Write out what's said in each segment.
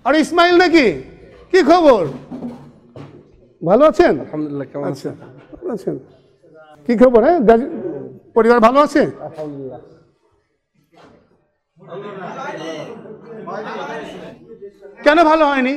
আর ইসমাইল নাকি, কি খবর? ভালো আছেন? আলহামদুলিল্লাহ। কেমন আছেন? ভালো আছেন? কি খবর? হ্যাঁ, পরিবার ভালো আছে? আলহামদুলিল্লাহ। কেন ভালো হয়নি?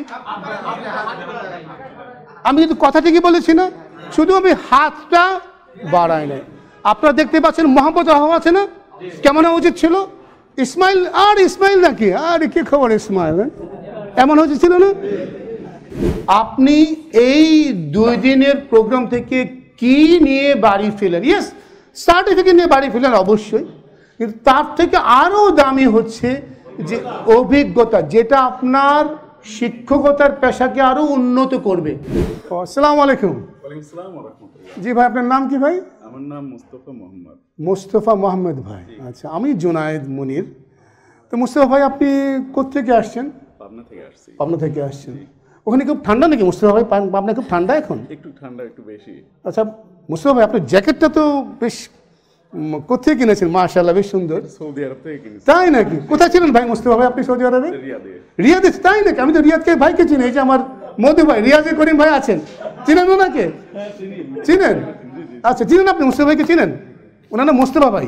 আমি কিন্তু কথা ঠিকই বলেছি না, শুধু আমি হাতটা বাড়াই নাই। আপনারা দেখতে পাচ্ছেন মোহাম্মদ আহমদ আছে না, কেমন হওয়া উচিত ছিল? ইসমাইল আর ইসমাইল নাকি, আর কি খবর ইসমাইল, এমন হয়েছে ছিল না? আপনি এই 2 দিনের প্রোগ্রাম থেকে কি নিয়ে বাড়ি ফেলেন? ইয়েস, সার্টিফিকেট নিয়ে বাড়ি ফেলেন অবশ্যই, কিন্তু তার থেকে আরও দামি হচ্ছে যে অভিজ্ঞতা, যেটা আপনার শিক্ষকতার পেশাকে আরো উন্নত করবে। আসসালামু আলাইকুম। ওয়ালাইকুম আসসালাম ওয়া রাহমাতুল্লাহ। জি ভাই, আপনার নাম কি ভাই? আমার নাম মুস্তাফা মোহাম্মদ। মুস্তাফা মোহাম্মদ ভাই, আচ্ছা। আমি জুনায়েদ মুনির। তো মুস্তাফা ভাই, আপনি কোত্থেকে আসছেন? পাবনা থেকে আসছি। পাবনা থেকে আসছেন। ওখানে খুব ঠান্ডা নাকি মুস্তাফা ভাই? পাবনা খুব ঠান্ডা এখন? একটু ঠান্ডা, একটু বেশি। আচ্ছা মুস্তাফা ভাই, আপনার জ্যাকেটটা তো বেশ কোথায় কিনেছেন? মাশাআল্লাহ, বেশ সুন্দর। সৌদি আরব থেকে কিনেছি। তাই নাকি? কোথায় ছিলেন ভাই মুস্তাফা ভাই আপনি সৌদি আরবে? রিয়াদে। রিয়াদে? তাই নাকি? আমি তো রিয়াদকে ভাইকে চিনি, এই যে আমার মধু ভাই, রিয়াজে করিম ভাই আছেন, চিনেন ওনাকে? চিনেন? আচ্ছা, চিনেন আপনি মুস্তাফা ভাইকে চিনেন? ওনার নাম মুস্তাফা ভাই।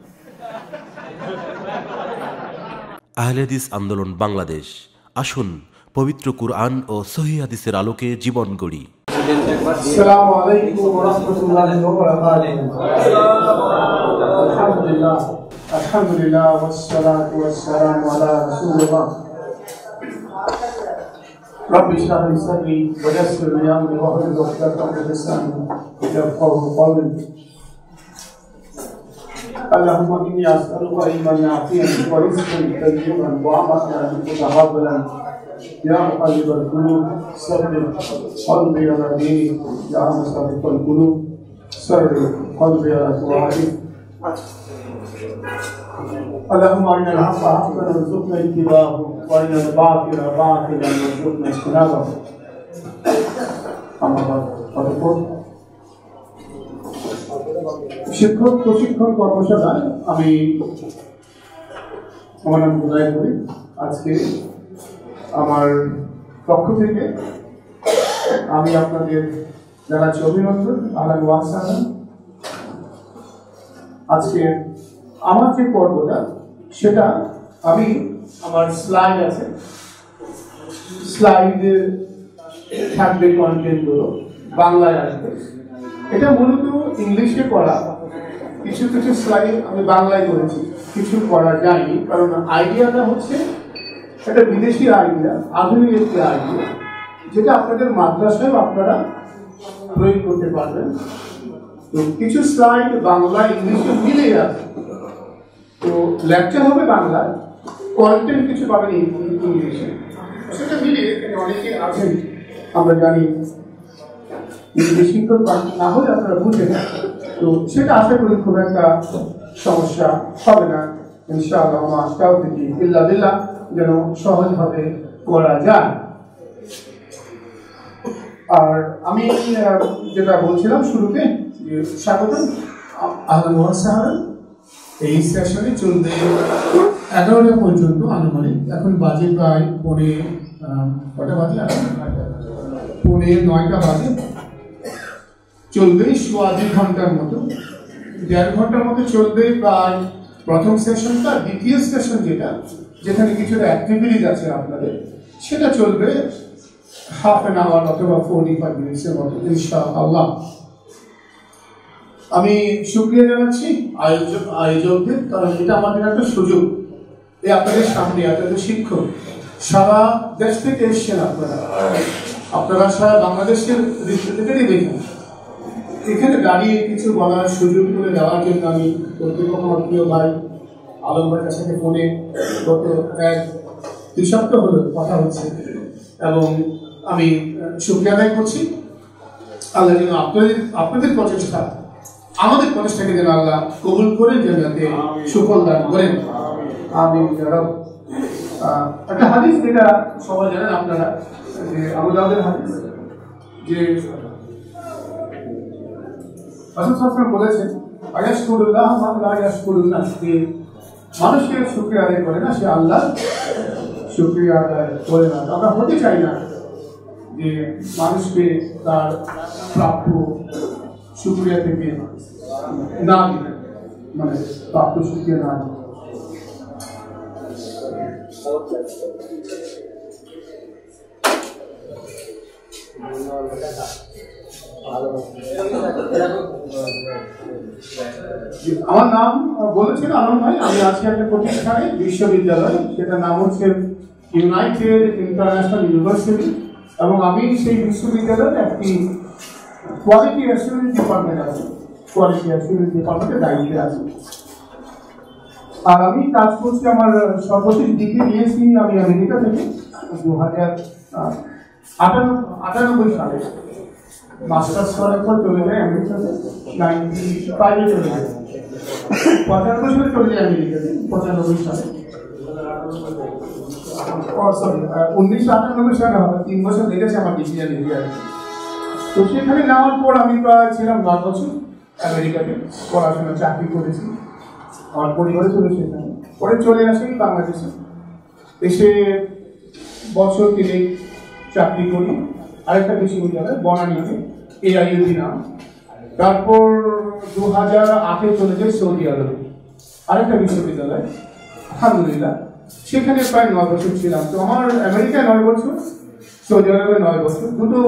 আহলে হাদিস আন্দোলন বাংলাদেশ, আসুন পবিত্র কুরআন ও সহিহ হাদিসের আলোকে জীবন গড়ি। আসসালামু আলাইকুম ওয়া রাহমাতুল্লাহি ওয়া বারাকাতুহু। আলহামদুলিল্লাহ, আলহামদুলিল্লাহ, ওয়াসসালাতু ওয়াসসালামু আলা রাসূলিল্লাহ। رب اشرح لي صدري ويسر لي امري واحلل عقدة من لساني يفقهوا قولي. اللهم اني اسالك علما نافعا ورزقا طيبا وعملا متقبلا يا مقلب القلوب ثبت قلبي على دينك يا مصرف القلوب ثبت قلبي على طاعتك. اللهم ارنا الحق حقا وارزقنا اتباعه وارنا الباطل باطلا وارزقنا اجتنابه. اما بعد শিক্ষক প্রশিক্ষণ কর্মশালায় আমি আমার নাম জুনায়েদ মুনির। আজকে আমার পক্ষ থেকে আমি আপনাদের জানাচ্ছি অভিনন্দন, আহলান ওয়া সাহলান। আজকে আমার যে পর্বটা, সেটা আমি আমার স্লাইড আছে, স্লাইডে থাকবে কন্টেন্টগুলো, বাংলায় আসবে। এটা মূলত ইংলিশে করা, কিছু কিছু স্লাইড আমি বাংলায় করেছি, কিছু করা যায়নি, কারণ আইডিয়াটা হচ্ছে একটা বিদেশি আইডিয়া, আধুনিক একটি আইডিয়া, যেটা আপনাদের মাদ্রাসায় আপনারা প্রয়োগ করতে পারবেন। তো কিছু স্লাইড বাংলা ইংলিশে মিলে আছে, তো লেকচার হবে বাংলায়, কন্টেন্ট কিছু পাবেন ইংলিশে, সেটা মিলিয়ে অনেকে আছেন আমরা জানি শিক্ষক না হলে আপনারা বুঝেন, তো সেটা আশা করি খুব একটা সমস্যা হবে না ইনশাআল্লাহ। তাওফিক ইল্লা বিল্লাহ, যেন সহজভাবে করা যায়। আর আমি যেটা বলছিলাম শুরুতে, যে স্বাগত, আহলান ওয়া সাহলান। এই সেশনে চলবে 11টা পর্যন্ত আনুমানিক। এখন বাজে প্রায় কটা বাজে? 8:45 বাজে। চলবে 2.5 ঘন্টার মতো, 1.5 ঘন্টার মতো চলবে প্রায় প্রথম সেশনটা। দ্বিতীয় সেশন যেখানে কিছু অ্যাক্টিভিটিজ আছে আপনাদের, সেটা চলবে হাফ অ্যান আওয়ার অথবা 45 মিনিটের মতো ইনশাআল্লাহ। আমি শুকরিয়া জানাচ্ছি আয়োজকদের, কারণ এটা আমাদের একটা সুযোগ। এই আপনাদের সামনে আপনাদের শিক্ষক সারা দেশ থেকে এসছেন, আপনারা সারা বাংলাদেশের রিপ্রেজেন্টেটিভ দেখেন, এখানে দাঁড়িয়ে কিছু বলার সুযোগ করে দেওয়ার জন্য আমি কর্তৃপক্ষ আমার প্রিয় ভাই আলম ভাইয়ের সাথে ফোনে গত 1-2 সপ্তাহ হলো কথা হচ্ছে, এবং আমি শুকরিয়া আদায় করছি। আল্লাহ যেন আপনাদের প্রচেষ্টা, আমাদের প্রচেষ্টাকে যেন আল্লাহ কবুল করে, যেন যাতে সুফল দান করেন। আমি একটা হাদিস, যেটা সবাই জানেন আপনারা, যে আবু দাউদের হাদিস, যে রাসূল সাল্লাল্লাহু আলাইহি ওয়াসাল্লাম বলেছেন, আয়াশকুরুল্লাহ মান লা ইয়াশকুরুন নাস, যে মানুষের শুকরিয়া আদায় করে না, সে আল্লাহ শুকরিয়া আদায় করে না। আমরা হতে চাই না যে মানুষকে তার প্রাপ্য শুকরিয়া থেকে না দিতে, মানে প্রাপ্য শুকরিয়া না দিতে। আমার নাম বলেছেন আলম ভাই, আমি আছি একটা প্রতিষ্ঠানে, বিশ্ববিদ্যালয়, সেটার নাম হচ্ছে ইউনাইটেড ইন্টারন্যাশনাল ইউনিভার্সিটি, এবং আমি সেই বিশ্ববিদ্যালয়ের একটি কোয়ালিটি অ্যাসুরেন্স ডিপার্টমেন্ট আছে, কোয়ালিটি অ্যাসুরেন্স ডিপার্টমেন্টের দায়িত্বে আছি। আর আমি কাজ করছি, আমার সর্বশেষ ডিগ্রি নিয়েছি আমি আমেরিকা থেকে 2098 সালে। মাস্টার্স করার পর চলে যায় আমেরিকাতে, 95-এ চলে যায়, 95 সালে চলে যায় আমেরিকাতে, 95 সালে, সরি 1998 সালে হবে, 3 বছর লেগেছে আমার ডিসিশন নিতে। তো সেখানে নেওয়ার পর আমি প্রায় ছিলাম 9 বছর আমেরিকাতে, পড়াশোনা চাকরি করেছি, আমার পরিবারে চলে সেখানে, পরে চলে আসি বাংলাদেশে, এসে বছর 3 চাকরি করি আরেকটা বিশ্ববিদ্যালয় বনানীতে, AIUB নাম। তারপর 2008-এ চলে যাই সৌদি আরবে, আরেকটা বিশ্ববিদ্যালয়, আলহামদুলিল্লাহ সেখানে প্রায় 9 বছর ছিলাম। তো আমার আমেরিকায় 9 বছর, সৌদি আরবে 9 বছর, দুটো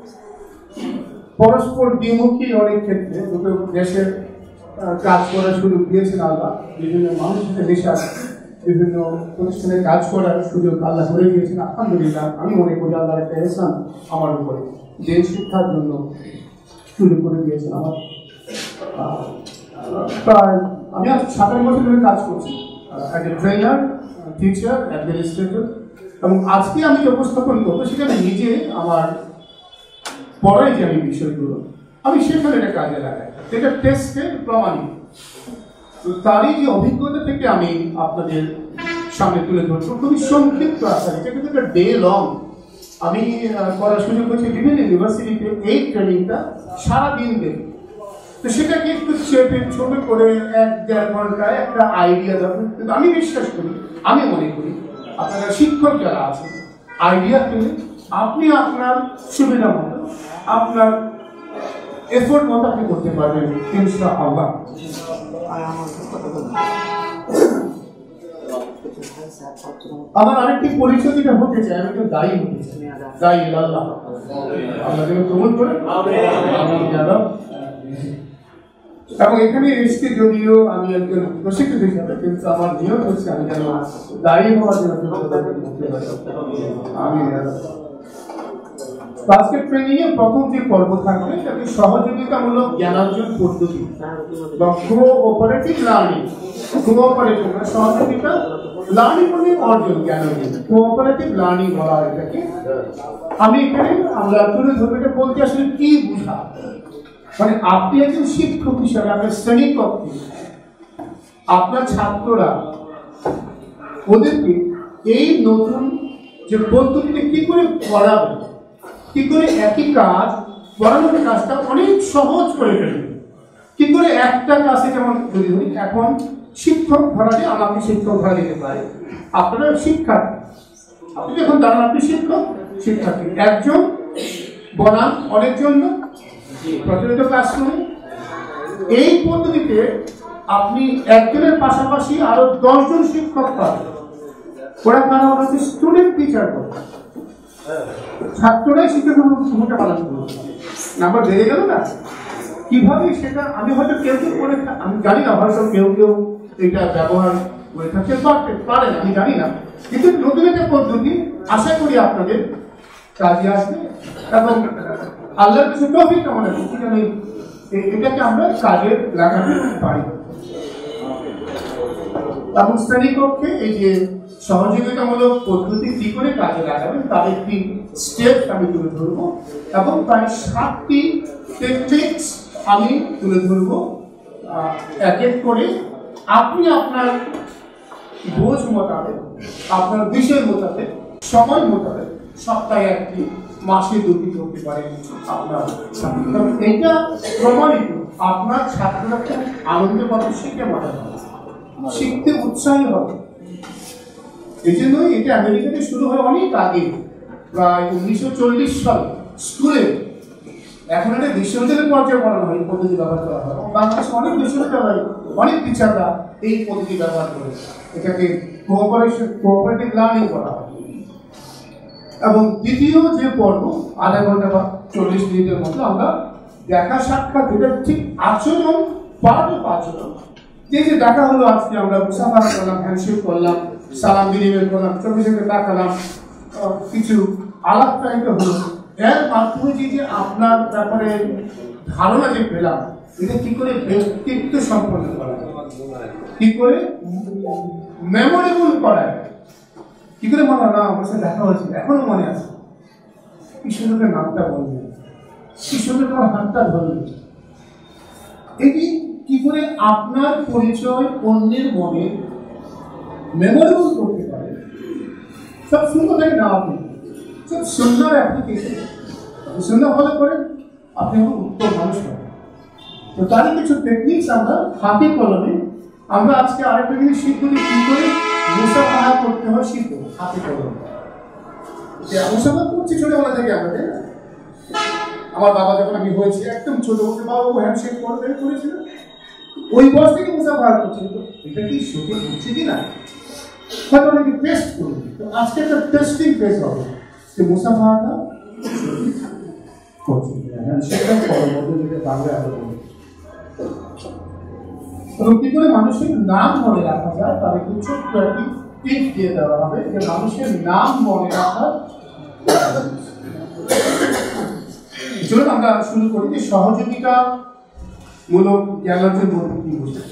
পরস্পর দ্বিমুখী অনেক ক্ষেত্রে, দুটো দেশের কাজ করার সুযোগ দিয়েছেন আল্লাহ, বিভিন্ন মানুষের সাথে মেশার, বিভিন্ন প্রতিষ্ঠানে কাজ করার সুযোগ আল্লাহ করে দিয়েছেন, আলহামদুলিল্লাহ। আমি মনে করি আল্লাহর একটা এহসান আমার উপরে, যে শিক্ষার জন্য সুযোগ করে দিয়েছেন আমার। প্রায় আমি আজ 27 বছর ধরে কাজ করছি as a trainer, teacher, administrator, এবং আজকে আমি যে উপস্থাপন করবো সেখানে নিজে আমার পড়াই যে আমি বিষয়গুলো আমি সেখানে এটা কাজে লাগাই, এটা টেস্টে প্রমাণিত। তো তারই যে অভিজ্ঞতা থেকে আমি আপনাদের সামনে তুলে ধরবো, খুবই সংক্ষিপ্ত আকারে, এটা কিন্তু একটা ডে লং আমি করার সুযোগ হচ্ছে বিভিন্ন ইউনিভার্সিটিতে। এই ট্রেনিংটা সারাদিন দেবে, তো সেটাকে একটু চেপে ছোট করে 1-1.5 ঘন্টায় একটা আইডিয়া দেবে। কিন্তু আমি বিশ্বাস করি, আমি মনে করি আপনারা শিক্ষক যারা আছেন, আইডিয়া পেলে আপনি আপনার সুবিধা মতো, আপনার এফোর্ট মতো আপনি করতে পারবেন ইনশাআল্লাহ। আমার আরেকটি পরিচয় যেটা হতে চাই, আমি একটু দায়ী হতে চাই, দায়ী আল্লাহ, আল্লাহ যেন কবুল করেন। এবং এখানে এসে যদিও আমি একজন প্রশিক্ষক হিসাবে, কিন্তু আমার নিয়ত হচ্ছে আমি যেন দায়ী হওয়ার জন্য আমি আজকের ট্রেনিং এ প্রথম যে পর্ব থাকবে সেটি সহযোগিতামূলক জ্ঞানার্জন পদ্ধতি বা কোঅপারেটিভ লার্নিং। কোঅপারেটিভ মানে সহযোগিতা, লার্নিং মানে অর্জন, জ্ঞানার্জন, কোঅপারেটিভ লার্নিং বলা হয় এটাকে। আমি এখানে আমরা তুলে ধরবো এটা বলতে আসলে কি বোঝা, মানে আপনি একজন শিক্ষক হিসাবে আপনার শ্রেণীকক্ষে আপনার ছাত্ররা ওদেরকে এই নতুন যে পদ্ধতিতে কি করে পড়াবে, কি করে একই কাজ পড়ানোর কাজটা অনেক সহজ করে ফেলবে, কি করে একটা ক্লাসে, যেমন যদি এখন শিক্ষক ধরা দিয়ে আমাকে শিক্ষক ধরা দিতে পারে, আপনারা শিক্ষার্থী, আপনি যখন দাঁড়ান আপনি শিক্ষক, শিক্ষার্থী একজন বনাম অনেকজন প্রচলিত ক্লাসরুমে। এই পদ্ধতিতে আপনি একজনের পাশাপাশি আরো 10 জন শিক্ষক পাবেন। ওরা কারা হচ্ছে স্টুডেন্ট টিচার, ছাত্ররাই শিক্ষকের ভূমিকা পালন করবে। নাম্বার বেড়ে গেল না? কিভাবে সেটা আমি হয়তো কেউ কেউ করে, আমি জানি না, হয়তো কেউ কেউ এটা ব্যবহার করে থাকতে পারেন, আমি জানি না, কিন্তু নতুন একটা পদ্ধতি আশা করি আপনাদের কাজে আসবে এবং আল্লাহর কিছু তৌফিক কামনা করছি যেন এটাকে আমরা কাজে লাগাতে পারি। এবং শ্রেণীকক্ষে এই যে সহযোগিতামূলক পদ্ধতি কি করে কাজে লাগাবেন তার একটি স্টেপ আমি তুলে ধরবো, এবং প্রায় 7টি টেকনিক্স আমি তুলে ধরবো এক এক করে। আপনি আপনার বোঝ মোতাবেক, আপনার বিষয় মোতাবেক, সময় মোতাবেক সপ্তাহে 1টি, মাসে 2টি করতে পারেন আপনার ছাত্র। এটা প্রমাণিত আপনার ছাত্ররা খুব আনন্দ পাবে, শিখে মজা পাবে, শিখতে উৎসাহী হবে। এই জন্যই এটা আমেরিকাতে শুরু হয় অনেক আগে, প্রায় 1940 সালে স্কুলে। এখন এটা বিশ্ববিদ্যালয়ের পর্যায়ে পড়ানো হয়, এই পদ্ধতি ব্যবহার করা হয়। বাংলাদেশে অনেক বিশ্ববিদ্যালয়, অনেক টিচাররা এই পদ্ধতি ব্যবহার করে এটাকে কোঅপারেটিভ লার্নিং করা হয়। এবং দ্বিতীয় যে পর্ব আধা ঘন্টা বা 40 মিনিটের মতো আমরা দেখা সাক্ষাৎ, এটা ঠিক আচরণ, পার্ট অফ আচরণ। যে দেখা হলো আজকে, আমরা মুসাফাহা করলাম, হ্যান্ডশেক করলাম, সালাম বিনিময় করলাম, চোখে চোখে তাকালাম, কিছু আলাপ টাইপে হলো, এর মাধ্যমে যে আপনার ব্যাপারে ধারণা যে পেলাম, এটা কি করে ব্যক্তিত্ব সম্পন্ন করা, কি করে মেমোরেবল করা, কি করে মনে হয় না আমার সাথে দেখা হয়েছিল, এখনো মনে আছে, কি সুন্দর নামটা বলবে, কি সুন্দর তোমার হাতটা ধরবে। এটি কি করে আপনার পরিচয় অন্যের মনে মেমোরেবল করতে পারে, সব সুন্দর থাকে না, আপনি সব সুন্দর অ্যাপ্লিকেশন, সুন্দর হলে পরে আপনি এখন উত্তম মানুষ হবেন। তো তারই কিছু টেকনিক্স আমরা হাতে কলমে, আমরা আজকে আরেকটা জিনিস শিখবো যে কি করে মুসাফাহা করতে হয়, শিখবো হাতে কলমে। মুসাফাহা করছি ছোটবেলা থেকে আমরা, তাই না? আমার বাবা যখন আমি হয়েছি একদম ছোট, বলতে বাবা ও হ্যান্ডশেক করেছিল, ওই বয়স থেকে মুসাফাহা করছিল। এটা কি সত্যি হচ্ছে কিনা হয়তো অনেকে টেস্ট করবে। তো আজকে একটা টেস্টিং ফেজ হবে যে মুসাফাহাটা করছে, হ্যান্ডশেকটা পরবর্তী থেকে বাংলায় আরো বলবে। এবং কি করে মানুষের নাম মনে রাখা যায়, তার একটু ছোট্ট একটি টিপস দিয়ে দেওয়া হবে যে মানুষের নাম মনে রাখার জন্য আমরা শুরু করি যে সহযোগিতা মূলক জ্ঞান অর্জন বলতে কি বুঝি।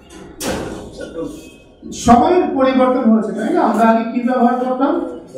সময়ের পরিবর্তন হয়েছে, তাই না? আমরা আগে কি ব্যবহার করতাম,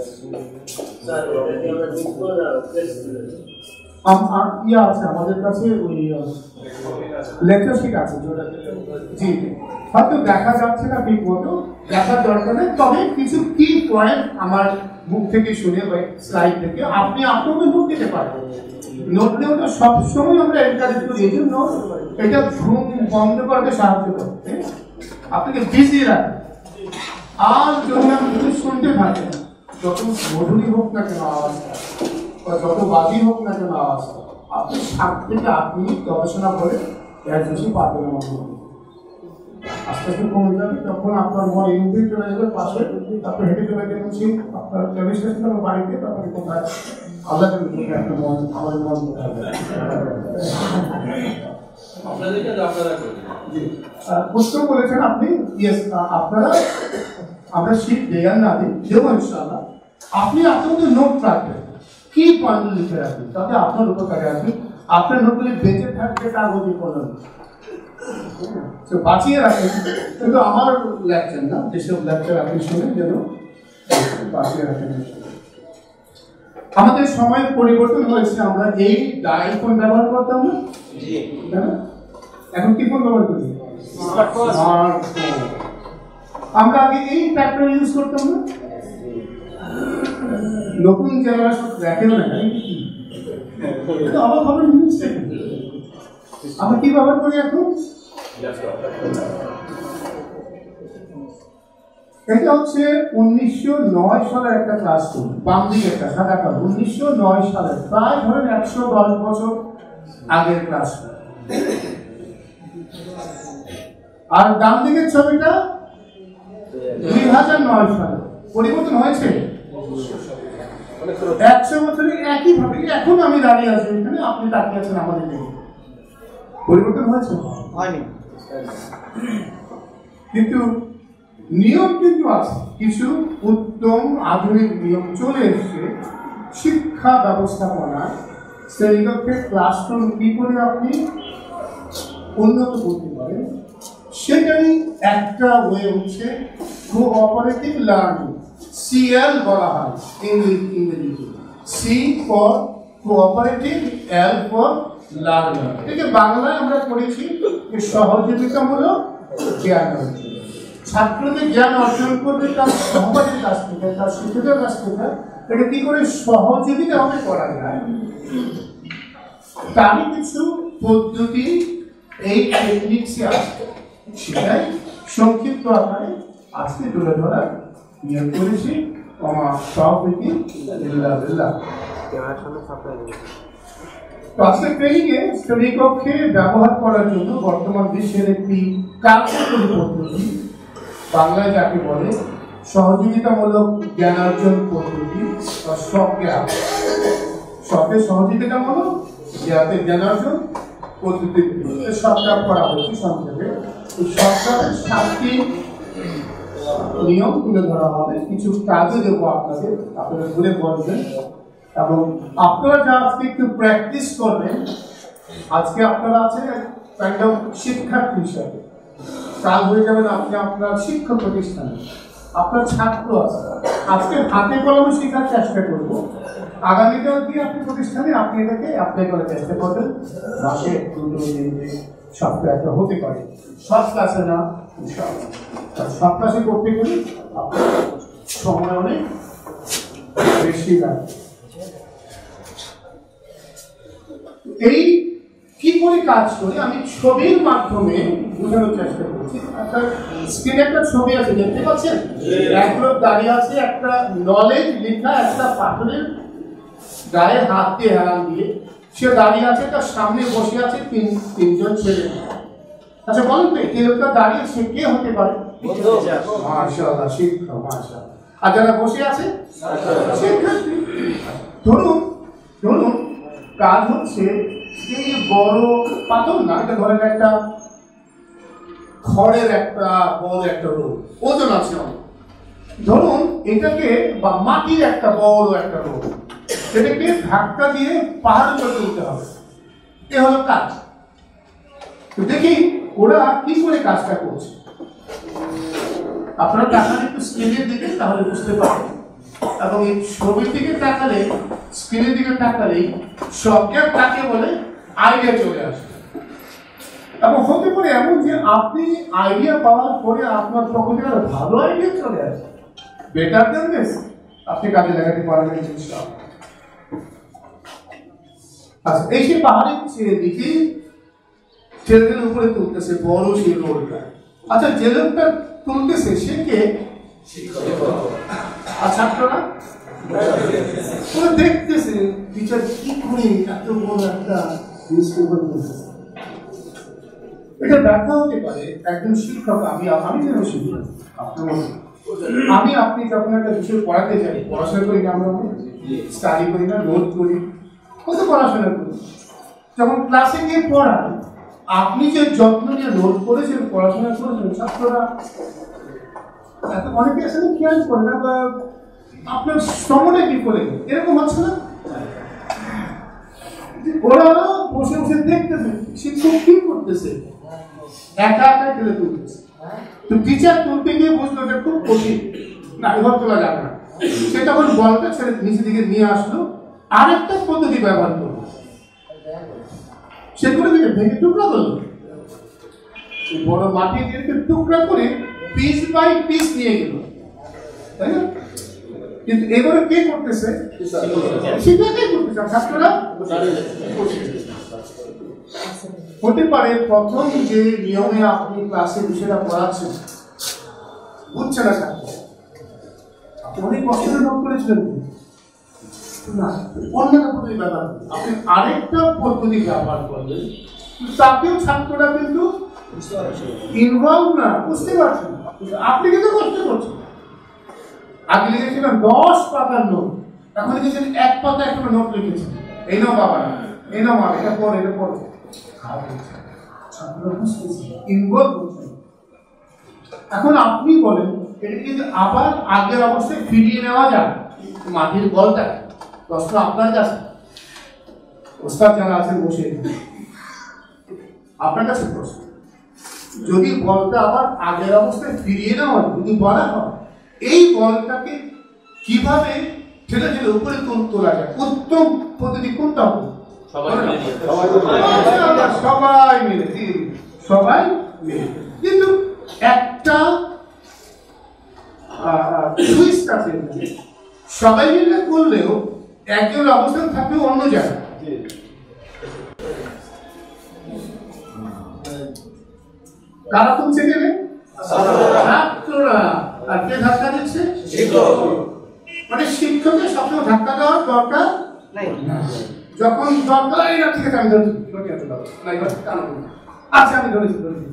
আছে আমাদের কাছে ওই লেকচার শিট আছে, জি হয়তো দেখা যাচ্ছে না ঠিক মতো, দেখার দরকার নেই, তবে কিছু কি পয়েন্ট আমার মুখ থেকে শুনে বা স্লাইড থেকে আপনি আপনাকে নোট দিতে পারবেন। নোট নেওয়াটা সবসময় আমরা এনকারেজ করি, এই জন্য এটা ঘুম বন্ধ করতে সাহায্য করতে, আপনাকে বিজি রাখে। আর যদি আপনি শুনতে থাকেন, যত মধুরী হোক না কেন আওয়াজটা, বা যত বাজি হোক না কেন আওয়াজটা, আপনি সাত থেকে 8 মিনিট গবেষণা করে এর বেশি পারবেন না। আস্তে আস্তে কমে যাবে, তখন আপনার মন এমনি চলে যাবে পাশে, তারপরে হেঁটে চলে গেলেন সেই আপনার রেল স্টেশন বা বাড়িতে, তারপরে কোথায় আল্লাহ একটা মন, আমাদের মন কোথায় প্রশ্ন করেছেন আপনি। ইয়েস, আপনারা আমরা শীত দেয়ার না দিই দেবো ইনশাআল্লাহ। আপনি আপনাদের নোট রাখবেন, কি পয়েন্ট লিখে রাখবেন, তাতে আপনার উপকারে আসবে। আপনার নোটগুলি বেঁচে থাকবে কাগজে কলমে, বাঁচিয়ে রাখেন। কিন্তু আমার লেকচার না, যেসব লেকচার আপনি শুনেন যেন বাঁচিয়ে রাখেন। আমাদের সময়ের পরিবর্তন হয়েছে, আমরা এই ডায়াল ফোন ব্যবহার করতাম না, এখন কি ফোন ব্যবহার করি, স্মার্টফোন। আমরা আগে এই ট্র্যাক্টর ইউজ করতাম না, নতুন জেনারেশন দেখেও না, অবাক হবে জিনিসটা। আমরা কি ব্যবহার করি এখন, এটা হচ্ছে 1909 সালের একটা ক্লাসরুম, বাম দিকে একটা সাদা কালো, 1909 সালের, প্রায় ধরেন 110 বছর আগের ক্লাসরুম। আর ডান দিকের ছবিটা 2009 সালে। পরিবর্তন হয়েছে 100 বছরে একই ভাবে। এখন আমি দাঁড়িয়ে আছি এখানে, আপনি তাকিয়ে আছেন আমাদের দিকে, পরিবর্তন হয়েছে হয়নি, কিন্তু নিয়ম কিন্তু আছে, কিছু উত্তম আধুনিক নিয়ম চলে এসছে শিক্ষা ব্যবস্থাপনা, শ্রেণীকক্ষে ক্লাসরুম কি করে আপনি উন্নত করতে পারেন, সেটাই একটা ওয়ে হচ্ছে কোঅপারেটিভ লার্নিং, সিএল বলা হয় ইংরেজিতে। C for cooperative, L for learner. এটাকে বাংলায় আমরা পড়েছি সহযোগিতামূলক জ্ঞান অর্জন। ছাত্রদের জ্ঞান অর্জন করবে তার সহপাঠীর কাছ থেকে, তার শিক্ষকের কাছ থেকে, এটা কি করে সহযোগিতাভাবে করা যায়, তারই কিছু পদ্ধতি এই টেকনিক্সে আছে, সেটাই সংক্ষিপ্ত আকারে আজকে তুলে ধরার নিয়োগ করেছি আমার সভাপতি আজকের ট্রেনিংয়ে শ্রেণীকক্ষে ব্যবহার করার জন্য বর্তমান বিশ্বের একটি কার্যকরী পদ্ধতি, বাংলায় যাকে বলে সহযোগিতামূলক জ্ঞানার্জন পদ্ধতি বা সজ্ঞান। সহযোগিতামূলক জ্ঞানার্জন পদ্ধতি সজ্ঞান করা হয়েছে সংক্ষেপে। এই সজ্ঞানের 7টি নিয়ম তুলে ধরা হবে, কিছু কাজে দেবো আপনারা ঘুরে বলবেন এবং আপনারা যা আজকে একটু প্র্যাকটিস করবেন। আজকে আপনারা আছেন কাইন্ড অফ শিক্ষার্থী হিসাবে, কাল হয়ে যাবেন আপনি আপনার শিক্ষা প্রতিষ্ঠানে, আপনার ছাত্র আছে। আজকে হাতে কলমে শেখার চেষ্টা করবো, আগামীকাল দিয়ে আপনি প্রতিষ্ঠানে আপনি এটাকে অ্যাপ্লাই করার চেষ্টা করবেন। মাসে 2-3 সপ্তাহে একটা হতে পারে, সব ক্লাসে না, সব ক্লাসে করতে গেলে আপনার সময় অনেক বেশি লাগে। এই কি করে কাজ করি আমি ছবির মাধ্যমে বোঝানোর চেষ্টা করছি। আপনার স্ক্রিনে একটা ছবি আছে, দেখতে পাচ্ছেন? এক লোক দাঁড়িয়ে আছে, একটা নলেজ লেখা একটা পাথরের গায়ে হাত দিয়ে হেলান দিয়ে সে দাঁড়িয়ে আছে, তার সামনে বসে আছে তিনজন ছেলে। আচ্ছা বলুন তো এই লোকটা দাঁড়িয়ে সে কে হতে পারে? মাশাআল্লাহ, শিক্ষক, মাশাআল্লাহ। আর যারা বসে আছে শিক্ষার্থী। ধরুন কাজ হচ্ছে এই বড় পাথর না, এটা ধরেন একটা খড়ের একটা বড় একটা রোগ, ওজন আছে অনেক। ধরুন এটাকে বা মাটির একটা বড় একটা রোগ, সেটাকে ধাক্কা দিয়ে পাহাড় উপরে তুলতে হবে। এ হলো কাজ। তো দেখি ওরা কি করে কাজটা করছে। আপনারা তাকালে একটু স্ক্রিনের দিকে, তাহলে বুঝতে পারবেন। এবং এই ছবির দিকে তাকালে, স্ক্রিনের দিকে তাকালেই সজ্ঞান কাকে বলে আইডিয়া চলে আসে। এবং হতে পারে এমন যে আপনি আইডিয়া পাওয়ার পরে আপনার পক্ষে আরো ভালো আইডিয়া চলে আসে, বেটার দেন দিস, আপনি কাজে লাগাতে পারবেন ইনশাআল্লাহ। আচ্ছা, এই যে পাহাড়ের দিকে ছেলেদের উপরে তুলতেছে বড় সেই রোডটা। আচ্ছা, যে লোকটা তুলতেছে সে কে? আর ছাত্ররা ওরা দেখতেছে টিচার কি করে এত বড় একটা নিউজপেপার তুলতেছে। এটা দেখা হতে পারে একজন শিক্ষক, আমি যেন শিক্ষক, আপনি যখন একটা বিষয় পড়াতে যাই, পড়াশোনা করি না, আমরা স্টাডি করি না, নোট করি, কত পড়াশোনা করি। যখন ক্লাসে গিয়ে পড়ান, আপনি যে যত্ন নিয়ে নোট করেছেন, পড়াশোনা করেছেন, ছাত্ররা অনেকে আসলে খেয়াল করে না বা আপনার সময় কি করে এরকম হচ্ছে না। ওরা বসে বসে দেখতেছে শিক্ষক কি করতেছে, একা একা খেলে তুলতেছে। তো টিচার তুলতে গিয়ে বুঝলো এটা খুব কঠিন, না এবার তোলা যাবে না। সে তখন বলটা ছেড়ে নিচে দিকে নিয়ে আসলো, আরেকটা পদ্ধতি ব্যবহার করলো। সে করে দিকে ভেঙে টুকরা করলো, বড় মাটি দিয়ে টুকরা করে পিস বাই পিস নিয়ে গেল, তাই না? কিন্তু এবারে কে করতেছে? শিক্ষকই করতেছে, ছাত্ররা। হতে পারে প্রথম যে নিয়মে আপনি ক্লাসে বিষয়টা পড়াচ্ছেন বুঝছে না ছাত্র, আপনি অনেক কষ্ট নোট করেছিলেন না, অন্য পদ্ধতি ব্যবহার আপনি আরেকটা পদ্ধতি ব্যবহার করলেন, তাতেও ছাত্ররা কিন্তু ইনভলভ না, বুঝতে পারছেন। আপনি কিন্তু কষ্ট করছেন। আগে লিখেছিলেন 10 পাতার নোট, এখন লিখেছেন 1 পাতা একটা নোট লিখেছেন। এই নাও বাবা, এই নাও মা, এটা পড়, এটা পড়। ছাত্ররা বুঝতেছে, ইনভলভ হচ্ছে। এখন আপনি বলেন এটা কিন্তু আবার আগের অবস্থায় ফিরিয়ে নেওয়া যায় মাটির বলটা। প্রশ্ন আপনার কাছে, ওস্তাদ যারা আছেন বসে, আপনার কাছে প্রশ্ন, যদি বলটা আবার আগের অবস্থায় ফিরিয়ে নেওয়া যদি বলা হয়, এই বলটাকে কিভাবে ঠেলে ঠেলে উপরে তোলা যায়, উত্তম পদ্ধতি কোনটা হবে? সবাই মিলে, সবাই মিলে। কিন্তু একটা টুইস্ট আছে, সবাই মিলে করলেও একজন অবস্থান থাকবে অন্য জায়গায়। কারা তুলছে গেলে? ছাত্ররা। আর কে ধাক্কা দিচ্ছে? শিক্ষক। মানে শিক্ষকের সবসময় ধাক্কা দেওয়ার দরকার নাই। যখন দরকার এই ঠিক আছে আমি ধরেছি, আচ্ছা আমি ধরেছি।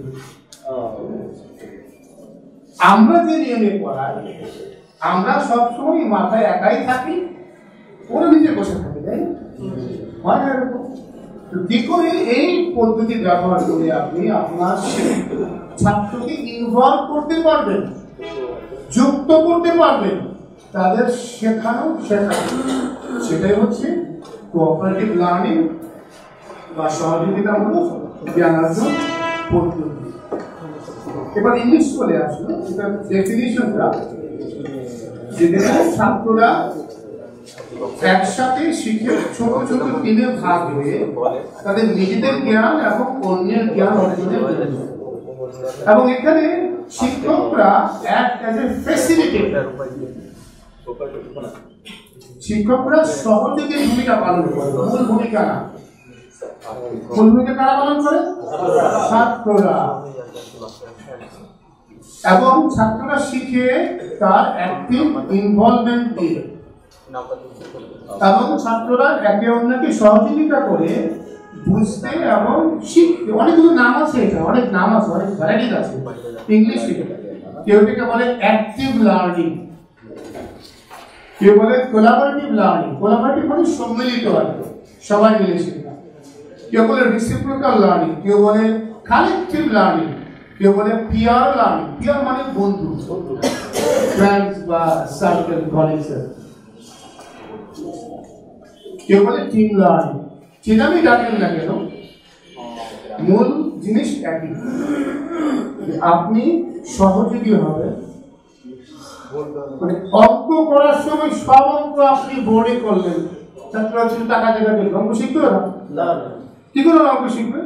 আমরা যে নিয়মে পড়াই, আমরা সবসময় মাথায় একাই থাকি, ওরা নিজে বসে থাকে, তাই না? হয় না এরকম? কি করে এই পদ্ধতি ব্যবহার করে আপনি আপনার ছাত্রকে ইনভলভ করতে পারবেন, যুক্ত করতে পারবেন, তাদের শেখানো, সেটাই হচ্ছে কোঅপারেটিভ লার্নিং বা সহযোগিতামূলক জ্ঞানার্জন পদ্ধতি। এবার ইংলিশ চলে আসলো, এটা ডেফিনিশনটা, যেখানে ছাত্ররা একসাথে শিখে ছোট ছোট টিমে ভাগ হয়ে তাদের নিজেদের জ্ঞান এবং অন্যের জ্ঞান অর্জনের, এবং এখানে শিক্ষকরা অ্যাক্ট অ্যাজ এ ফ্যাসিলিটেটর, শিক্ষকরা সহযোগী ভূমিকা পালন করে, মূল ভূমিকা না। মূল ভূমিকা কারা পালন করে? ছাত্ররা। এবং ছাত্ররা শিখে তার অ্যাক্টিভ ইনভলভমেন্ট দিয়ে, এবং ছাত্ররা একে অন্যকে সহযোগিতা করে বুঝতে এবং শিখতে। অনেকগুলো নাম আছে, এটা অনেক নাম আছে, অনেক ভ্যারাইটিস আছে ইংলিশে। কেউ এটাকে বলে অ্যাক্টিভ লার্নিং, কেউ বলে কোলাবোরেটিভ লার্নিং। কোলাবোরেটিভ মানে সম্মিলিত আর সবাই মিলে শেখা। কেউ বলে রিসিপ্রোকাল লার্নিং, কেউ বলে কালেকটিভ লার্নিং, কেউ বলে পিয়ার লার্নিং। পিয়ার মানে বন্ধু, ফ্রেন্ডস বা সার্কেল, কলিগস। কেউ বলে টিম লার্নিং। যেটাই ডাকেন না কেন, মূল জিনিস একই। আপনি সহযোগী হবেন। মানে অঙ্ক করার সময় সব অঙ্ক আপনি বোর্ডে করলেন, ছাত্ররা শুধু টাকা টাকা দিয়ে অঙ্ক শিখবে না। কি করে অঙ্ক শিখবে?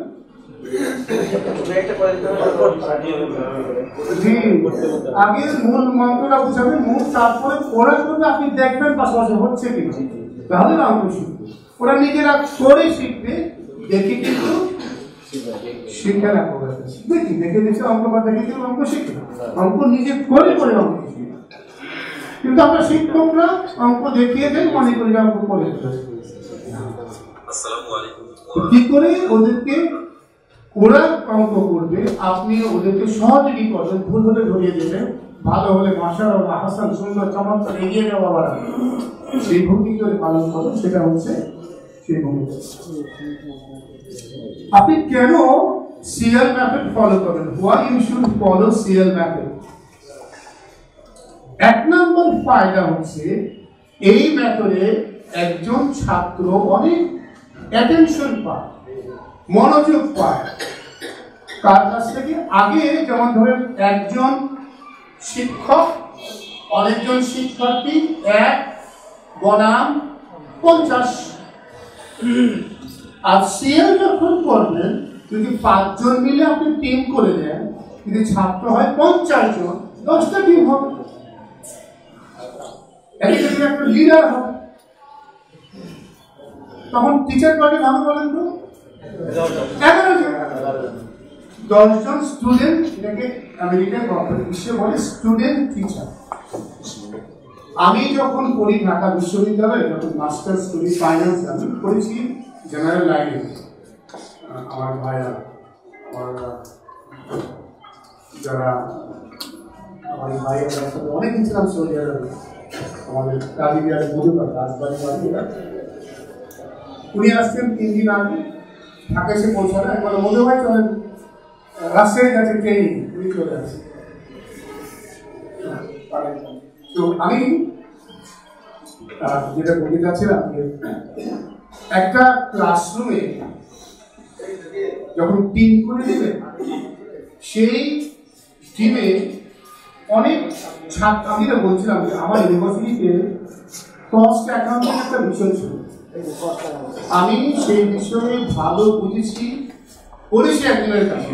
আগে মূল মন্ত্রটা বুঝাবে, মূল তারপরে ওরা করবে, আপনি দেখবেন পাশাপাশি হচ্ছে কি, তাহলে অঙ্ক শিখবে। ওরা নিজেরা করে শিখবে, দেখে কিন্তু শিখে না। দেখি দেখে দেখে অঙ্ক বা দেখে কিন্তু অঙ্ক শিখবে, অঙ্ক নিজে করে করে অঙ্ক শিখবে। কিন্তু আমরা শিক্ষকরা অঙ্ক দেখিয়ে দেন, মনে করি অঙ্ক করে। কি করে ওদেরকে, ওরা অঙ্ক করবে, আপনি ওদেরকে সহযোগী করবেন, ভুল হলে ধরিয়ে দেবেন, ভালো হলে মাশাআল্লাহ, হাসান, সুন্দর, চমৎকার, এগিয়ে যাওয়া, আবার সেই ভূমিকা করে পালন করবেন। সেটা হচ্ছে সেই ভূমিকা। আপনি কেন সিএল মেথড ফলো করবেন? Why you should follow CL method? এক নম্বর ফায়দা হচ্ছে এই মেথডে একজন ছাত্র অনেক অ্যাটেনশন পায়, মনোযোগ পায়। কার কাছ থেকে? আগে যেমন ধরেন একজন শিক্ষক, অনেকজন শিক্ষার্থী, এক বনাম 50। আর সিএল যখন করবেন, যদি 5 জন মিলে আপনি টিম করে দেন, যদি ছাত্র হয় 50 জন, 10টা টিম হবে, একটা লিডার হবে। তখন টিচার কয়টা ভালো বলেন তো? 11 জন। 10 জন স্টুডেন্ট, এটাকে আমেরিকায় বিশ্বে বলে স্টুডেন্ট টিচার। আমি যখন পড়ি ঢাকা বিশ্ববিদ্যালয়ে, যখন মাস্টার্স করি ফাইন্যান্স, আমি করেছি জেনারেল লাইনে। আমার ভাইরা, আমার যারা আমার ভাইয়ের অনেক ছিলাম সৌদি আরবে, আমাদের কাজী বিহার মধুকর রাজবাড়ি বাড়িরা, উনি আসছেন 3 দিন আগে, ঢাকা এসে পৌঁছানো। একবার মধু ভাই চলেন, রাজশাহী যাচ্ছে ট্রেনিং, উনি চলে আসে। তো আমি যেটা বলতে চাচ্ছিলাম, একটা ক্লাসরুমে যখন টিম করে দেবেন, সেই টিমে অনেক ছাত্র, আমি বলছিলাম যে আমার ইউনিভার্সিটিতে কস্ট অ্যাকাউন্টিং একটা বিষয় ছিল। আমি সেই বিষয়ে ভালো বুঝেছি, পড়েছি একজনের কাছে।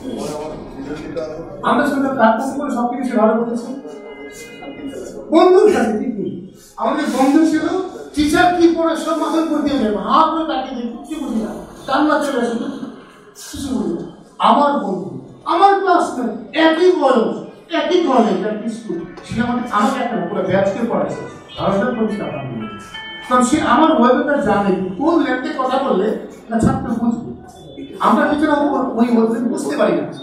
আমরা শুধু তার কাছে করে সবকিছু ভালো বুঝেছি, বন্ধুর কাছে। ঠিকই আমাদের বন্ধু ছিল, টিচার কি পড়ে সব মাথায় করে দিয়ে যাবে, হাত করে তাকিয়ে দেখি, কি বুঝি না, কান্না চলে আসে, কিছু বুঝি না। আমার বন্ধু, আমার ক্লাসমেট, একই বয়স, একই কলেজ একই স্কুল, সে আমাকে একটা পুরো ব্যাচকে পড়াচ্ছে, ভারতের প্রতিষ্ঠা পাবে। কারণ সে আমার ওয়েবটা জানে কোন ল্যাঙ্গুয়েজে কথা বললে না ছাত্র বুঝবে। আমরা নিজেরা ওই ওয়েবটা বুঝতে পারি না।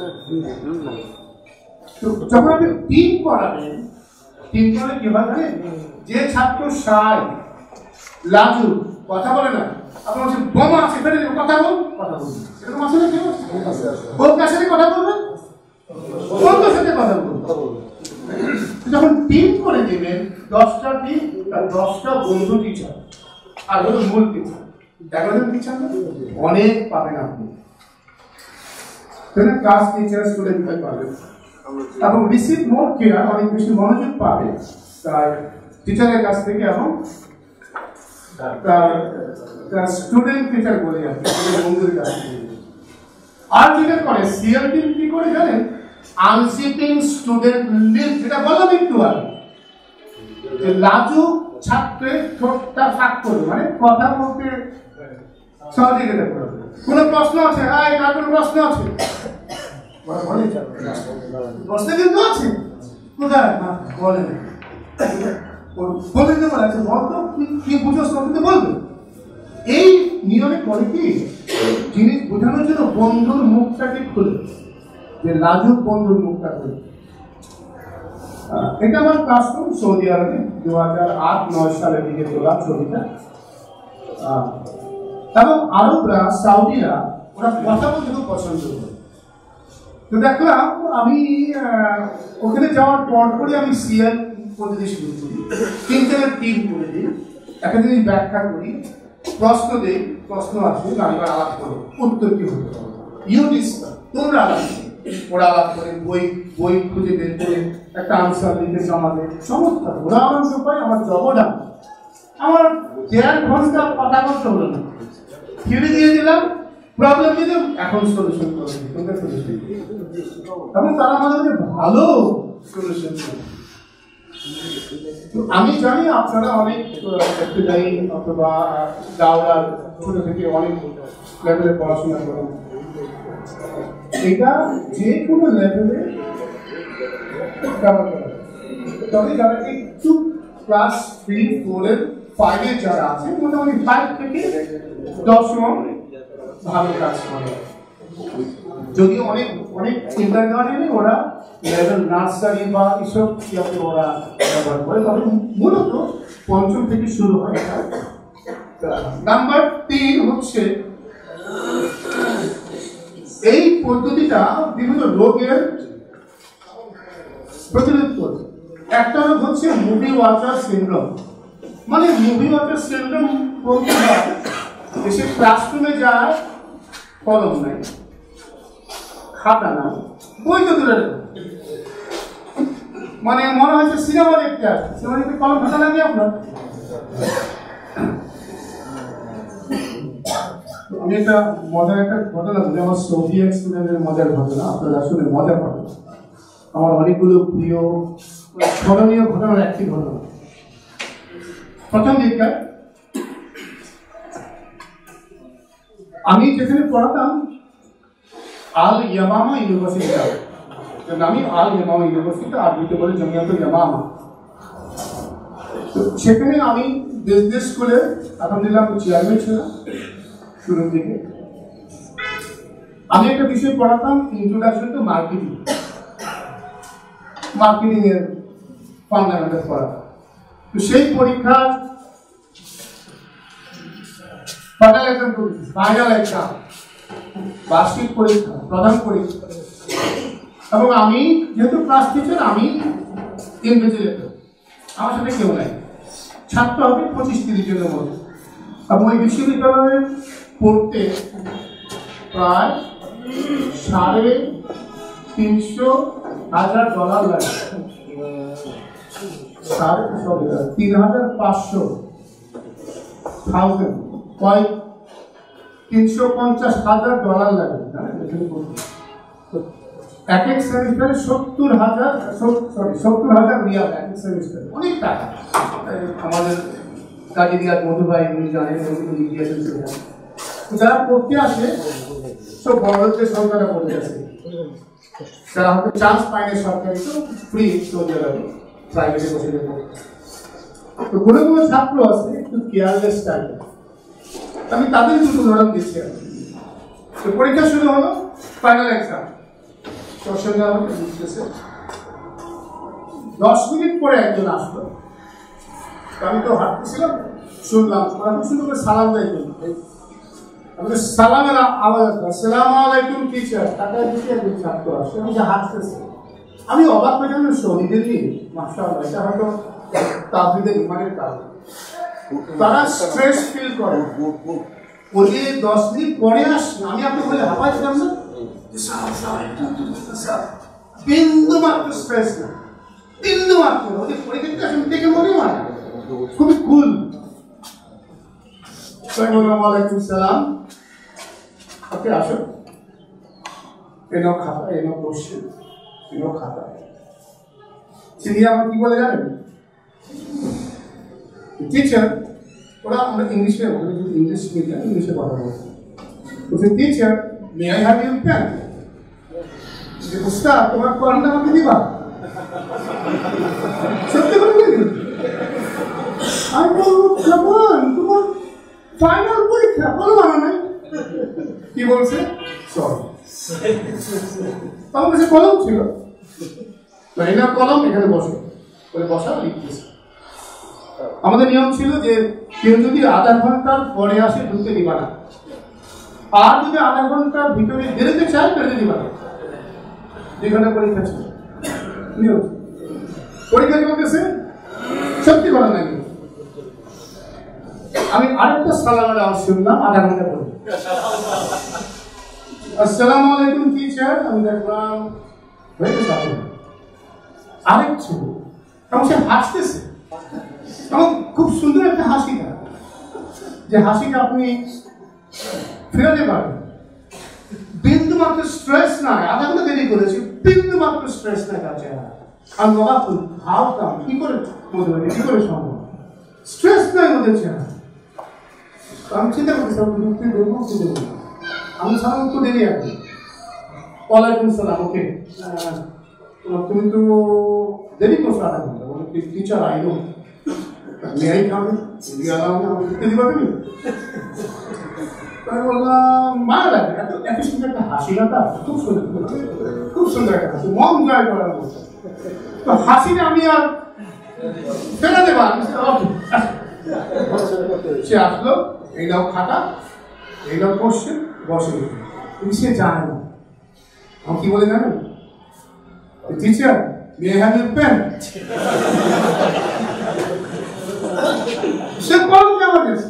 তো যখন আপনি টিম পড়াবেন, টিম পড়ালে কি হয় জানেন, যে ছাত্র সাই লাজু কথা বলে না, আপনার হচ্ছে বোমা আছে ফেলে কথা বলবেন, এরকম আছে না? কেউ কোন কার সাথে কথা বলবেন, কোন কার সাথে কথা বলবেন। যখন টিম করে দেবেন, 10টা টিম, 10টা বন্ধু টিচার আর হলো মূল টিচার, 11 জন টিচার অনেক পাবেন আপনি। ক্লাস টিচার স্টুডেন্ট পাবেন এবং রিসিভ মোর কেয়ার, অনেক বেশি মনোযোগ পাবে তার টিচারের কাছ থেকে এবং তার স্টুডেন্ট টিচার বলে আপনি বন্ধুর কাছ থেকে। আর যেটা করে সিএল টিম কি করে জানেন, আনসিটিং স্টুডেন্ট লিস্ট, যেটা বললাম একটু আগে, যে লাজু ছাত্রের ঠোঁটটা ফাঁক করবে, মানে কথা বলতে সহযোগিতা করবে। কোনো প্রশ্ন আছে? হ্যাঁ, কার কোনো প্রশ্ন আছে? প্রশ্ন কিন্তু আছে, কোথায় বলে বলে দিতে পারে, বলতো কি বুঝোস কিন্তু বলবে। এই নিয়মে করে কি জিনিস বোঝানোর জন্য বন্ধুর মুখটাকে খুলে, যে লাজুক বন্ধুর মুখটা খুলে। এটা আমার ক্লাসরুম সৌদি আরবে 2008-9 সালের দিকে তোলা ছবিটা। এবং আরবরা, সাউদিরা, ওরা কথা বলতে খুব পছন্দ করে। তো দেখলাম আমি ওখানে যাওয়ার পর পরে আমি সিএল পদ্ধতি শুরু করি, 3 টিম করে দিই, একটা জিনিস ব্যাখ্যা করি, প্রশ্ন দিই, প্রশ্ন আসে, আমি আলাপ করি, উত্তর কি হতে পারে, তোমরা আলাপ করি, ওরা আলাপ করে বই খুঁজে বের করে একটা আনসার দিতে জমা দেয়, চমৎকার। উদাহরণ পাই আমার জবটা, আমার 1.5 ঘন্টা কথা বলতে হলো না, থিওরি দিয়ে দিলাম, প্রবলেম দিলাম, এখন সলিউশন করে দিই, তোমরা সলিউশন এবং তারা আমাদের ভালো সলিউশন করে। আমি জানি আপনারা অনেক একটুখানি অথবা দাওরার ছোট থেকে অনেক লেভেলে পড়াশোনা করেন, এটা যে কোনো লেভেলে কভার করা, তবে যারা একটু ক্লাস 3, 4, 5 যারা আছে, মোটামুটি 5 থেকে 10 ভালো কাজ করে। যদি অনেক অনেক কিন্ডারগার্টেনে ওরা লেভেল নার্সারি বা এসব ইয়াতে ওরা ব্যবহার করে, তবে মূলত 5ম থেকে শুরু হয়। নাম্বার 3 হচ্ছে এই পদ্ধতিটা বিভিন্ন রোগের প্রতিরোধ করে। একটা রোগ হচ্ছে মুভি ওয়াচার সিনড্রোম, মানে মুভি ওয়াচার সিনড্রোম বলতে হয় সে ক্লাসরুমে যায়, কলম নাই, খাতা না, বই তো দূরে, মানে মনে হচ্ছে সিনেমা দেখতে আসছে, সিনেমা দেখতে কলম খাতা লাগে আপনার। আমি একটা মজার একটা ঘটনা বলি, আমার সোভিয়েত স্টুডেন্টের মজার ঘটনা, আপনারা শুনে মজা পাবেন। আমার অনেকগুলো প্রিয় স্মরণীয় ঘটনার একটি ঘটনা। প্রথম দিককার আমি যেখানে পড়াতাম আল ইয়ামামা ইউনিভার্সিটি, আমি আল ইয়ামামা ইউনিভার্সিটি, আরবিতে বলে জমিয়াতুল ইয়ামামা। সেখানে আমি বিজনেস স্কুলে আলহামদুলিল্লাহ চেয়ারম্যান ছিলাম শুরুর দিকে। আমি একটা বিষয় পড়াতাম, ইন্ট্রোডাকশন টু মার্কেটিং, মার্কেটিং এর ফান্ডামেন্টাল পড়াতাম। তো সেই পরীক্ষার ফাইনাল এক্সাম করেছি, ফাইনাল এক্সাম, বার্ষিক পরীক্ষা, প্রধান পরীক্ষা, এবং আমি যেহেতু ক্লাস টিচার, আমি ইনভিজিলেটর, আমার সাথে কেউ নাই, ছাত্র হবে 25-30 জনের মধ্যে। এবং ওই বিশ্ববিদ্যালয়ে পড়তে প্রায় $350,000 লাগে, 3,500,000, প্রায় $350,000 লাগে এক এক সেমিস্টারে। 70,000 রিয়াল এক এক সেমিস্টার, অনেক টাকা। আমাদের কাজে দিয়া বন্ধু ভাই উনি জানেন, যারা পড়তে আসে সব বড়দের সংখ্যাটা পড়তে আসে, তারা হয়তো চান্স পায়নি সরকারি, তো ফ্রি চলে যাবে, প্রাইভেটে বসে যাবে। তো কোনো কোনো ছাত্র আছে একটু কেয়ারলেস টাইপের, আমি তাদের দুটো উদাহরণ দিচ্ছি। তো পরীক্ষা শুরু হলো, ফাইনাল এক্সাম, তোর সঙ্গে আমাকে বুঝতেছে। 10 মিনিট পরে একজন আসলো, আমি তো হাঁটতেছিলাম, শুনলাম শুরু করে সালাম দেয়, আমাদের সালামের আওয়াজ আসলো, আসসালামু আলাইকুম টিচার। টাকায় দিতে একজন ছাত্র আসে, আমি যে হাঁটতেছি, আমি অবাক হয়ে গেলাম, শহীদের দিন মাশাআল্লাহ, এটা হয়তো তাবলীগের ইমানের কারণ, তারা স্ট্রেস ফিল করে। ওই যে 10 মিনিট পরে আসলো, আমি আপনাকে বলে হাঁপাইছিলাম না, বিন্দু মাত্র স্ট্রেস না, বিন্দু মাত্র। ওদের পরীক্ষা দেখে মনে হয় খুবই কুল। ওয়ালাইকুম সালাম, আপনি আসুন, এনো খাতা, এনো কোশ্চেন, এনো খাতা। তিনি আমার কি বলে জানেন, টিচার, ওরা আমরা ইংলিশে ইংলিশ মিডিয়াম, ইংলিশে কথা বলছি। বলছে teacher, may I have your pen? উস্তাদ, তোমার কলমটা আমাকে দিবা? সত্যি করে বলি, আমি বলবো কেমন তোমার ফাইনাল পরীক্ষা, বলো না নাই। কি বলছে? সরি। আমার কাছে কলম ছিল, এই না কলম, এখানে বসো, বলে বসা, লিখতেছে। আমাদের নিয়ম ছিল যে কেউ যদি আধা ঘন্টার পরে আসে ঢুকতে দিবা না, আর যদি আধা ঘন্টার ভিতরে বেরোতে চায় বেরোতে দিবা না। 2 ঘন্টা পরীক্ষা ছিল, নিয়ম। পরীক্ষা চলতেছে, সত্যি বলা নাই, আমি আরেকটা সালামের আওয়াজ শুনলাম আধা ঘন্টা পরে, আসসালামু আলাইকুম টিচার। আমি দেখলাম হয়ে গেছে, আরেক ছিল, এবং সে হাসতেছে, এবং খুব সুন্দর একটা হাসি, যে হাসিটা আপনি ফেরাতে পারবেন। বিন্দু মাত্র স্ট্রেস নাই, আধা ঘন্টা দেরি করেছি, বিন্দু মাত্র স্ট্রেস নাই তার চেহারা। আমি বাবা ভাবতাম কি করে মধ্যে, কি করে সম্ভব, স্ট্রেস নাই ওদের চেহারা। আমি চিন্তা করতেছি, আমি দেবো কি দেবো, আমি সাধারণত একটু দেরি আছি। ওয়ালাইকুম সালাম, ওকে, তুমি তো দেরি করছো আধা ঘন্টা, বলে টিচার আইলো, মেয়াই খাবে, আমি দিতে দিবা তুমি? আমি বললাম মায়া লাগে, এত সুন্দর একটা হাসি না তার, খুব সুন্দর, খুব সুন্দর একটা হাসি, মন জয় করার মতো। তো হাসিটা আমি আর ফেরাতে পারি। সে আসলো, এই নাও খাতা, এই নাও কোশ্চেন, বসে। কিন্তু সে জানে না, আমি কি বলে জানেন, teacher may I have your pen? সে কলম আমার কাছে,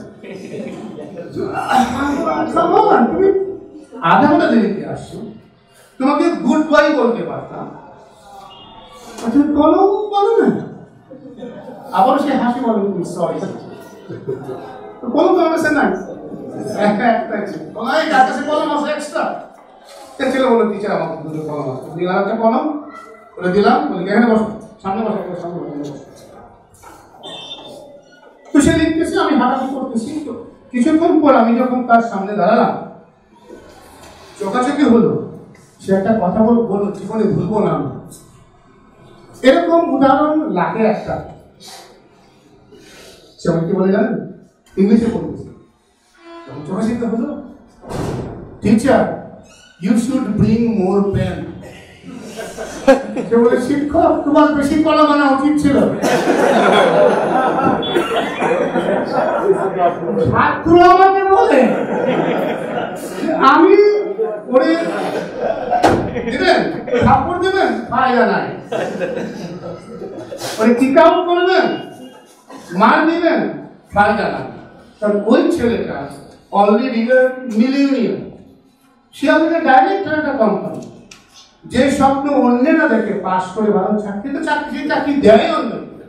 তুমি আধা ঘন্টা দেরিতে আসছো, তোমাকে গুড বাই বলতে পারতাম, তুমি কলম বলো না। আবার সে হাসি বলে, সরি, কলম তো আমার কাছে নাই, কলম আছে এক্সট্রা। ছেলে বললো টিচার আমাকে দুটো কলম আছে, দিলাম একটা কলম, বলে দিলাম, বলি এখানে বসো, সামনে বসো, সামনে বসো। তো সে লিখতেছে, আমি হাঁটাহাঁটি করতেছি। তো কিছুক্ষণ পর আমি যখন তার সামনে দাঁড়ালাম, চোখাচোখি হলো, সে একটা কথা বললো, জীবনে ভুলবো না আমি। এরকম উদাহরণ লাগে একটা। সে আমাকে বলে জানেন, ইংলিশে বলতেছে, চোখাচোখি হলো, teacher you should bring more pen. সে বলে শিক্ষক, তোমার বেশি কলম আনা উচিত ছিল। ছাত্র আমাকে বলে, আমি ওরে দিবেন, থাপ্পড় দেবেন, ফায়দা নাই, ওরে কিক আউট করবেন, মার দিবেন, ফায়দা নাই। কারণ ওই ছেলেটা অলরেডি মিলিয়নিয়ার, সে আমাকে ডাইরেক্টর একটা কোম্পানি, যে স্বপ্ন অন্যেরা দেখে পাশ করে ভালো চাকরি, তো চাকরি চাকরি দেয় অন্য,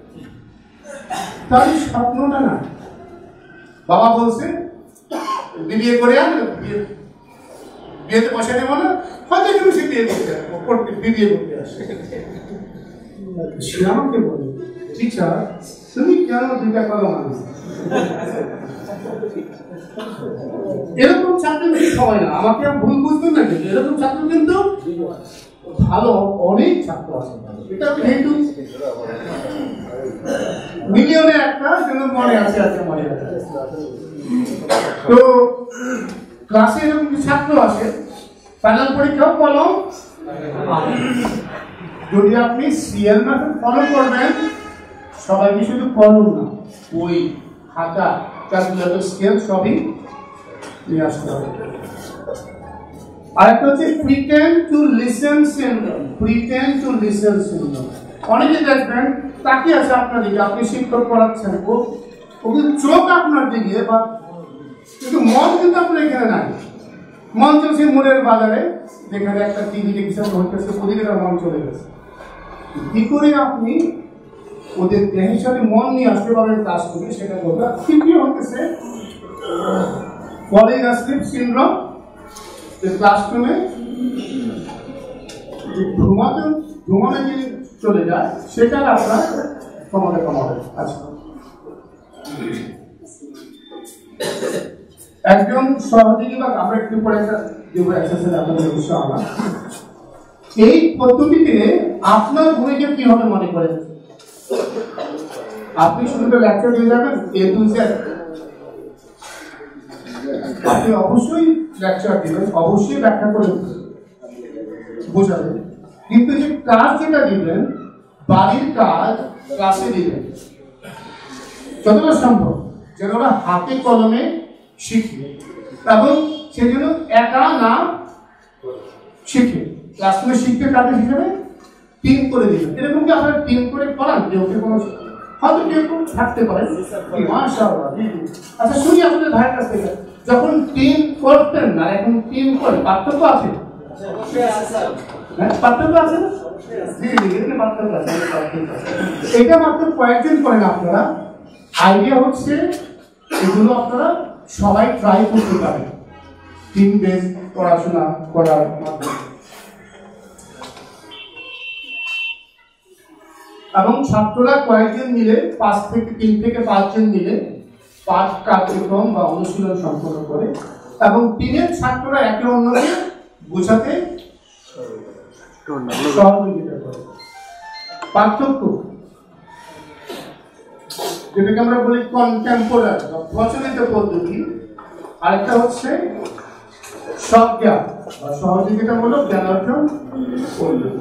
তার স্বপ্নটা না। বাবা বলছে বিয়ে করে আনলো, বিয়েতে পয়সা দেবো না, হয়তো কিন্তু সে বিয়ে করতে বিয়ে করতে আসে। সে আমাকে বলে, টিচার তুমি কেন 2টা কলম আনো? এরকম ছাত্র সবাই না, আমাকে ভুল বুঝবেন না, কিন্তু এরকম ছাত্র কিন্তু ভালো অনেক ছাত্র আছে, এটা যেহেতু মিলিয়নে একটা যেন মনে আছে, মনে আছে। তো ক্লাসে এরকম ছাত্র আছে, ফাইনাল পরীক্ষাও কলম, যদি আপনি সিএল মেথড ফলো করবেন, সবাইকে শুধু কলম না, বই, খাতা, ক্যালকুলেটর, স্কেল সবই নিয়ে আসতে হবে। আরেকটা হচ্ছে pretend to listen syndrome. Pretend to listen syndrome, অনেকে দেখবেন তাকিয়ে আছে আপনার দিকে, আপনি শিক্ষক পড়াচ্ছেন, ও কিন্তু চোখ আপনার দিকে, বা কিন্তু মন কিন্তু আপনার এখানে নাই। মন চলছে মোড়ের বাজারে, যেখানে একটা টিভি দেখছে হচ্ছে, ওদিকে তার মন চলে গেছে। কি করে আপনি ওদের দেহের সাথে মন নিয়ে আসতে পারবেন ক্লাস করে, সেটা বলবে। তৃতীয় হচ্ছে পলিগাস্ট্রিক সিনড্রোম, যে ক্লাসরুমে ঘুমাতে যে চলে যায়, সেটা আপনার কমাবে। আচ্ছা, একজন সহযোগী বা আমরা একটু পরে আপনাদের অবশ্যই আমরা এই পদ্ধতিতে আপনার ভূমিকা কি হবে মনে করেন? আপনি শুধু লেকচার দিয়ে যাবেন এ টু জেড, আপনি অবশ্যই লেকচার দিবেন, অবশ্যই ব্যাখ্যা করে বোঝাবেন, কিন্তু যে কাজ যেটা দিবেন, বাড়ির কাজ ক্লাসে দিবেন যতটা সম্ভব, যেন ওরা হাতে কলমে শিখবে, এবং সে যেন একা না শিখে। ক্লাসরুমে শিখতে কাজের হিসেবে টিম করে দিবেন। এরকম কি আপনারা টিম করে করান? কেউ কোনো হয়তো কেউ থাকতে পারে, মাশাআল্লাহ। আচ্ছা, শুনি আপনাদের ভাইয়ের কাছ থেকে, যখন টিম করতেন না, এখন টিম করে, পার্থক্য আছে? পার্থক্য আছে না? পার্থক্য আছে। এটা মাত্র কয়েকজন করেন আপনারা। আইডিয়া হচ্ছে এগুলো আপনারা সবাই ট্রাই করতে পারেন টিম বেস পড়াশোনা করার মাধ্যমে। এবং ছাত্ররা কয়েকজন মিলে 3 থেকে 5 জন মিলে পাঠ কার্যক্রম বা অনুশীলন সম্পন্ন করে, এবং টিমের ছাত্ররা একে অন্যকে বোঝাতে সহযোগিতা করে। পার্থক্য যেটাকে আমরা বলি কন্টেম্পোরারি বা প্রচলিত পদ্ধতি, আরেকটা হচ্ছে স্বজ্ঞান বা সহযোগিতামূলক জ্ঞান অর্জন পদ্ধতি।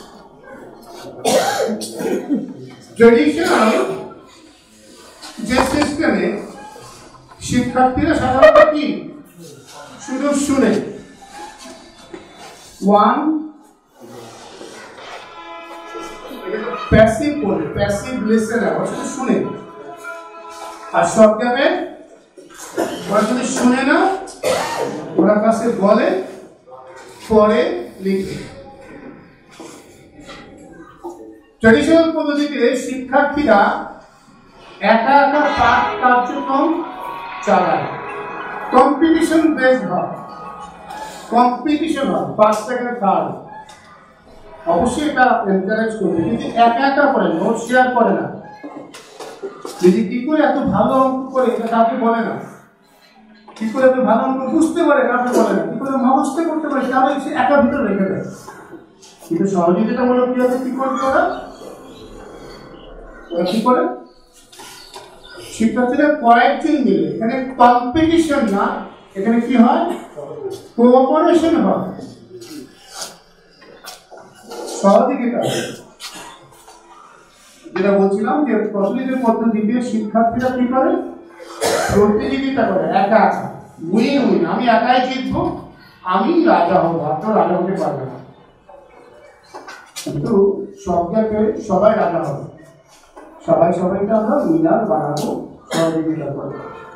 ট্রেডিশনাল যে সিস্টেমে শিক্ষার্থীরা সাধারণত কি শুধু শুনে, প্যাসিভ বলে, প্যাসিভ লিসেনার, শুধু শুনে। আর স্বজ্ঞানে ওরা শুধু শুনে না, ওরা কাছে বলে, পরে লিখে। ট্রেডিশনাল পদ্ধতিতে শিক্ষার্থীরা একা একা পাঠ কার্যক্রম চালায়, কম্পিটিশন বেসড হয়, কম্পিটিশন হয়, ফার্স্ট সেকেন্ড থার্ড, অবশ্যই এটা এনকারেজ করবে, কিন্তু একা একা করে, নোট শেয়ার করে না। যদি কি করে এত ভালো অঙ্ক করে, এটা কাউকে বলে না। কি করে এত ভালো অঙ্ক বুঝতে পারে, কাউকে বলে না। কি করে মুখস্থ করতে পারে, তাহলে সে একা ভিতরে রেখে দেয়। কিন্তু সহযোগিতামূলক কি আছে, কি করবে ওরা? কি করে? শিক্ষার্থীরা কয়েকজন মিলে, এখানে কম্পিটিশন না, এখানে কি হয়, কোঅপারেশন হয়, সহযোগিতা। যেটা বলছিলাম যে প্রচলিত পদ্ধতিতে শিক্ষার্থীরা কি করে, প্রতিযোগিতা করে, একা একা, উইন উইন, আমি একাই জিতবো, আমি রাজা হবো, আপনার রাজা হতে পারবে না। কিন্তু সজ্ঞাকে সবাই রাজা হবে, সবাইকে আমরা উইনার বানাবো, সহযোগিতা করে।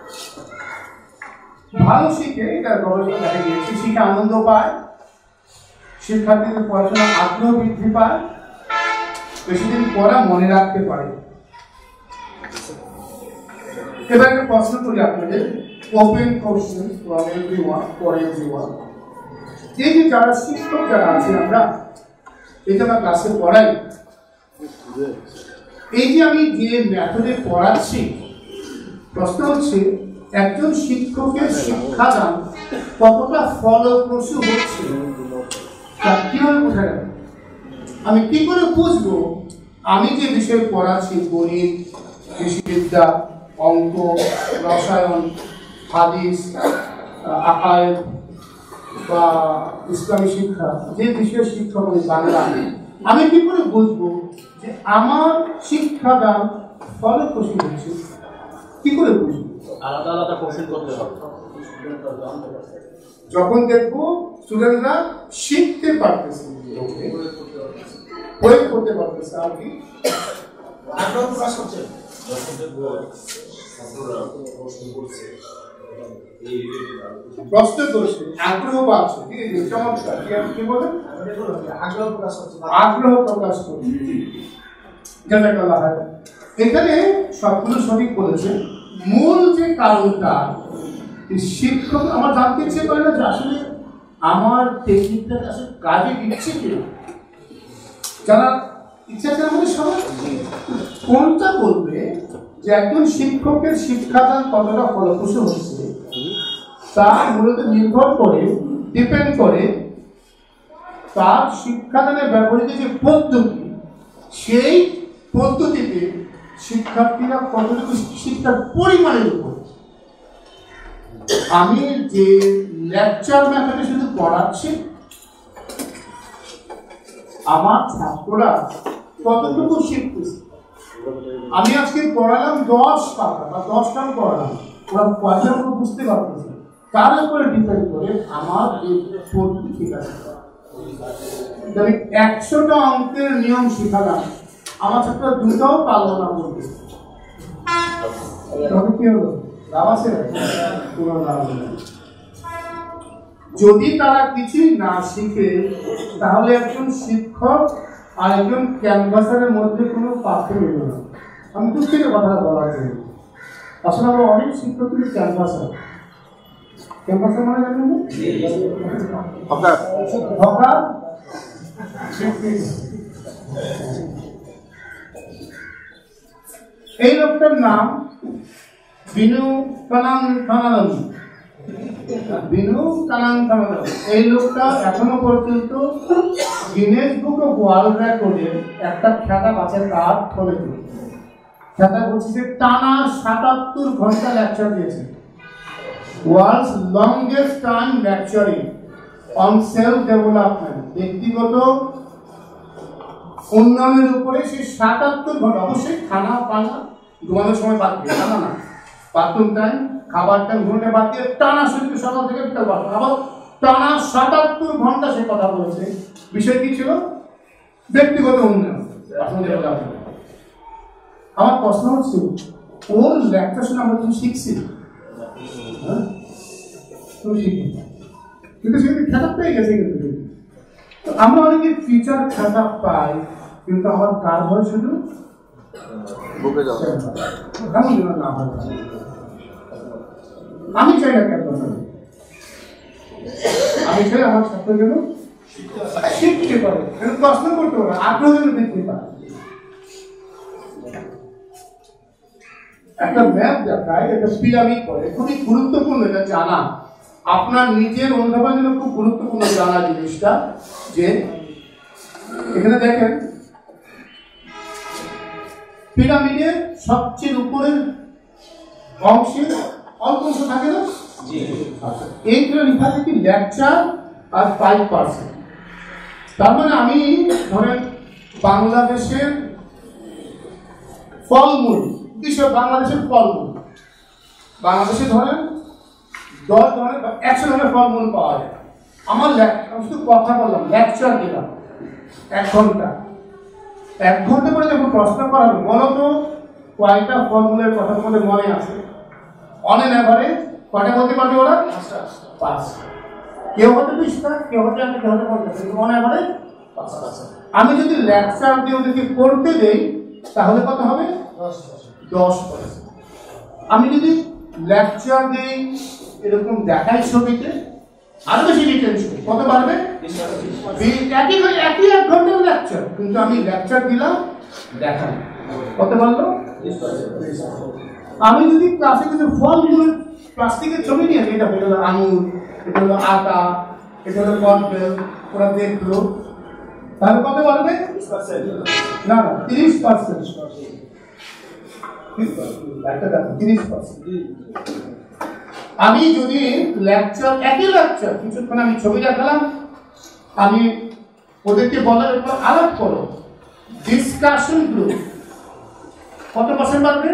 ভালো শিখে, এটা গবেষণা দেখা গিয়েছে, শিখে আনন্দ পায়, শিক্ষার্থীদের পড়াশোনার আগ্রহ বৃদ্ধি পায়, বেশিদিন পড়া মনে রাখতে পারে। এবার একটা প্রশ্ন করি আপনাদের, open question from everyone, for everyone. এই যে যারা শিক্ষক যারা আছে, আমরা এই যে আমরা ক্লাসে পড়াই, এই যে আমি যে মেথডে পড়াচ্ছি, প্রশ্ন হচ্ছে একজন শিক্ষকের শিক্ষাদান কতটা ফলপ্রসূ হচ্ছে তা কিভাবে বোঝা যাবে? আমি কি করে বুঝবো আমি যে বিষয় পড়াচ্ছি গণিত, কৃষিবিদ্যা, অঙ্ক, রসায়ন, হাদিস, আকায়েদ বা ইসলামী শিক্ষা, যে বিষয়ের শিক্ষা বলি বাংলা, আমি কি করে বুঝবো যে আমার শিক্ষাদান ফলপ্রসূ হচ্ছে? কি করে বুঝবো? আলাদা আলাদা কোশ্চেন করতে হবে। যখন দেখবো স্টুডেন্টরা শিখতে পারতেছে, প্রয়োগ করতে পারতেছে, আর কি আগ্রহ প্রকাশ করছে। প্রশ্ন করছে, আগ্রহ পাচ্ছে, চমৎকার। কি বলেন? আগ্রহ প্রকাশ করছে। আগ্রহ প্রকাশ করছে, যেটা বলা হয়। এখানে সবগুলো সঠিক বলেছে। মূল যে কারণটা, শিক্ষক আমার জানতে ইচ্ছে করে না যে আসলে আমার টেকনিকটা আসলে কাজে দিচ্ছে কিনা। যারা ইচ্ছা আছে আমাদের সবাই কোনটা বলবে যে একজন শিক্ষকের শিক্ষাদান কতটা ফলপ্রসূ হচ্ছে, তা মূলত নির্ভর করে, ডিপেন্ড করে তার শিক্ষাদানে ব্যবহৃত যে পদ্ধতি, সেই পদ্ধতিতে শিক্ষার্থীরা কতটুকু শিক্ষার পরিমাণের উপর। আমি যে লেকচার মেথডে শুধু পড়াচ্ছি, আমার ছাত্ররা কতটুকু শিখতেছে। আমি আজকে পড়ালাম 10 পাতা বা 10 টান পড়ালাম, ওরা কয়টা বুঝতে পারতেছে, তার উপরে ডিপেন্ড করে আমার এই পদ্ধতি ঠিক আছে। আমি 100টা অঙ্কের নিয়ম শিখালাম, আমার ছাত্ররা 2টাও পারল না বলতে, তবে কি হলো? লাভ আছে? কোনো লাভ নেই। যদি তারা কিছুই না শিখে, তাহলে একজন শিক্ষক আর একজন ক্যানভাসারের মধ্যে কোনো পার্থক্য নেই। আমি দুঃখের কথা বলার জন্য, আসলে আমরা অনেক শিক্ষক কিন্তু ক্যানভাসার। ক্যানভাসার মানে জানেন না? ধোঁকা। এই লোকটার নাম বিনু কানান। এই লোকটা এখনো পর্যন্ত গিনেস বুক অফ ওয়ার্ল্ড রেকর্ডে একটা খেতা আছে, তার ফলে খেতা বলছে যে টানা ৭৭ ঘন্টা লেকচার দিয়েছে। World's longest time lecturing on self development, ব্যক্তিগত উন্নয়নের উপরে সে ৭৭ ঘন্টা। অবশ্যই খানা পানা ঘুমানোর সময় বাদ দিয়ে, খানা না, বাথরুম টাইম, খাবার টাইম, ঘুমটা বাদ দিয়ে টানা শুধু সকাল থেকে বিকাল পর্যন্ত আবার টানা ৭৭ ঘন্টা সে কথা বলেছে। বিষয় কি ছিল? ব্যক্তিগত উন্নয়ন। আমার প্রশ্ন হচ্ছে, ওর লেকচার শুনে আমরা তুমি শিখছি? তুমি শিখি, কিন্তু সে খেতাব পেয়ে গেছে। কিন্তু আমরা অনেকে ফিচার খেতাব পাই, কিন্তু আমার কাজ হয় শুধু না হয়। আমি চাই না কেন, আমি চাই আমার ছাত্র যেন শিখতে পারে, প্রশ্ন করতে পারে, আগ্রহ যেন দেখতে পারে। একটা ম্যাপ দেখায়, একটা পিরামিড করে, খুবই গুরুত্বপূর্ণ এটা জানা। আপনার নিজের অনুধাবনের জন্য খুব গুরুত্বপূর্ণ জানা জিনিসটা, যে এখানে দেখেন পিরামিডের সবচেয়ে উপরের অংশে অল্প অংশ থাকে না, এইগুলো লেখা থাকে লেকচার আর 5%। তার মানে আমি ধরেন বাংলাদেশের ফলমূল, বাংলাদেশের ফলমূল, বাংলাদেশে ধরেন 10 ধরনের 100 ধরনের ফলমূল পাওয়া যায়। আমার শুধু কথা বললাম, লেকচার দিলাম 1 ঘন্টা। 1 ঘন্টা পরে যখন প্রশ্ন করা হবে, বলো তো কয়টা ফলমূলের কথা তোমাদের মনে আছে? অন এন অ্যাভারেজ কয়টা বলতে পারবে ওরা? 5। কেউ হতে 20টা, কেউ হতে 1, কেউ হতে 50, কিন্তু অন অ্যাভারেজ 5। আমি যদি লেকচার দিয়ে ওদেরকে করতে দেই, তাহলে কত হবে? 10%। আমি যদি লেকচার দেই এরকম দেখাই ছবিতে, আরো বেশি রিটেনশন কত বাড়বে? একই 1 ঘন্টার লেকচার, কিন্তু আমি লেকচার দিলাম দেখাই, কত বাড়লো? 20%। আমি যদি ক্লাসে কিছু ফলগুলো প্লাস্টিকের ছবি নিয়ে, এটা হলো আঙুর, এটা হলো আটা, এটা হলো কর্নফ্লেক্স, ওরা দেখলো তাহলে কত বাড়বে? না না 30%। একটা কথা 30%। আমি যদি লেকচার, একই লেকচার কিছুক্ষণ আমি ছবি দেখালাম, আমি ওদেরকে বলার এরপর আলাপ করো, ডিসকাশন গ্রুপ কত পার্সেন্ট বাড়বে?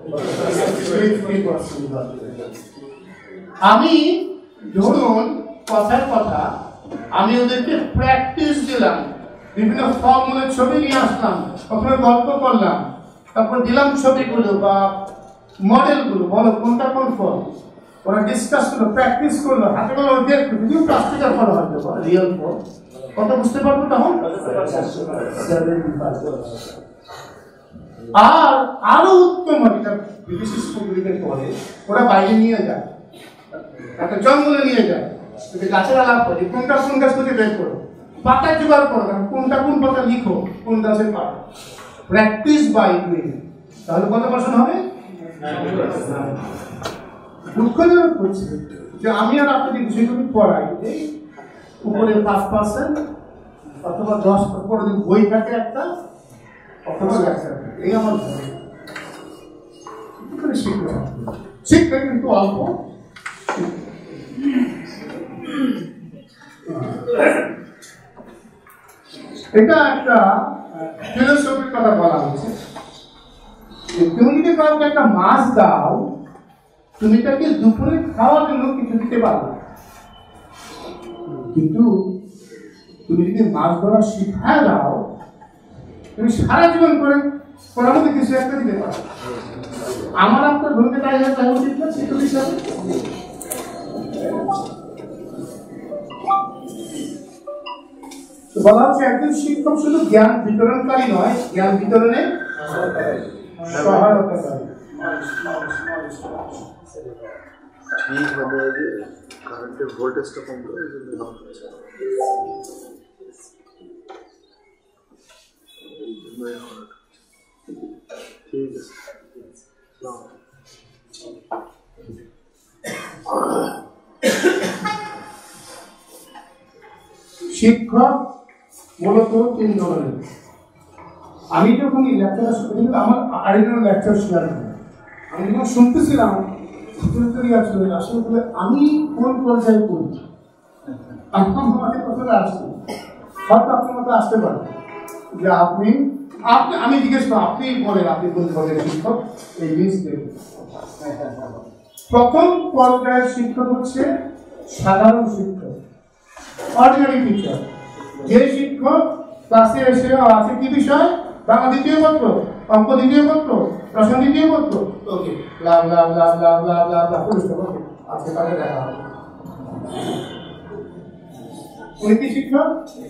50% বাড়বে। আমি ধরুন কথার কথা, আমি ওদেরকে প্র্যাকটিস দিলাম, বিভিন্ন ফর্মুলার ছবি নিয়ে আসলাম, প্রথমে গল্প করলাম, তারপর দিলাম ছবিগুলো বা মডেলগুলো, বলো কোনটা কোন ফর্ম, ওরা ডিসকাস করলো, প্র্যাকটিস করলো, হাতে করে দেখলো, যদিও প্লাস্টিকের ফর্ম হয়তো রিয়েল ফর্ম, কত বুঝতে পারবো তখন? 75%। আর আরো উত্তম হয়, এটা বিদেশি স্কুলগুলিতে করে, ওরা বাইরে নিয়ে যায়, একটা জঙ্গলে নিয়ে যায়, গাছের আলাপ করে, কোনটা কোন গাছ থেকে বের করো, পাতা জোগাড় করো, কোনটা কোন পাতা লিখো, কোন গাছের পাতা, প্র্যাকটিস বাই ডুইং। তাহলে কত পার্সেন্ট হবে? দুঃখজনক হচ্ছে যে আমি আর আপনাদের বিষয়গুলো পড়াই, এই উপরে 5% অথবা 10% পরে বই থাকে একটা, অথবা লেকচার, এই আমার ভয়। কি করে শিখবে? শিখবে কিন্তু অল্প। এটা একটা ফিলোসফির কথা বলা হচ্ছে, তুমি যদি কাউকে একটা মাছ দাও, তুমি তাকে দুপুরে খাওয়ার জন্য কিছু দিতে পারো, কিন্তু তুমি যদি মাছ ধরা শিখায় দাও, তুমি সারা জীবন করে করার মধ্যে কিছু একটা দিতে পারো। আমার আপনার ভূমিকা তাই উচিত না শিক্ষক হিসাবে? বলা হচ্ছে একজন শিক্ষক শুধু জ্ঞান বিতরণকারী নয়, জ্ঞান বিতরণে সহায়তাকারী। ঠিক হবে যে কারেন্টের ভোল্টেজটা কম করে এই জন্য দাম হচ্ছে। ঠিক আছে। শিক্ষক মূলত 3 ধরনের। আমি যখন এই লেকচার শুরু করি, আমার আরেকজন লেকচার শেয়ার করি, আমি যখন শুনতেছিলাম আসলে আমি কোন পর্যায়ে পড়ি, আমাদের কথাটা আসছে, হয়তো আপনার মতো আসতে পারে যে আপনি আমি জিজ্ঞেস করি, আপনি বলেন আপনি কোন পর্যায়ের শিক্ষক, এই লিস্ট দেবেন। প্রথম পর্যায়ের শিক্ষক হচ্ছে সাধারণ শিক্ষক, অর্ডিনারি টিচার। যে শিক্ষক ক্লাসে এসে আছে কি বিষয়, বাংলা দ্বিতীয় পত্র, অঙ্ক দ্বিতীয় পত্র, রসায়ন দ্বিতীয় পত্র, ওকে লাভ লাভ লাভ লাভ লাভ লাভ লাভ ওকে আজকে তাহলে দেখা হবে। উনি কি শিক্ষক?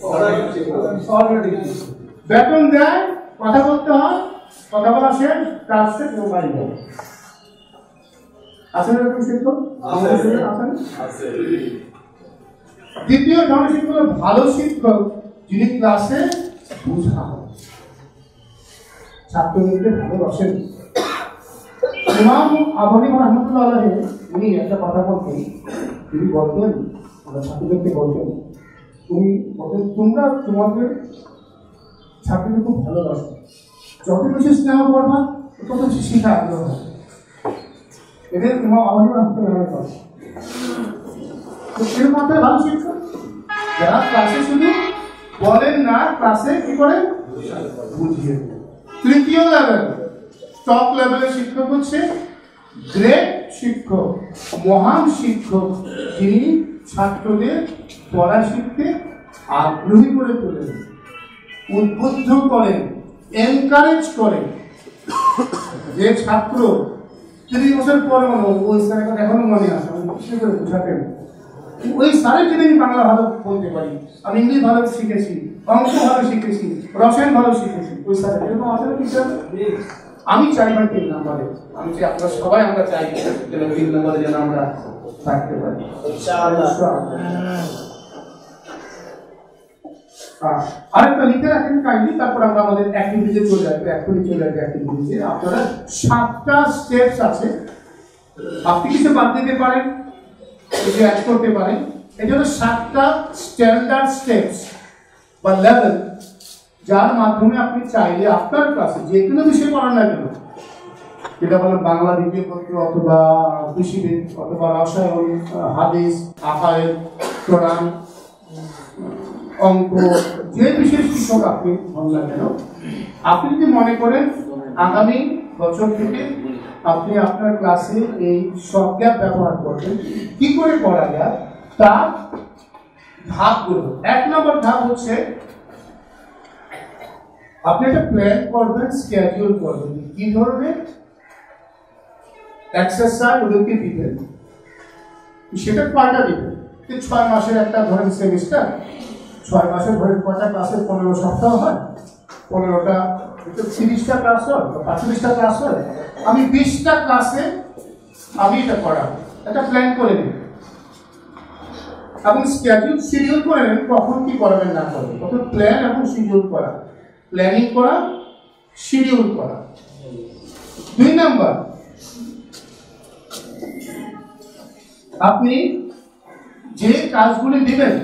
বেতন দেয়, কথা বলতে হয়, কথা বলা শেষ, কাজ শেষ, মোবাইল দেয়। আছেন এরকম শিক্ষক? আছেন। দ্বিতীয় ধরনের শিক্ষক হলো ভালো শিক্ষক, যিনি ক্লাসে বোঝান, ছাত্রদেরকে ভালোবাসেন। ইমাম আবু হানিফা রাহমাতুল্লাহ আলাইহি উনি একটা কথা বলতেন, তিনি বলতেন, ছাত্রদেরকে বলতেন, তোমরা তোমাদের ছাত্রদের খুব ভালোবাসো, যত বেশি স্নেহ করবা তত বেশি শিখা আগ্রহ হবে। এদের ইমাম আবু হানিফা রাহমাতুল্লাহ আলাইহি বলেন। তো এর মাথায় ভালো শিক্ষক যারা ক্লাসে শুধু বলেন না, ক্লাসে কি করেন, বুঝিয়ে দেন। তৃতীয় লেভেল, টপ লেভেলের শিক্ষক হচ্ছে গ্রেট শিক্ষক, মহান শিক্ষক, যিনি ছাত্রদের পড়া শিখতে আগ্রহী করে তোলেন, উদ্বুদ্ধ করেন, এনকারেজ করেন। যে ছাত্র 30 বছর পরে ওই স্যারের কথা এখনো মনে আসে, আমি বিশেষ করে বোঝাতেন, ওই স্যারের যদি আমি বাংলা ভালো বলতে পারি, আমি ইংলিশ ভালো শিখেছি, অঙ্ক ভালো শিখেছি, রসায়ন ভালো শিখেছি, ওই স্যারের এরকম আসলে কি স্যার? আমি চাই ভাই 3 নম্বরে, আমি চাই আপনারা সবাই আমরা চাই যেন 3 নম্বরে যেন আমরা থাকতে পারি আরেকটা লিখে রাখেন কাইন্ডলি, তারপর আমরা আমাদের অ্যাক্টিভিটিতে চলে আসবো। অ্যাক্টিভিটিতে আপনারা 7টা স্টেপস আছে, আপনি কিছু বাদ দিতে পারেন, কিছু অ্যাড করতে পারেন। এই জন্য 7টা স্ট্যান্ডার্ড স্টেপস, বা লেভেল যার মাধ্যমে আপনি চাইলে আপনার ক্লাসে যে কোনো বিষয় পড়ান না কেন, যেটা বলেন বাংলা দ্বিতীয় পত্র অথবা কৃষিবিদ অথবা রসায়ন, হাদিস, আকায়েদ, কোরআন, অঙ্ক, যে বিশেষ শিক্ষক আপনি হন না কেন, আপনি যদি মনে করেন আগামী বছর থেকে আপনি আপনার ক্লাসে এই সজ্ঞান ব্যবহার করবেন, কি করে করা যায় তার ধাপগুলো। 1 নম্বর ধাপ হচ্ছে আপনি একটা প্ল্যান করবেন, স্কেডিউল করবেন, কি ধরনের এক্সারসাইজ ওদেরকে দিবেন, সেটা কয়টা দিবেন। 6 মাসের একটা ধরেন সেমিস্টার, 6 মাসের ধরেন কয়টা ক্লাসের 15 সপ্তাহ হয়, 15টা 30টা ক্লাস হয়, 45টা ক্লাস হয়, আমি 20টা ক্লাসে আমি এটা করাবো, একটা প্ল্যান করে নিন এবং শিডিউল করে নেন কখন কি করবেন না করবেন। কত প্ল্যান এবং শিডিউল করা, প্ল্যানিং করা, শিডিউল করা। 2 নাম্বার, আপনি যে কাজগুলি দিবেন,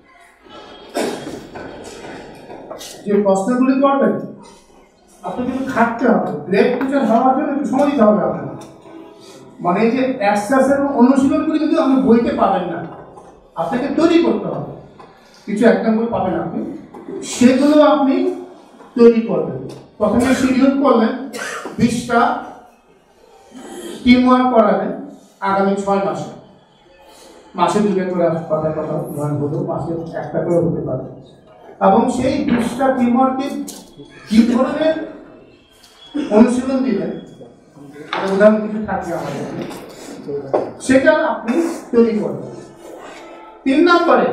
যে প্রশ্নগুলি করবেন, আপনাকে কিন্তু খাটতে হবে, গ্রেড টিচার হওয়ার জন্য একটু সময় দিতে হবে আপনার। মানে এই যে এক্সারসাইজ এবং অনুশীলনগুলি কিন্তু আপনি বইতে পাবেন না, আপনাকে তৈরি করতে হবে। কিছু একটা বই পাবেন আপনি, সেগুলো আপনি তৈরি করবেন। প্রথমে শিডিউল করলেন, 20টা টিম ওয়ার্ক করাবেন আগামী 6 মাসে, মাসে 2টা করে কথা উদাহরণ হলো, মাসে 1টা করে হতে পারে। এবং সেই 20টা টিম ওয়ার্কে কি ধরনের অনুশীলন দিবেন, উদাহরণ কিছু থাকবে আমাদের, সেটা আপনি তৈরি করবেন। 3 নম্বরে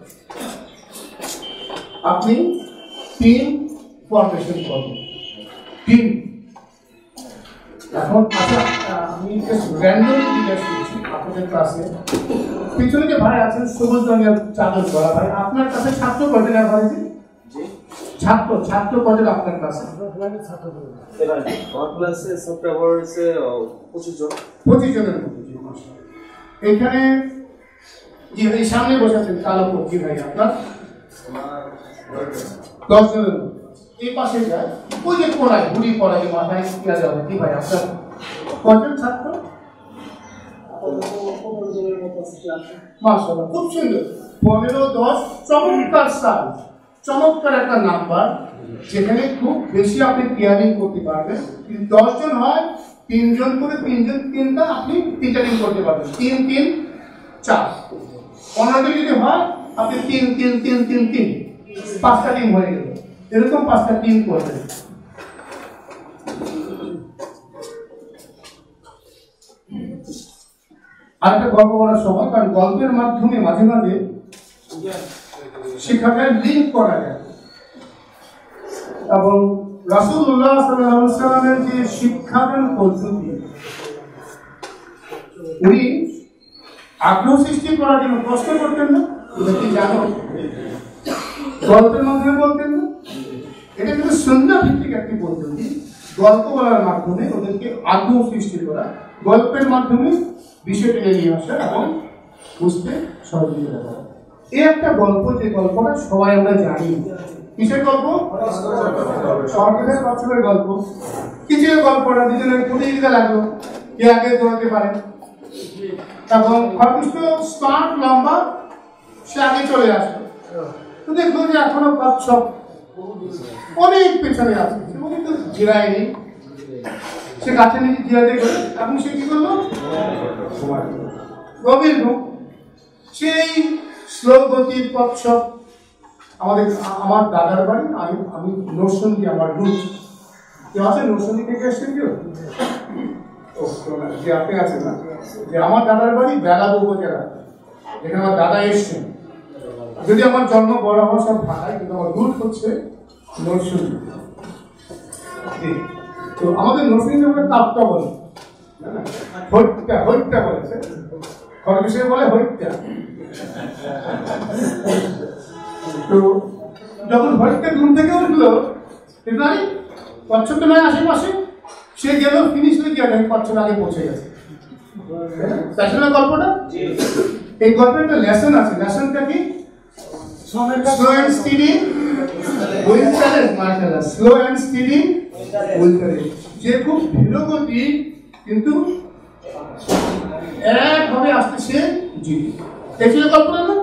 আপনি টিম ফরমেশন করবেন। টিম এখন আচ্ছা, আমি র্যান্ডমলি জিজ্ঞেস করছি আপনাদের ক্লাসে, পিছনে যে ভাই আছেন সবুজ রঙের চাদর পরা ভাই, আপনার কাছে ছাত্র কয়জন ভাইজি? ছাত্র কয়জন আপনার ক্লাসে? আমার ক্লাসে সফটওয়্যার হচ্ছে 25 জন। 25 জনের মতো। এখানে জি এই সামনে বসে আছেন কালো পক্ষী ভাই, আপনার 10 জনের মতো। এই পাশে যায় ওই যে পড়ায় বুড়ি পড়ায় মাথায় কিয়া যাবে কি ভাই, আপনার কয়জন ছাত্র? মাশাআল্লাহ, খুব সুন্দর। 15, 10 চমৎকার সাইজ, চমৎকার একটা নাম্বার, যেখানে খুব বেশি আপনি ক্লিয়ারিং করতে পারবেন। 10 জন হয় 3 জন করে, 3 জন 3টা আপনি টিচারিং করতে পারবেন, 3 3 4। 15 জন যদি হয় আপনি 3 3 3 3 3 5টা টিম হয়ে গেল, এরকম 5টা টিম করবেন। আরেকটা গল্প বলার সময়, কারণ গল্পের মাধ্যমে মাঝে মাঝে শিক্ষাকে লিঙ্ক করা যায় এবং রাসূলুল্লাহ সাল্লাল্লাহু আলাইহি ওয়াসাল্লামের যে শিক্ষাদান পদ্ধতি, উনি আগ্রহ সৃষ্টি করার জন্য প্রশ্ন করতেন না, তুমি কি জানো, গল্পের মাধ্যমে বলতেন না। এটা কিন্তু সুন্নাহ ভিত্তিক একটি পদ্ধতি, গল্প বলার মাধ্যমে ওদেরকে আগ্রহ সৃষ্টি করা, গল্পের মাধ্যমে বিষয় টেনে নিয়ে আসা এবং বুঝতে সহযোগিতা করা। এই একটা গল্প, যে গল্পটা সবাই আমরা জানি, কিসের গল্প? সরকারের বছরের গল্প। কিছু গল্পটা দুজনের প্রতিযোগিতা লাগলো, কে আগে দৌড়াতে পারে, এবং সর্বোচ্চ স্মার্ট লম্বা সে আগে চলে আসলো। তো দেখলো যে এখনো কচ্ছপ অনেক পেছনে আছে, এবং কিন্তু জিরায়নি, সে গাছের নিচে জিরাতে গেল এবং সে কি করলো, গভীর ঘুম। সেই স্লো গতির কচ্ছপ, আমার দাদার বাড়ি, আমি নরসিংদী, আমার রুট কেউ আছে নরসিংদী থেকে এসছেন কেউ? যে আপনি আছেন না, যে আমার দাদার বাড়ি বেলাবো উপজেলা, যেখানে আমার দাদা এসছেন। যদি আমার জন্ম বড় হওয়া সব ঢাকায়, কিন্তু আমার রুট হচ্ছে নরসিংদী। তো আমাদের নরসিংদী আমরা তাপটা বলি, হইটা বলেছে, খরগোশের বলে হইটা। তো যখন হইটা ঘুম থেকে উঠলো, কচ্ছপ তো নয় আশেপাশে, সে গেল ফিনিশ হয়ে গিয়ে কচ্ছপ আগে পৌঁছে গেছে। তাই গল্পটা, এই গল্পের একটা লেসন আছে। লেসনটা কি? Slow and steady will challenge মার্শাল্লাহ, slow and steady will challenge, যে খুব ধীরগতি কিন্তু একভাবে আসতেছে জিতে। এই ছিল কল্পনা না?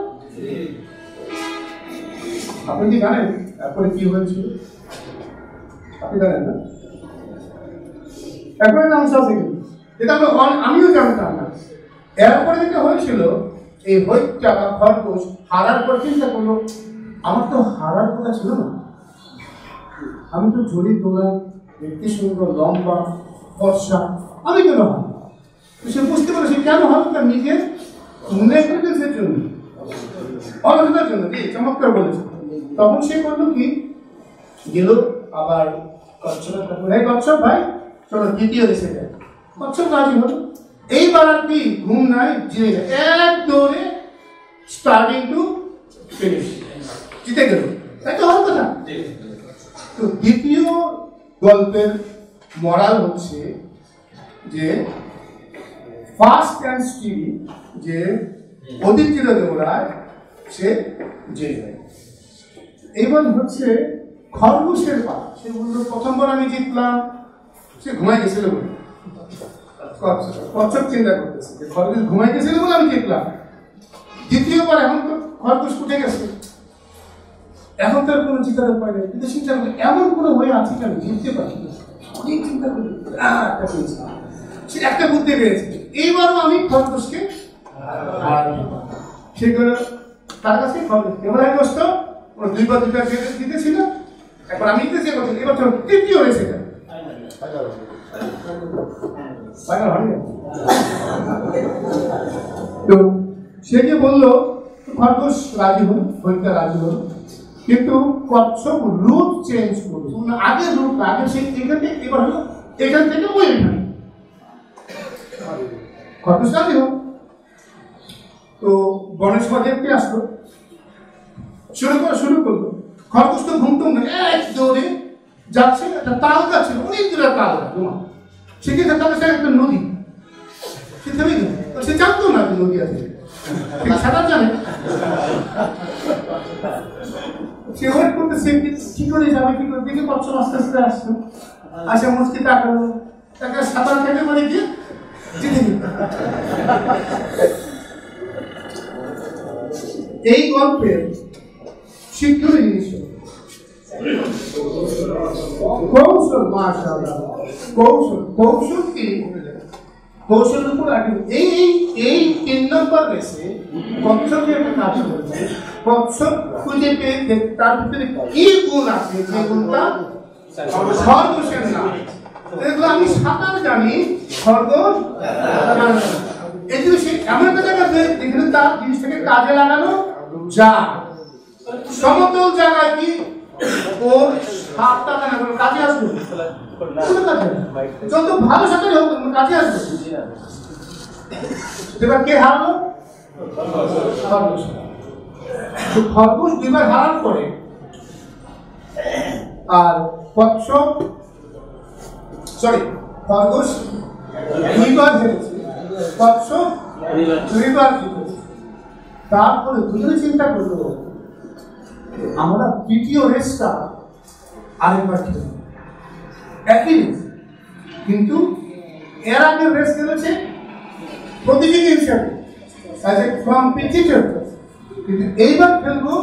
আপনি কি জানেন তারপরে কি হয়েছিল? আপনি জানেন না? এরপরে নাম সব দেখুন, এটা আমিও জানতাম না। এরপরে যেটা হয়েছিল, এই হইটা বা খরগোশ হারার পর চিন্তা করলো, আমার তো হারার কথা ছিল না, আমি তো ঝুড়ি দৌড়াই, দেখতে সুন্দর, লম্বা, ফর্সা, আমি কেন হারবো? সে বুঝতে পারে সে কেন হারবে, তার নিজের নেগলিজেন্সের জন্য, অলসতার জন্য। চমৎকার বলেছে। তখন সে করলো কি, গেল আবার কচ্ছপের কাছে, এই কচ্ছপ ভাই চলো দ্বিতীয় দেশে যায়। কচ্ছপ রাজি হলো। এইবার আর কি ঘুম নাই, জিতে যায়, এক দৌড়ে স্টার্টিং টু ফিনিশ জিতে গেল। তাই তো হওয়ার কথা। তো দ্বিতীয় গল্পের মরাল হচ্ছে যে ফাস্ট অ্যান্ড স্টিডি, যে অতি চির দৌড়ায় সে জিতে যায়। এইবার হচ্ছে খরগোশের পা। সে বললো প্রথমবার আমি জিতলাম, সে ঘুমাই গেছিল বলে। কচ্ছপ চিন্তা করতেছে যে খরগোশ ঘুমাই গেছিল বলে আমি জিতলাম। দ্বিতীয়বার এখন তো খরগোশ উঠে গেছে, এখন তার কোনো জিতার উপায় নেই। কিন্তু চিন্তা করলে এমন কোনো হয়ে আছে কি আমি জিততে পারি, অনেক চিন্তা করি, সে একটা বুদ্ধি পেয়েছে, এইবারও আমি খরগোশকে সেগুলো তার কাছে খরগোশ এবার বসত, দুইবার দুইটা জিতেছিল, একবার আমি জিতেছি, এবার চলো তৃতীয় রেসে যায়। তো সে যে বললো, খরগোশ রাজি হল, হরিকা রাজি হল, কিন্তু কচ্ছপ রুট চেঞ্জ করলো। আগের রুট আগে সেই এখান থেকে, এবার হলো এখান থেকে ওইখানে। খরগোশ রাজি হল। তো বনের সভা দেখতে আসলো, শুরু করলো। খরগোশ তো ঘুমটুম না, এক দৌড়ে যাচ্ছে, একটা তাল গাছ ছিল, অনেক দূরে তাল গাছ, সেখানে তাদের সাথে একটা নদী, সে থেমে গেল। সে জানতো না যে নদী আছে, সাঁতার জানে। সে ওয়েট করতেছে, কি করে যাবে, কি করে দেখে কচ্ছপ আস্তে আস্তে আসছে, আসে মুচকি তাকালো, তাকে সাঁতার কেটে মানে গিয়ে জিতে গেল। এই গল্পের শিক্ষণীয় জিনিস কৌশল, মাশাআল্লাহ, কৌশল কি, কৌশলের উপর এই 3 নম্বর রেসে কচ্ছপ একটা কাজ করেছে। কচ্ছপ খুঁজে পেয়ে তার ভিতরে কি গুণ আছে, যে গুণটা খরগোশের না। দেখলো আমি সাঁতার জানি, খরগোশ এই জন্য সে এমন একটা জায়গাতে যেখানে তার জিনিসটাকে কাজে লাগানো যায়। সমতল জায়গায় কি ওর হাতটা কাজে আসবে, যত ভালো সাঁতারে হোক কাজে আসবে। এবার কে হারলো? খরগোশ 2বার হারার পরে, আর কচ্ছপ খরগোশ 2বার হেরেছে, কচ্ছপ 2বার জিতেছে। তারপরে দুজনে চিন্তা করলো, আমরা তৃতীয় রেসটা আরেকবার খেলব, একই রেস, কিন্তু এর আগের রেস খেলেছে প্রতিযোগী হিসাবে, কিন্তু এইবার খেলবো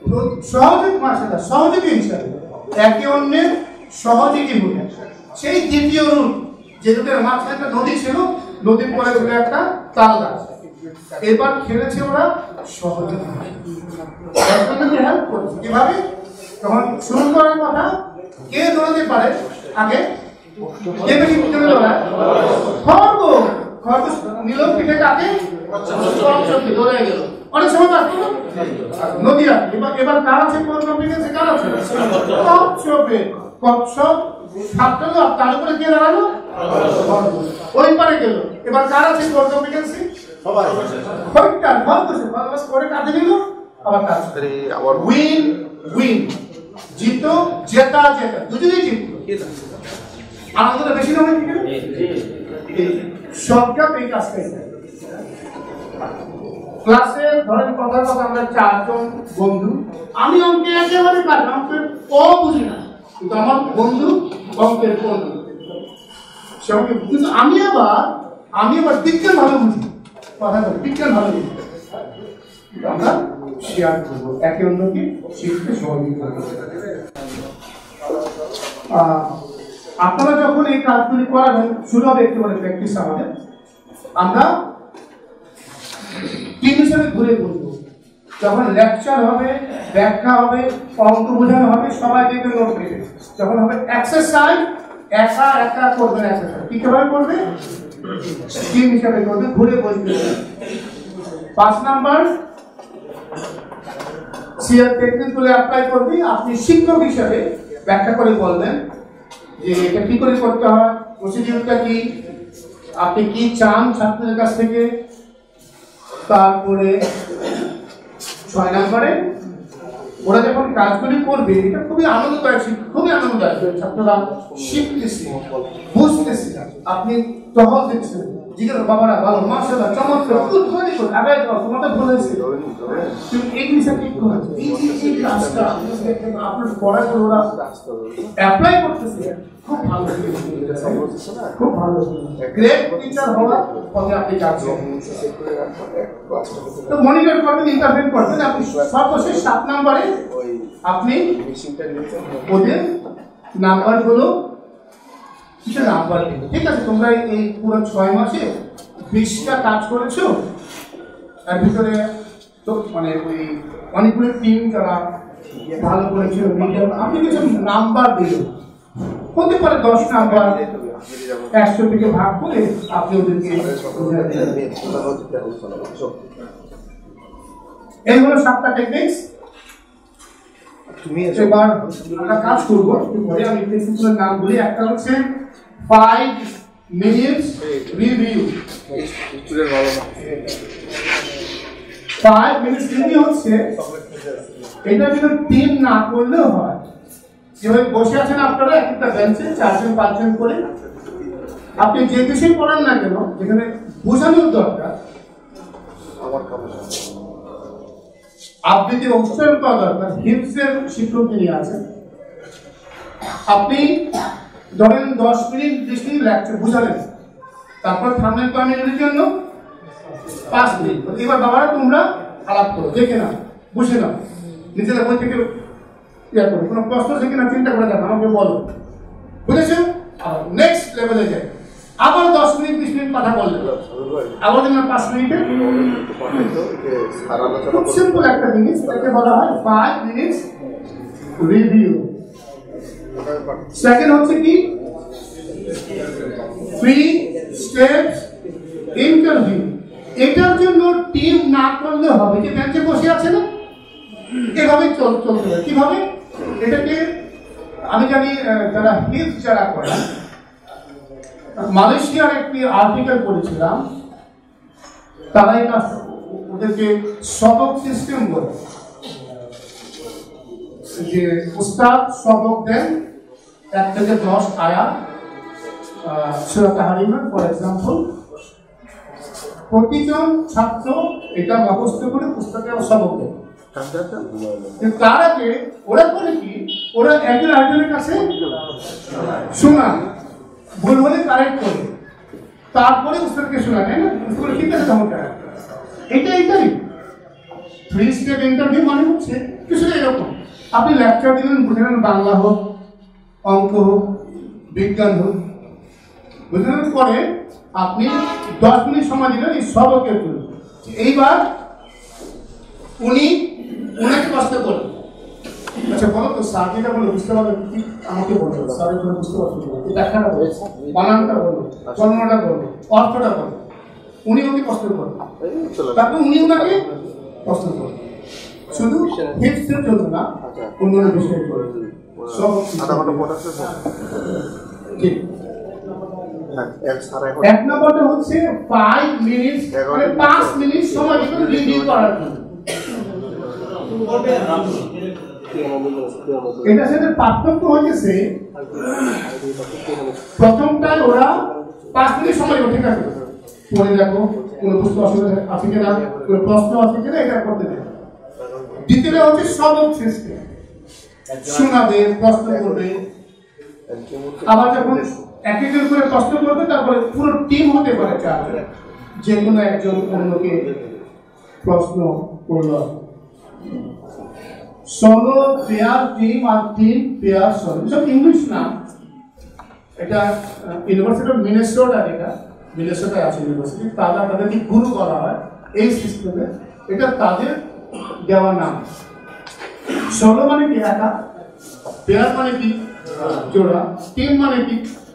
সহযোগী হিসাবে, একে অন্যের সহযোগী হয়ে। সেই দ্বিতীয় রুট, যে রুটের মাঝখানে একটা নদী ছিল, নদীর পরে ছিল একটা তাল গাছ। এবার খেলেছে ওরা সহযোগী, হেল্প করেছে। কিভাবে? তখন শুরু করার কথা, কে দৌড়াতে পারে আগে, কে বেশি পিছনে দৌড়ায়? খরগোশ। খরগোশ নিল পিঠে কাকে, কচ্ছপকে দৌড়ে গেল। অনেক সময় আসতো নদী আছে, এবার কার আছে কনফিডেন্স, কার আছে? কচ্ছপের। কচ্ছপ ছাপটালো, আর তার উপরে কে দাঁড়ালো? ওই পারে গেল। এবার কার আছে কনফিডেন্স? সবাই। খরিদ্দার খরগোশের বাস করে কাঁদে নিল, আবার কাজ আবার উইন উইন, জিতো জেতা জেতা, দুজনেই জিতলো। আনন্দটা বেশি না হয় সবটা এই কাজটাই। ক্লাসের ধরেন কথার কথা আমরা 4 জন বন্ধু, আমি অঙ্কে একেবারে কাজ, আমাকে বুঝি না, কিন্তু আমার বন্ধু অঙ্কের বন্ধু, কিন্তু আমি আবার বিজ্ঞান ভালো বুঝি, কথা বলি বিজ্ঞান ভালো বুঝি, আমরা শেয়ার করবো, একে অন্যকে শিখতে সহযোগিতা করবো। আপনারা যখন এই কাজগুলি করাবেন, শুরু হবে একেবারে প্র্যাকটিস আমাদের, আমরা টিম হিসেবে ঘুরে বলবো, যখন লেকচার হবে, ব্যাখ্যা হবে, অঙ্ক বোঝানো হবে, সবাই দেখবে নোট নেবে, যখন হবে এক্সারসাইজ একা একা করবেন, এক্সারসাইজ কি কিভাবে করবে, টিম হিসেবে করবে, ঘুরে বলবে। 5 নাম্বার সিআর টেকনিকগুলো অ্যাপ্লাই করবে, আপনি শিক্ষক হিসেবে ব্যাখ্যা করে বলবেন যে এটা কি করে করতে হয়, প্রসিডিউরটা কি, আপনি কি চান ছাত্রদের কাছ থেকে। তারপরে 6 নম্বরে ওরা যখন কাজগুলি করবে, এটা খুবই আনন্দদায়ক, খুবই আনন্দদায়ক, ছাত্ররা শিখতেছে, বুঝতেছে, আপনি টহল দিচ্ছেন, জিজ্ঞাসা বাবারা ভালো, মাশাআল্লাহ, চমৎকার, খুব ভালো করে আগে তোমাদের ভুল হয়েছে, তুমি এই জিনিসটা ঠিক করো, এই কাজটা আপনার পড়া করে ওরা অ্যাপ্লাই করতেছে, খুব ভালো, খুব ভালো, গ্রেট টিচার হওয়া পথে আপনি যাচ্ছেন। তো মনিটর করবেন, ইন্টারভেন করবেন, আপনি সর্বশেষ 7 নম্বরে আপনি ওদের নাম্বারগুলো, কিসের নাম্বার, ঠিক আছে, তোমরা এই পুরো 6 মাসে 20টা কাজ করেছো, এর ভিতরে তো মানে ওই অনেকগুলো টিম যারা ভালো করেছিল, আপনি কিছু নাম্বার দিলেন, হতে পারে 10 নাম্বার 100 থেকে ভাগ করে আপনি ওদেরকে, এই হলো 7টা টেকনিক্স। এবার আমরা কাজ করবো, পরে আমি টেকনিকগুলোর নাম বলি। একটা হচ্ছে 5 minutes রিভিউ, 5 minutes রিভিউ হচ্ছে এটা কিন্তু টিম না করলেও হয়, যেভাবে বসে আছেন আপনারা একটা বেঞ্চে 4 জন 5 জন করে, আপনি যে বিষয় পড়ান না কেন, যেখানে বোঝানোর দরকার, আবৃত্তি উচ্চারণ করা দরকার, হিপসের শিক্ষক যিনি আছেন, আপনি ধরেন 10 মিনিট 20 মিনিট লেকচার বুঝালেন, তারপর থামলেন কয় মিনিটের জন্য, 5 মিনিট। এবার বাবারা তোমরা আলাপ করো, দেখে নাও, বুঝে নাও, নিজেরা বই থেকে ইয়া করো, কোনো প্রশ্ন থেকে না চিন্তা করে দেখো, আমাকে বলো, বুঝেছো? নেক্সট লেভেলে যাই, আবার 10 মিনিট 20 মিনিট কথা বললেন, আবার দিন 5 মিনিটে, খুব সিম্পল একটা জিনিস, এটাকে বলা হয় 5 minutes রিভিউ। সেকেন্ড হচ্ছে কি 3 steps ইন্টারভিউ। এটার জন্য টিম না করলে হবে, যে বেঞ্চে বসে আছে না, এভাবে চলতে হবে। কিভাবে এটাকে আমি জানি, যারা হিপস যারা করে, মালয়েশিয়ার একটি আর্টিকেল পড়েছিলাম, তারা এটা ওদেরকে সবক সিস্টেম বলে, যে উস্তাদ সবক দেন 1 থেকে 10 আয়াত সূরা তাহরিমা ফর এক্সাম্পল, প্রতিজন ছাত্র এটা মুখস্থ করে পুস্তকে সবক দেয়। তার আগে ওরা করে কি, ওরা একজন আরেকজনের কাছে শোনা, ভুল হলে কারেক্ট করে, তারপরে উস্তাদকে শোনা, তাই না? উস্তাদ ঠিক আছে, চমৎকার, এটাই 3 স্টেপ ইন্টারভিউ মানে হচ্ছে কিছুটা এরকম। আপনি লেকচার দিলেন, বুঝলেন, বাংলা হোক, অঙ্ক হোক, বিজ্ঞান হোক, বুঝলেন, পরে আপনি 10 মিনিট সময় দিলেন এই সবকের জন্য। এইবার উনাকে কষ্ট করলেন, আচ্ছা বলো তো স্যার যেটা বলো বুঝতে পারবেন, আমাকে বলতে হবে, স্যার এগুলো বুঝতে পারছেন না, ব্যাখ্যাটা বলো, বানানটা বলো, জন্মটা বলো, অর্থটা বলো, উনি ওকে কষ্ট করবেন, তারপর উনি ওনাকে কষ্ট করবেন, শুধু হিপসের জন্য না, অন্যান্য বিষয় করে সব ঠিক। 1 নম্বরটা হচ্ছে 5 minutes, মানে 5 মিনিট সময় দিবেন রিভিউ করার জন্য। এটার সাথে পার্থক্য হচ্ছে প্রথমটায় ওরা 5 মিনিট সময়, ঠিক আছে, পড়ে দেখো, কোনো বুঝতে অসুবিধা আছে কিনা, কোনো প্রশ্ন আছে কিনা, এটা করতে দেবে। দ্বিতীয়টা হচ্ছে সবক সিস্টেম, শোনাবে, প্রশ্ন করবে, আবার যখন এক একজন করে প্রশ্ন করবে তারপরে পুরো টিম হতে পারে চারজন, যে কোনো একজন অন্যকে প্রশ্ন করলো। সোলো পেয়ার টিম আর টিম পেয়ার সোলো, সব ইংলিশ নাম। এটা ইউনিভার্সিটি অফ মিনেসোটা, এটা মিনেসোটায় আছে ইউনিভার্সিটি, তাদেরকে গুরু করা হয় এই সিস্টেমে, এটা তাদের দেওয়া নাম। সোলো মানে কি একা, পেয়ার মানে কি জোড়া, টিম মানে কি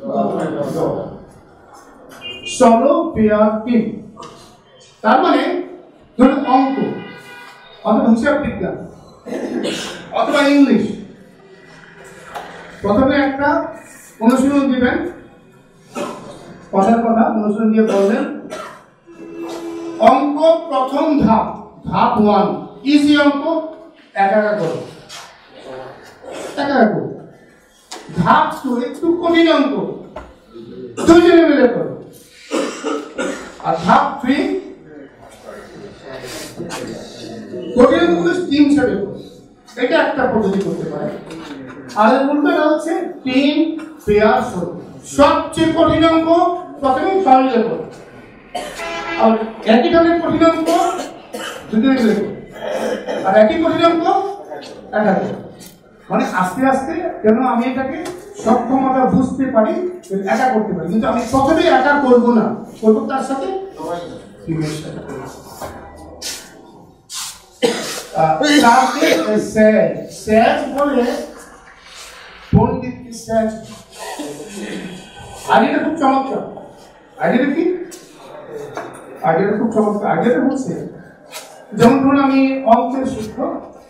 সোলো পেয়ার টিম। তার মানে ধরুন অঙ্ক অথবা হিসাব বিজ্ঞান অথবা ইংলিশ, প্রথমে একটা অনুশীলন দিবেন, কথার কথা অনুশীলন দিয়ে বললেন অঙ্ক প্রথম ধাপ, ধাপ 1 ইজি অঙ্ক, একা একা করো, একা একা করো। ধাপ 2 একটু কঠিন অঙ্ক, দুইজনে মিলে করো। আর ধাপ 3 কঠিন অঙ্কগুলো টিম হিসাবে করো। এটা একটা পদ্ধতি করতে পারে। আর বলতে হচ্ছে টিম পেয়ার সোলো। সবচেয়ে কঠিন অঙ্ক প্রথমে সবাই করো, আর একই ধরনের কঠিন অঙ্ক দুজনে মিলে করো, আর একই কঠিন অঙ্ক একা করো। মানে আস্তে আস্তে যেন আমি এটাকে সক্ষমতা বুঝতে পারি, একা করতে পারি, কিন্তু আমি প্রথমে একা করবো না, করবো তার সাথে টিমের সাথে। স্যাজ বলে পণ্ডিত কি স্যাজ, আইডিয়াটা খুব চমৎকার। আইডিয়াটা কি? আইডিয়াটা খুব চমৎকার। আইডিয়াটা হচ্ছে যেমন ধরুন আমি অঙ্কের শিক্ষক,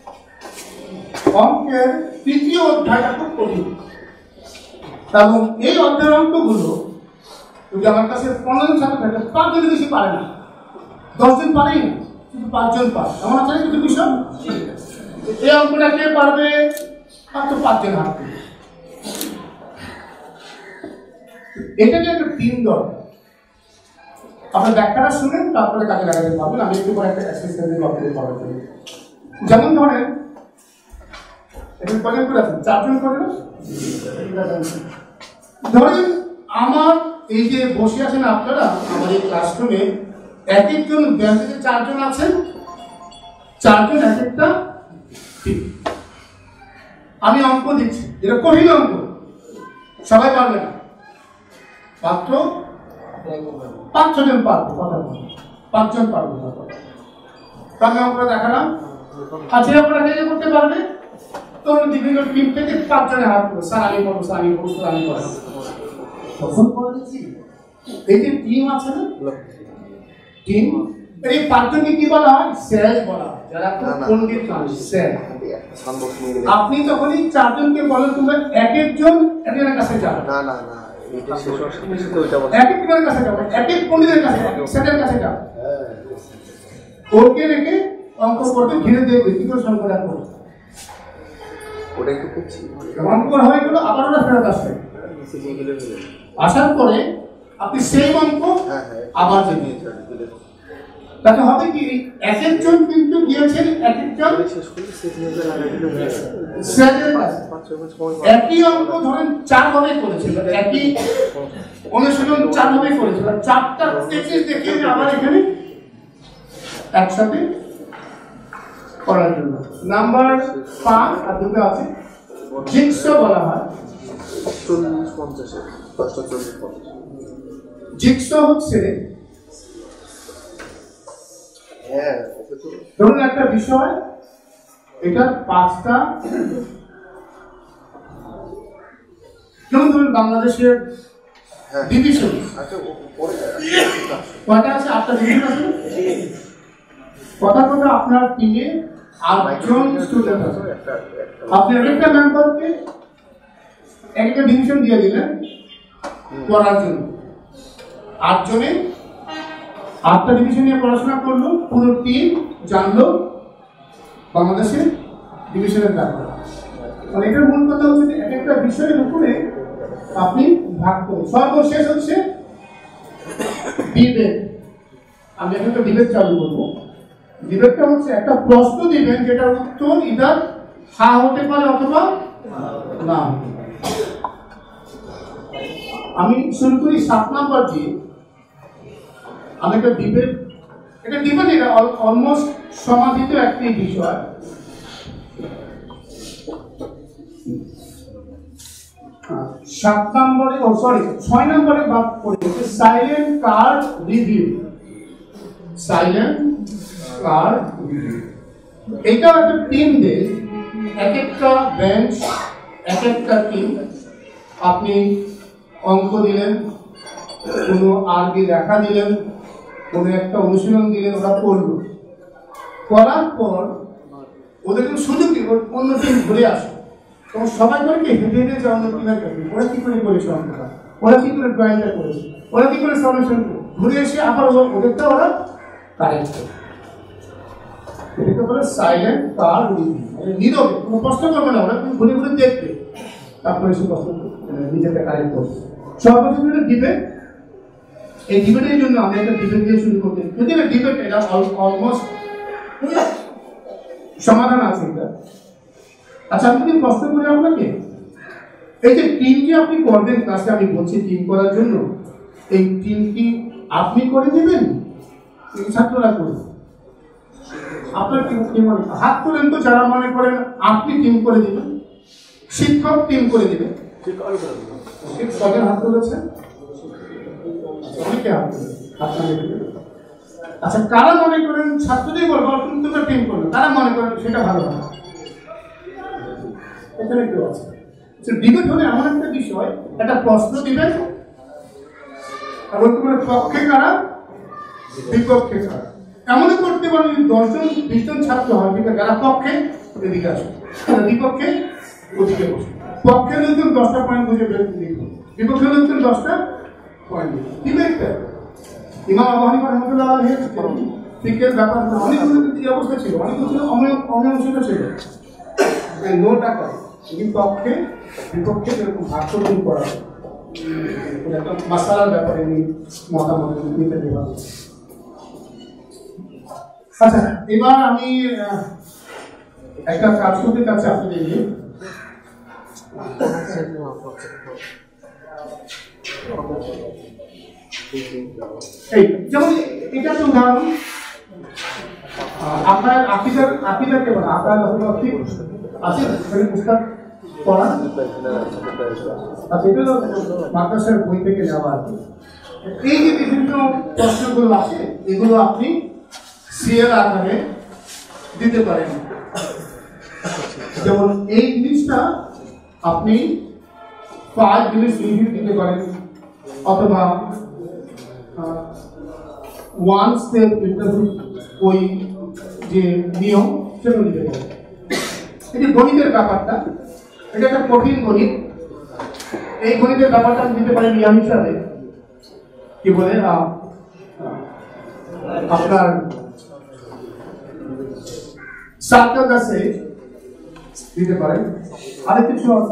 অঙ্কের 3য় অধ্যায়টা খুব কঠিন, এবং এই অধ্যায়ের অঙ্কগুলো যদি আমার কাছে 15 জন ছাত্র থাকে, 5 জন বেশি পারে না, 10 জন পারেই না, কিন্তু 5 জন পারে। আমার আছে কিন্তু বিষয় এই অঙ্কটা কে পারবে, মাত্র 5 জন হাত। এটা যে একটা টিম দরকার। আপনার ব্যাখ্যাটা শুনেন, তারপরে কাজে লাগাতে পারবেন। আমি একটু পরে একটা এক্সারসাইজের গল্পে করার জন্য, যেমন ধরেন কজন করে আছেন, 4 জন করে না? ধরেন আমার এই যে বসে আছেন আপনারা আমার এই ক্লাসরুমে, এক একজন ব্যাচে 4 জন আছেন, 4 জন এক একটা টিম। আমি অঙ্ক দিচ্ছি, এটা কঠিন অঙ্ক, সবাই পারবে না, মাত্র 5-6 জন পারবে, কথা বলুন 5 জন পারবে। আমি অঙ্কটা দেখালাম, আচ্ছা আপনারা কে করতে পারবে? তো বিভিন্ন টিম থেকে 5 জনের হাত করবে, স্যার আমি করবো, স্যার আমি করবো, স্যার আমি করবো। তখন বলেছি এই যে টিম আছে না, টিম, এই 5 জনকে কি বলা হয়? স্যাজ বলা হয়। যারা পণ্ডিত মানুষ, স্যাজ। আপনি যখনই 4 জনকে বলেন তোমরা এক একজন একজনের কাছে যাও, না না না, এটা শেষ হওয়ার সাথে সাথে ওইটা বলা, এক একজনের কাছে যাও, এক এক পণ্ডিতের কাছে, স্যারের কাছে যাও, ওকে রেখে অঙ্ক করবে, ধীরে ধীরে ব্যক্তিগত সংখ্যা করবে। ওটাই তো করছি, অঙ্ক করা হয়ে গেল, আবার ওরা ফেরত আসবে। আসার পরে আপনি সেই অঙ্ক আবার দিয়ে তাতে হবে কি, এক একজন কিন্তু গিয়েছেন এক একজন একই অঙ্ক ধরেন 4 ভাবে করেছিল, একই অনুশীলন 4 ভাবে করেছিল, 4টা স্টেজে দেখে আবার এখানে একসাথে করার জন্য। নাম্বার 5 আর দুটো আছে, জিগসো বলা হয়। 40-50 10-40-50 জিগসো হচ্ছে হ্যাঁ, ধরুন একটা বিষয়, এটা 5টা, যেমন ধরুন বাংলাদেশের ডিভিশন কয়টা আছে? 8টা ডিভিশন আছে। কথা কথা আপনার টিমে 8 জন স্টুডেন্ট আছে, আপনি একটা মেম্বারকে একটা ডিভিশন দিয়ে দিলেন পড়ার জন্য। 8 জনে 8টা ডিভিশন নিয়ে পড়াশোনা করলো, পুরো টিম জানলো বাংলাদেশের ডিভিশনের ব্যাপারে। মানে এটার মূল কথা হচ্ছে যে এক একটা বিষয়ের উপরে আপনি ভাগ করুন। সর্বশেষ হচ্ছে ডিবেট। আমি এখন একটা ডিবেট চালু করবো। ডিবেটটা হচ্ছে একটা প্রশ্ন দিবেন যেটার উত্তর ইদার হ্যাঁ হতে পারে অথবা না। আমি শুরু করি 7 নাম্বার দিয়ে। আমি একটা ডিবেট, এটা অলমোস্ট সমাধিত একটি বিষয়। সাত নম্বরে, 6 নম্বরে বাদ পড়েছে silent card review. Silent card review এটা একটা টিম দেয়, এক একটা বেঞ্চ, এক একটা টিম। আপনি অঙ্ক দিলেন, কোনো আরবি লেখা দিলেন, কোনো একটা অনুশীলন দিলেন, ওরা করলো। করার পর ওদেরকে সুযোগ দিব অন্য টিম ঘুরে আসে। তখন সবাই করে কি হেঁটে হেঁটে যে অন্য টিমের কাছে ওরা কি করে করেছে অঙ্কটা, ওরা কি করে ড্রয়িংটা করেছে, ওরা কি করে সলিউশন করে, ঘুরে এসে আবার ওদেরটা ওরা কারেক্ট করে। এটাকে বলে সাইলেন্ট কার্ড রিভিউ। নীরবে কোনো প্রশ্ন করবে না, ওরা ঘুরে ঘুরে দেখবে, তারপরে সে প্রশ্ন নিজেকে কারেক্ট করবে। সর্বশেষ ডিবেট। এই ডিবেটের জন্য আমি একটা ডিবেট দিয়ে শুরু করতে, যদি ডিবেট এটা অলমোস্ট সমাধান আছে এটা। আচ্ছা, আমি যদি প্রশ্ন করি আপনাকে, এই যে টিম যে আপনি করবেন ক্লাসে, আমি বলছি টিম করার জন্য, এই টিম কি আপনি করে দেবেন, ছাত্ররা করবে? আপনার কি মনে হাত তোলেন তো যারা মনে করেন আপনি টিম করে দেবেন, শিক্ষক টিম করে দেবেন। শিক্ষকের হাত তুলেছেন, অনেকে হাত তুলেছে। আচ্ছা, কারা মনে করেন ছাত্রদের বলবো তুমি তোমরা টিম করবে, কারা মনে করেন সেটা ভালো হবে? এখানে কেউ আছে? ডিবেট হলে এমন একটা বিষয়, একটা প্রশ্ন দিবেন, আর ওই তোমার পক্ষে কারা বিপক্ষে কারা এমনই করতে পারেন। 10 জন 20 জন ছাত্র হয়, কিন্তু যারা পক্ষে এদিকে আসে, বিপক্ষে ওদিকে বসে। পক্ষের লোকজন 10টা পয়েন্ট বুঝে বের লিখবে, বিপক্ষের লোকজন 10টা পয়েন্ট লিখবে। ডিবেটটা ইমাম আবু হানিফা রাহমাতুল্লাহ আলাইহি ফিকহের ব্যাপার অনেকগুলো কিন্তু এই অবস্থা ছিল, অনেকগুলো ছিল অমীমাংসিত ছিল, নো টাকা। কিন্তু পক্ষে বিপক্ষে এরকম ভাগ্যহীন করা একটা মাসালার ব্যাপারে মতামত নিতে দেওয়া। আচ্ছা, এবার আমি একটা কাজ করতে চাচ্ছি আপনাদের নিয়ে। এই যেমন এটা তো উদাহরণ, আপনার আকিদাকে বলা আপনার আছে পুস্তক পড়া, এটা মাদ্রাসার বই থেকে নেওয়া আছে। এই যে বিভিন্ন প্রশ্নগুলো আছে, এগুলো আপনি সিএল আকারে দিতে পারেন। যেমন এই জিনিসটা আপনি 5 মিনিট রিভিউ দিতে পারেন, অথবা 1 স্টেপ ইন্টারভিউ, ওই যে নিয়ম সেটা দিতে পারেন। এই যে গণিতের ব্যাপারটা, এটা একটা কঠিন গণিত। এই গণিতের ব্যাপারটা দিতে পারেন নিয়ম হিসাবে, কি বলে আপনার সার্কেল কাছে দিতে পারেন। আরেক কিছু অর্থ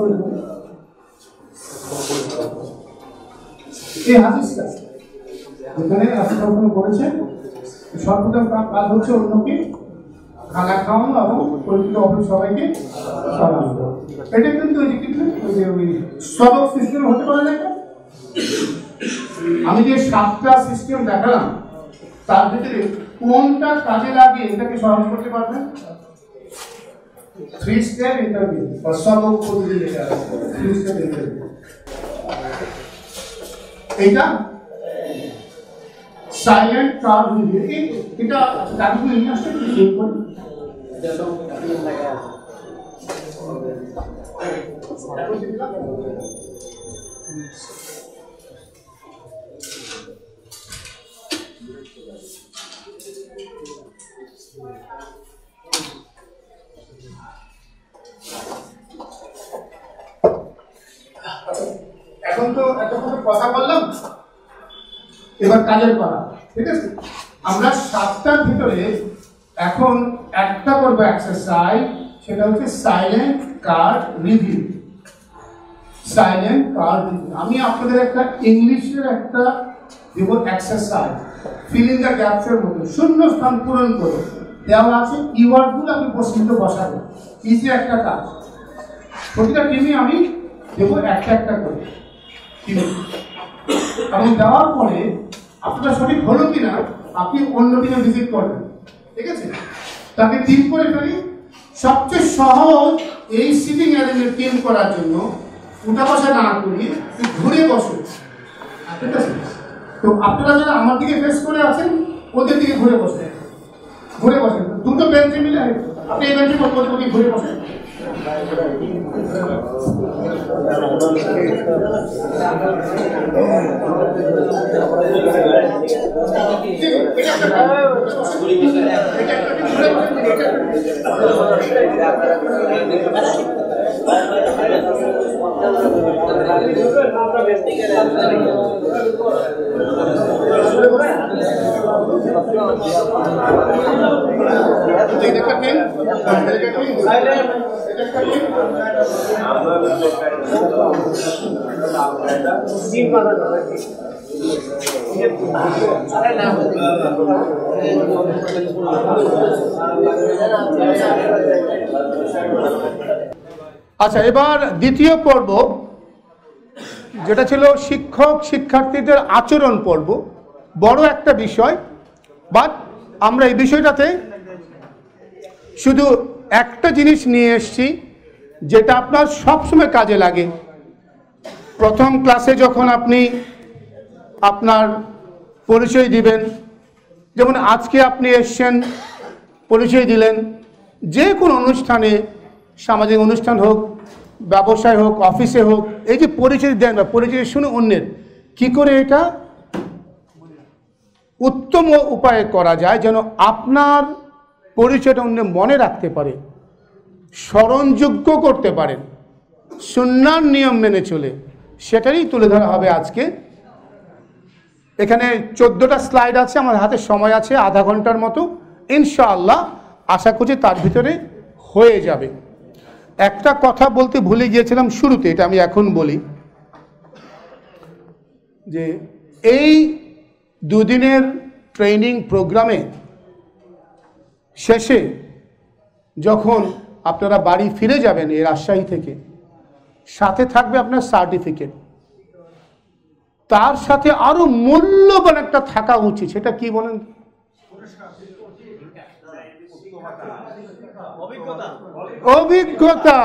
এই হাদিসটা যেখানে আপনি কখনো বলেছেন সর্বপ্রথম কাজ হচ্ছে অন্যকে খানা খাওয়ানো এবং পরিচিত অফিস সবাইকে সালাম দেওয়া। এটা কিন্তু ওই সবক সিস্টেম হতে পারে না। আমি যে 7টা সিস্টেম দেখালাম তার ভিতরে কোনটা কাজে লাগিয়ে এটাকে সহজ করতে পারবেন? 3 স্টেপ ইন্টারভিউ বা সবক পদ্ধতি যেটা আছে 3 স্টেপ ইন্টারভিউ। এটা সাইলেন্ট কার্ড রিভিউ, এটা কাজগুলো ইন্টারেস্টেড কি চেক করি। এখন তো এতক্ষণ কথা বললাম, এবার কাজের করা, ঠিক আছে? আমরা 7টার ভিতরে এখন একটা করবো এক্সারসাইজ, সেটা হচ্ছে silent card review. Silent card review আমি আপনাদের একটা ইংলিশের একটা দেব এক্সারসাইজ। ফিল ইন দ্য গ্যাপসের মতো শূন্য স্থান পূরণ করো। দেওয়া আছে কিওয়ার্ডগুলো আপনি প্রশ্নিত বসাবেন, ইজি একটা কাজ। প্রতিটা টিমে আমি দেবো একটা একটা করে এবং দেওয়ার পরে আপনারা সঠিক হলো কিনা আপনি অন্য টিমে ভিজিট করবেন, ঠিক আছে? তাকে টিম করে ফেলি। সবচেয়ে সহজ এই সিটিং অ্যারেঞ্জমেন্ট টিম করার জন্য উঠা বসা না করি ঘুরে বসো, ঠিক আছে? তো আপনারা যারা আমার দিকে ফেস করে আছেন ওদের দিকে ঘুরে বসেন, ঘুরে বসেন। দুটো বেঞ্চে মিলে আপনি এই বেঞ্চে ওদের ঘুরে বসেন। আচ্ছা, এবার দ্বিতীয় পর্ব যেটা ছিল শিক্ষক শিক্ষার্থীদের আচরণ পর্ব, বড় একটা বিষয়। বাট আমরা এই বিষয়টাতে শুধু একটা জিনিস নিয়ে এসেছি যেটা আপনার সবসময় কাজে লাগে। প্রথম ক্লাসে যখন আপনি আপনার পরিচয় দিবেন, যেমন আজকে আপনি এসছেন পরিচয় দিলেন, যে কোনো অনুষ্ঠানে, সামাজিক অনুষ্ঠান হোক, ব্যবসায় হোক, অফিসে হোক, এই যে পরিচয় দেন বা পরিচয় শুনে অন্যের কি করে এটা উত্তম উপায়ে করা যায় যেন আপনার পরিচয়টা অন্য মনে রাখতে পারে, স্মরণযোগ্য করতে পারেন, সুন্নাহর নিয়ম মেনে চলে, সেটারই তুলে ধরা হবে আজকে। এখানে 14টা স্লাইড আছে, আমার হাতে সময় আছে আধা ঘন্টার মতো, ইনশাআল্লাহ আশা করছি তার ভিতরে হয়ে যাবে। একটা কথা বলতে ভুলে গিয়েছিলাম শুরুতে, এটা আমি এখন বলি যে এই দুদিনের ট্রেনিং প্রোগ্রামে শেষে যখন আপনারা বাড়ি ফিরে যাবেন এই রাজশাহী থেকে, সাথে থাকবে আপনার সার্টিফিকেট, তার সাথে আরো মূল্যবান একটা থাকা উচিত। সেটা কি বলেন? অভিজ্ঞতা।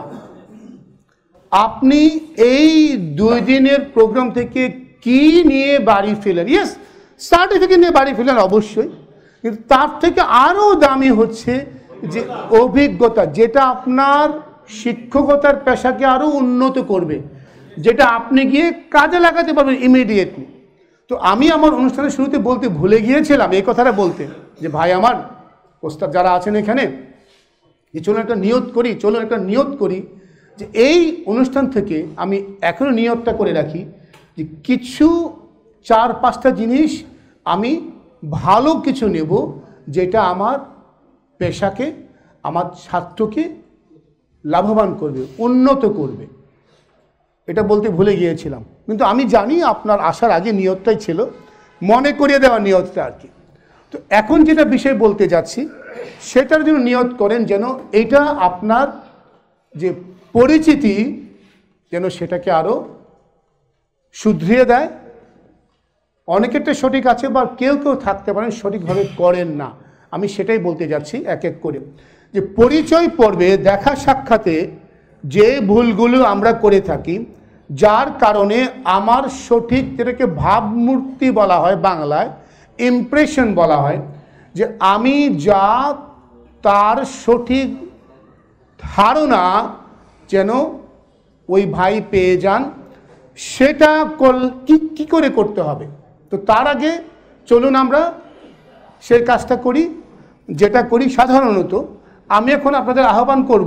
আপনি এই 2 দিনের প্রোগ্রাম থেকে কি নিয়ে বাড়ি ফেলেন? ইয়েস, সার্টিফিকেট নিয়ে বাড়ি ফেলেন অবশ্যই, কিন্তু তার থেকে আরো দামি হচ্ছে যে অভিজ্ঞতা, যেটা আপনার শিক্ষকতার পেশাকে আরো উন্নত করবে, যেটা আপনি গিয়ে কাজে লাগাতে পারবেন ইমিডিয়েটলি। তো আমি আমার অনুষ্ঠানের শুরুতে বলতে ভুলে গিয়েছিলাম এই কথাটা বলতে, যে ভাই আমার ওস্তাদ যারা আছেন এখানে, চলুন একটা নিয়ত করি যে এই অনুষ্ঠান থেকে আমি এখনো নিয়তটা করে রাখি যে কিছু 4-5টা জিনিস আমি ভালো কিছু নেব, যেটা আমার পেশাকে, আমার ছাত্রকে লাভবান করবে, উন্নত করবে। এটা বলতে ভুলে গিয়েছিলাম, কিন্তু আমি জানি আপনার আসার আগে নিয়তটাই ছিল, মনে করিয়ে দেওয়া নিয়তটা আর কি। তো এখন যেটা বিষয় বলতে যাচ্ছি সেটার জন্য নিয়ত করেন যেন এটা আপনার যে পরিচিতি যেন সেটাকে আরও শুধরিয়ে দেয়। অনেকেরটা সঠিক আছে, বা কেউ থাকতে পারেন সঠিকভাবে করেন না। আমি সেটাই বলতে যাচ্ছি এক এক করে, যে পরিচয় পর্বে দেখা সাক্ষাতে যে ভুলগুলো আমরা করে থাকি, যার কারণে আমার সঠিক, যেটাকে ভাবমূর্তি বলা হয় বাংলায়, ইমপ্রেশন বলা হয়, যে আমি যা তার সঠিক ধারণা যেন ওই ভাই পেয়ে যান, সেটা কি করে করতে হবে। তো তার আগে চলুন আমরা সেই কাজটা করি, যেটা করি সাধারণত। আমি এখন আপনাদের আহ্বান করব,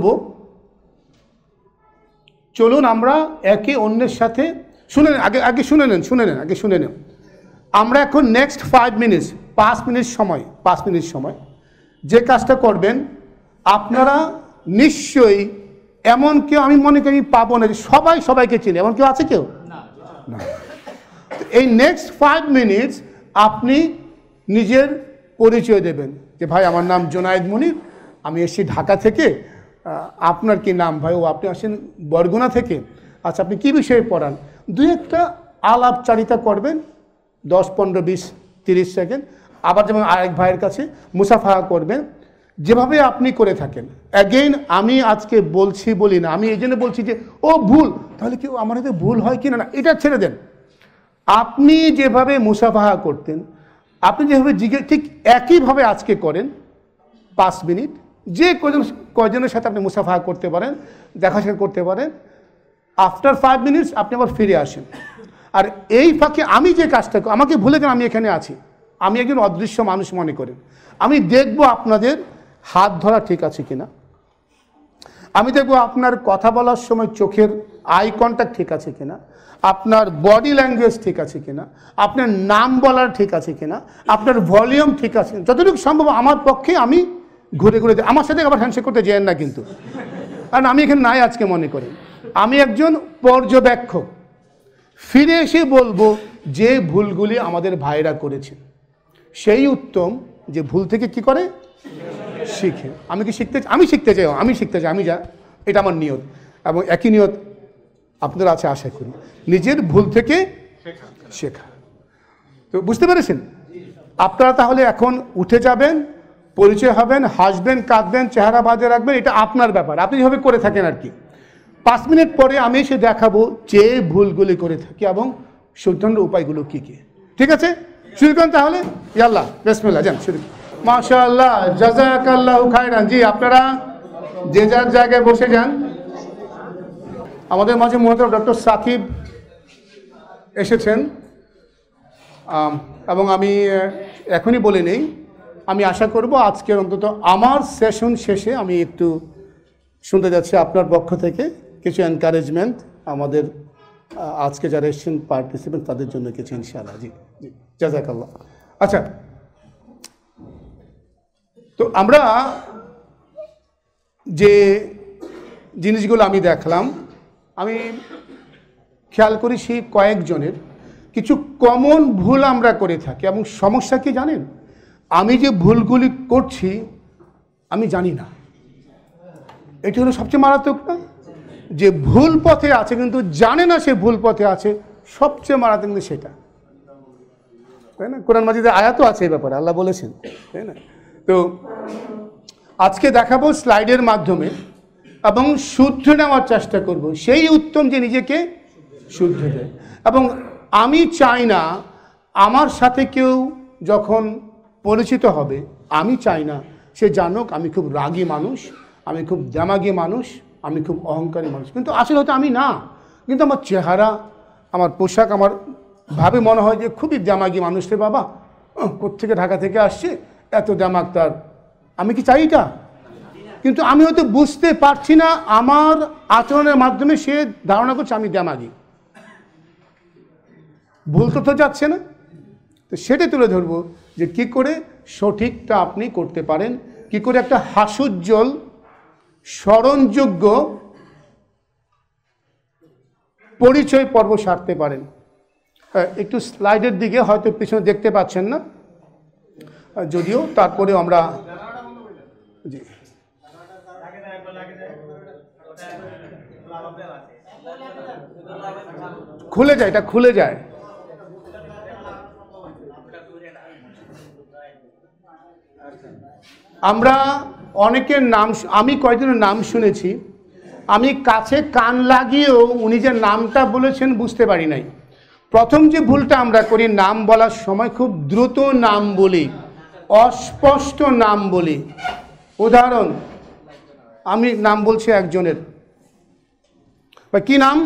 চলুন আমরা একে অন্যের সাথে আগে শুনে নেন। আমরা এখন নেক্সট 5 মিনিট সময় যে কাজটা করবেন, আপনারা নিশ্চয়ই এমন কেউ আমি মনে করি পাবো না যে সবাইকে চিনি, এমন কেউ আছে কেউ না। এই নেক্সট 5 মিনিটস আপনি নিজের পরিচয় দেবেন যে ভাই আমার নাম জোনায়েদ মুনির, আমি এসেছি ঢাকা থেকে। আপনার কি নাম ভাই? ও আপনি আসেন বরগুনা থেকে। আচ্ছা আপনি কী বিষয়ে পড়ান? দুই একটা আলাপচারিতা করবেন 10, 15, 20, 30 সেকেন্ড। আবার যেমন আরেক ভাইয়ের কাছে মুসাফাহা করবেন, যেভাবে আপনি করে থাকেন। অ্যাগেইন আমি আজকে বলি না, আমি এই জন্য বলছি যে ও ভুল, তাহলে কি আমার এতে ভুল হয় কি না, এটা ছেড়ে দেন। আপনি যেভাবে মুসাফাহা করতেন, আপনি যেভাবে জিজ্ঞেস, ঠিক একইভাবে আজকে করেন 5 মিনিট। যে কয়জনের সাথে আপনি মুসাফাহা করতে পারেন, দেখা সাক্ষাৎ করতে পারেন, আফটার 5 মিনিটস আপনি আবার ফিরে আসেন। আর এই ফাঁকে আমি যে কাজটা, আমাকে ভুলে যান আমি এখানে আছি, আমি একজন অদৃশ্য মানুষ মনে করেন, আমি দেখব আপনাদের হাত ধরা ঠিক আছে কিনা, আমি দেখব আপনার কথা বলার সময় চোখের আই কন্ট্যাক্ট ঠিক আছে কিনা, আপনার বডি ল্যাঙ্গুয়েজ ঠিক আছে কিনা, আপনার নাম বলার ঠিক আছে কিনা, আপনার ভলিউম ঠিক আছে, যতটুকু সম্ভব আমার পক্ষে আমি ঘুরে ঘুরে, আমার সাথে আবার হ্যান্ডশেক করতে যেন না কিন্তু, কারণ আমি এখানে নাই আজকে মনে করি, আমি একজন পর্যবেক্ষক। ফিরে এসে বলবো যে ভুলগুলি আমাদের ভাইরা করেছে, সেই উত্তম যে ভুল থেকে কি করে শিখে। আমি শিখতে চাই, আমি যা, এটা আমার নিয়ত, এবং একই নিয়ত আপনাদের আছে আশা করি, নিজের ভুল থেকে শেখা। তো বুঝতে পেরেছেন? আপনারা তাহলে এখন উঠে যাবেন, পরিচয় হবেন, হাসবেন, কাঁদবেন, চেহারা বাজে রাখবেন, এটা আপনার ব্যাপার, আপনি যেভাবে করে থাকেন আর কি। 5 মিনিট পরে আমি এসে দেখাবো যে ভুলগুলি করে থাকি এবং শুধরানোর উপায়গুলো কি কি। ঠিক আছে, শুরু করেন তাহলে। ইয়াল্লাহ বিসমিল্লাহ, যান শুরু। মাশাআল্লাহ, জাযাকাল্লাহু খায়রান। জি, আপনারা যে যার জায়গায় বসে যান। আমাদের মাঝে মুহতারাম ডক্টর সাকিব এসেছেন, এবং আমি এখনই বলে নেই, আমি আশা করব আজকের অন্তত আমার সেশন শেষে আমি একটু শুনতে যাচ্ছি আপনার পক্ষ থেকে কিছু এনকারেজমেন্ট, আমাদের আজকে যারা এসেছেন পার্টিসিপেন্ট তাদের জন্য কিছু, ইনশাআল্লাহ। জি জি, জাযাকাল্লাহ। আচ্ছা, তো আমরা যে জিনিসগুলো আমি দেখলাম, আমি খেয়াল করি সেই কয়েকজনের কিছু কমন ভুল আমরা করে থাকি, এবং সমস্যা কি জানেন, আমি যে ভুলগুলি করছি আমি জানি না। এটি হলো সবচেয়ে মারাত্মক না, যে ভুল পথে আছে কিন্তু জানে না সে ভুল পথে আছে, সবচেয়ে মারাত্মক কিন্তু সেটা, তাই না? কোরআন মাজিদে আয়াতও আছে এই ব্যাপারে, আল্লাহ বলেছেন, তাই না? তো আজকে দেখাবো স্লাইডের মাধ্যমে, এবং শুধরে নেওয়ার চেষ্টা করব, সেই উত্তম যে নিজেকে শুধরে দেয়। এবং আমি চাই না আমার সাথে কেউ যখন পরিচিত হবে, আমি চাই না সে জানুক আমি খুব রাগী মানুষ, আমি খুব দামাগী মানুষ, আমি খুব অহংকারী মানুষ, কিন্তু আসলে হয়তো আমি না, কিন্তু আমার চেহারা, আমার পোশাক, আমার ভাবে মনে হয় যে খুবই দামাগী মানুষ রে বাবা, কোত্থেকে ঢাকা থেকে আসছে, এত দামাগ তার। আমি কি চাই এটা? কিন্তু আমি হয়তো বুঝতে পারছি না, আমার আচরণের মাধ্যমে সে ধারণা করছে আমি দামাগী, ভুল তথ্য যাচ্ছে না। তো সেটাই তুলে ধরবো যে কি করে সঠিকটা আপনি করতে পারেন, কি করে একটা হাস্যোজ্জ্বল স্মরণযোগ্য পরিচয় পর্ব সারতে পারেন। একটু স্লাইডের দিকে হয়তো পিছনে দেখতে পাচ্ছেন না, যদিও তারপরে আমরা, জি খুলে যায়, এটা খুলে যায়। আমরা অনেকের নাম, আমি কয়েকজনের নাম শুনেছি, আমি কাছে কান লাগিয়েও উনি যে নামটা বলেছেন বুঝতে পারি নাই। প্রথম যে ভুলটা আমরা করি, নাম বলার সময় খুব দ্রুত নাম বলি, অস্পষ্ট নাম বলি। উদাহরণ, আমি নাম বলছি একজনের, বা কি নাম,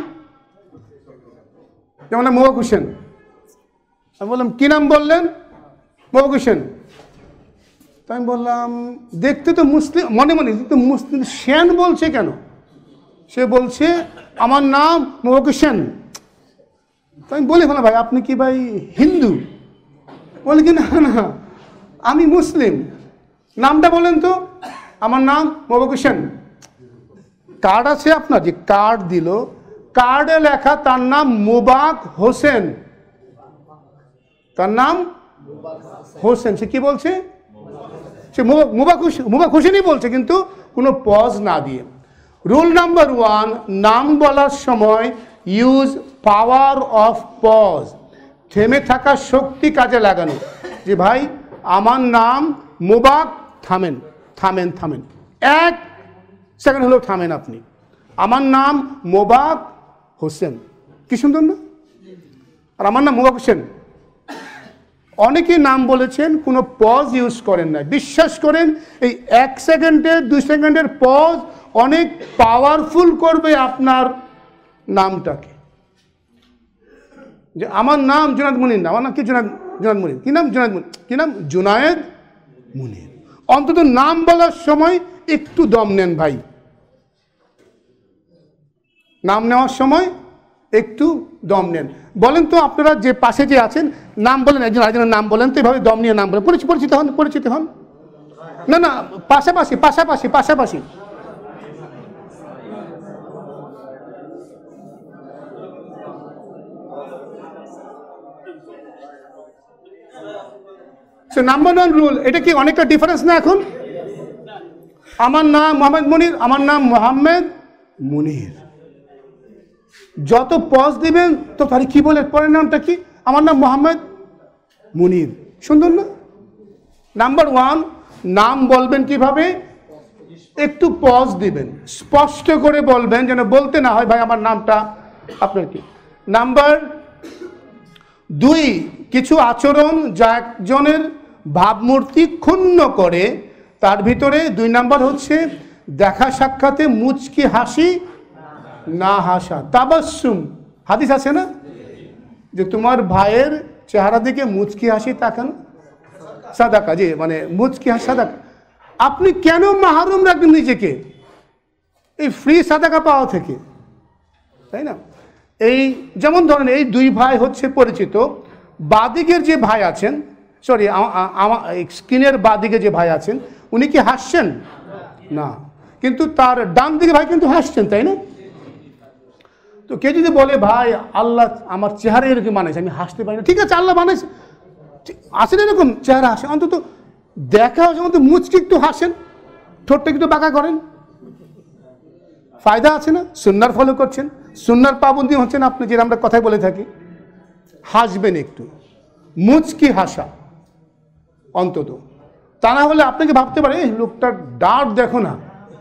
যেমন মোবারক হোসেন, আমি বললাম কি নাম বললেন? মোবারক হোসেন। তো আমি বললাম দেখতে তো মুসলিম, মনে মনে তো মুসলিম, সেন বলছে কেন? সে বলছে আমার নাম মোবারক হোসেন। তো আমি বলি না ভাই আপনি কি ভাই হিন্দু? বলে কি না না আমি মুসলিম। নামটা বলেন তো। আমার নাম মোবারক হোসেন। কার্ড আছে আপনার? যে কার্ড দিল, কার্ডে লেখা তার নাম মোবারক হোসেন, তার নাম হোসেন, সে কি বলছে? সে মুবাক হোসেনই বলছে, কিন্তু কোনো পজ না দিয়ে। রুল নাম্বার 1, নাম বলার সময় ইউজ পাওয়ার অফ পজ, থেমে থাকা শক্তি কাজে লাগানো। যে ভাই আমার নাম মুবাক, থামেন থামেন থামেন, 1 সেকেন্ড হলেও থামেন আপনি। আমার নাম মুবাক হোসেন, কি সুন্দর না? আর আমার নাম মুবাক হোসেন। অনেকে নাম বলেছেন, কোনো পজ ইউজ করেন না। বিশ্বাস করেন এই 1 সেকেন্ডের 2 সেকেন্ডের পজ অনেক পাওয়ারফুল করবে আপনার নামটাকে। যে আমার নাম জুনায়েদ মুনির না, আমার নাম কি? জুনায়েদ মুনির। কি নাম? জুনায়েদ মুনির। কি নাম? জুনায়েদ মুনির। অন্তত নাম বলার সময় একটু দম নেন ভাই, নাম নেওয়ার সময় একটু দম নেন। বলেন তো আপনারা যে পাশে যে আছেন, নাম বলেন, একজন আরেকজনের নাম বলেন তো, এভাবে দম নিয়ে নাম বলেন। পরিচিত হন। না না, পাশাপাশি পাশাপাশি পাশাপাশি। নাম্বার 1 রুল, এটা কি অনেকটা ডিফারেন্স না? এখন আমার নাম মোহাম্মদ মুনির, আমার নাম মোহাম্মদ মুনির। যত পজ দিবেন তো তাহলে কি বলে পরের নামটা কি? আমার নাম মোহাম্মদ মুনির। সুন্দর না? নাম্বার 1, নাম বলবেন কিভাবে? একটু পজ দিবেন, স্পষ্ট করে বলবেন, যেন বলতে না হয় ভাই আমার নামটা আপনার কি। নাম্বার 2, কিছু আচরণ যা একজনের ভাবমূর্তি ক্ষুণ্ণ করে, তার ভিতরে 2 নাম্বার হচ্ছে দেখা সাক্ষাতে মুচকি হাসি না হাসা, তাবাসসুম। হাদিস আছে না যে তোমার ভাইয়ের চেহারা দিকে মুচকি হাসি তাকানো সাদাকা, যে মানে মুচকি হাসি সাদাকা। আপনি কেন মাহরুম রাখবেন নিজেকে এই ফ্রি সাদাকা পাওয়া থেকে, তাই না? এই যেমন ধরেন এই 2 ভাই হচ্ছে পরিচিত, বাদিকের যে ভাই আছেন, সরি আমার স্ক্রিনের বাদিকে যে ভাই আছেন, উনি কি হাসছেন? না, কিন্তু তার ডান দিকে ভাই কিন্তু হাসছেন, তাই না? তো কে যদি বলে ভাই আল্লাহ আমার চেহারা এরকম বানাইছে, আমি হাসতে পারি না, ঠিক আছে আল্লাহ বানাইছে, আসেন এরকম চেহারা হাসে, অন্তত দেখা যেমন মুচকি একটু হাসেন, ঠোঁটটা একটু বাঁকা করেন, ফায়দা আছে না? সুন্নার ফলো করছেন, সুন্নার পাবন্দি হচ্ছেন আপনি, যেটা আমরা কথাই বলে থাকি। হাসবেন একটু, মুচকি হাসা অন্তত, তা না হলে আপনাকে ভাবতে পারে এই লোকটার ডার্ট দেখো না।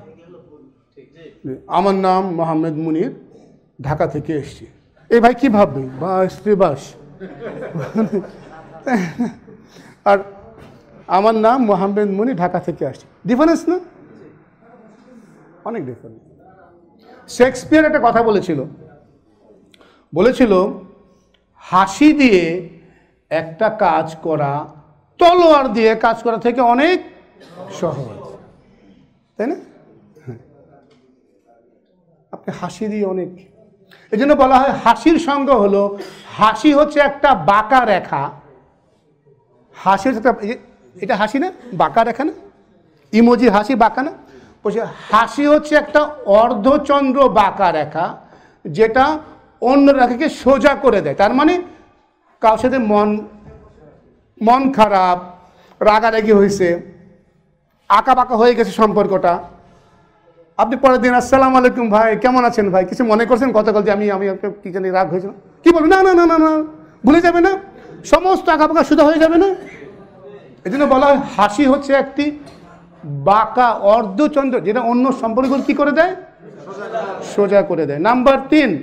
আমার নাম মোহাম্মদ মুনির, ঢাকা থেকে এসছি। এই ভাই কি ভাববে? বাস রে বাস। আর আমার নাম মোহাম্মদ মুনির, ঢাকা থেকে আসছি, ডিফারেন্স না? অনেক ডিফারেন্স। শেক্সপিয়ার একটা কথা বলেছিল হাসি দিয়ে একটা কাজ করা তলোয়ার দিয়ে কাজ করা থেকে অনেক সহজ, তাই না? আপনি হাসি দিয়ে অনেক, এই জন্য বলা হয় হাসির সঙ্গ হলো, হাসি হচ্ছে একটা বাঁকা রেখা। হাসির একটা, এটা হাসি না, বাঁকা রেখা না, ইমোজি হাসি বাঁকা না, হাসি হচ্ছে একটা অর্ধচন্দ্র বাঁকা রেখা, যেটা অন্য রেখাকে সোজা করে দেয়। তার মানে কারোর সাথে মন খারাপ, রাগারাগি হয়েছে, আঁকা বাঁকা হয়ে গেছে সম্পর্কটা, আপনি পরের দিন আসসালামু আলাইকুম ভাই কেমন আছেন ভাই, কিছু মনে করছেন গতকাল যে আমি কি জানি রাগ হয়েছিল, কি বলবেন? না না না না না, ভুলে যাবে না, সমস্ত আঁকা বাঁকা সোজা হয়ে যাবে না। এই জন্য বলা হয় হাসি হচ্ছে একটি বাঁকা অর্ধচন্দ্র, যেটা অন্য সম্পর্কগুলো কি করে দেয়? সোজা করে দেয়। নাম্বার 3,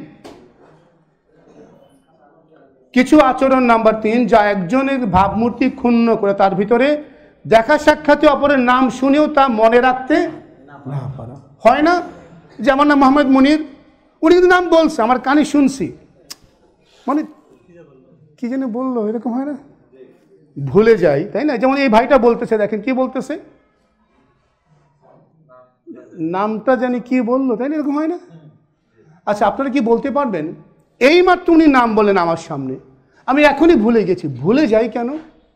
কিছু আচরণ নাম্বার 3 যা একজনের ভাবমূর্তি ক্ষুণ্ণ করে, তার ভিতরে দেখা সাক্ষাতে অপরের নাম শুনেও তা মনে রাখতে না পারা। হয় না যে আমার নাম মোহাম্মদ মুনির, উনি কিন্তু নাম বলছে, আমার কানে শুনছি, মানে কি যেন বললো, এরকম হয় না? ভুলে যাই, তাই না? যেমন এই ভাইটা বলতেছে, দেখেন কি বলতেছে, নামটা জানি কি বললো, তাই না? এরকম হয় না? আচ্ছা, আপনারা কি বলতে পারবেন এই মাত্র উনি নাম বলেন আমার সামনে, আমি এখনই ভুলে গেছি, ভুলে যাই কেন?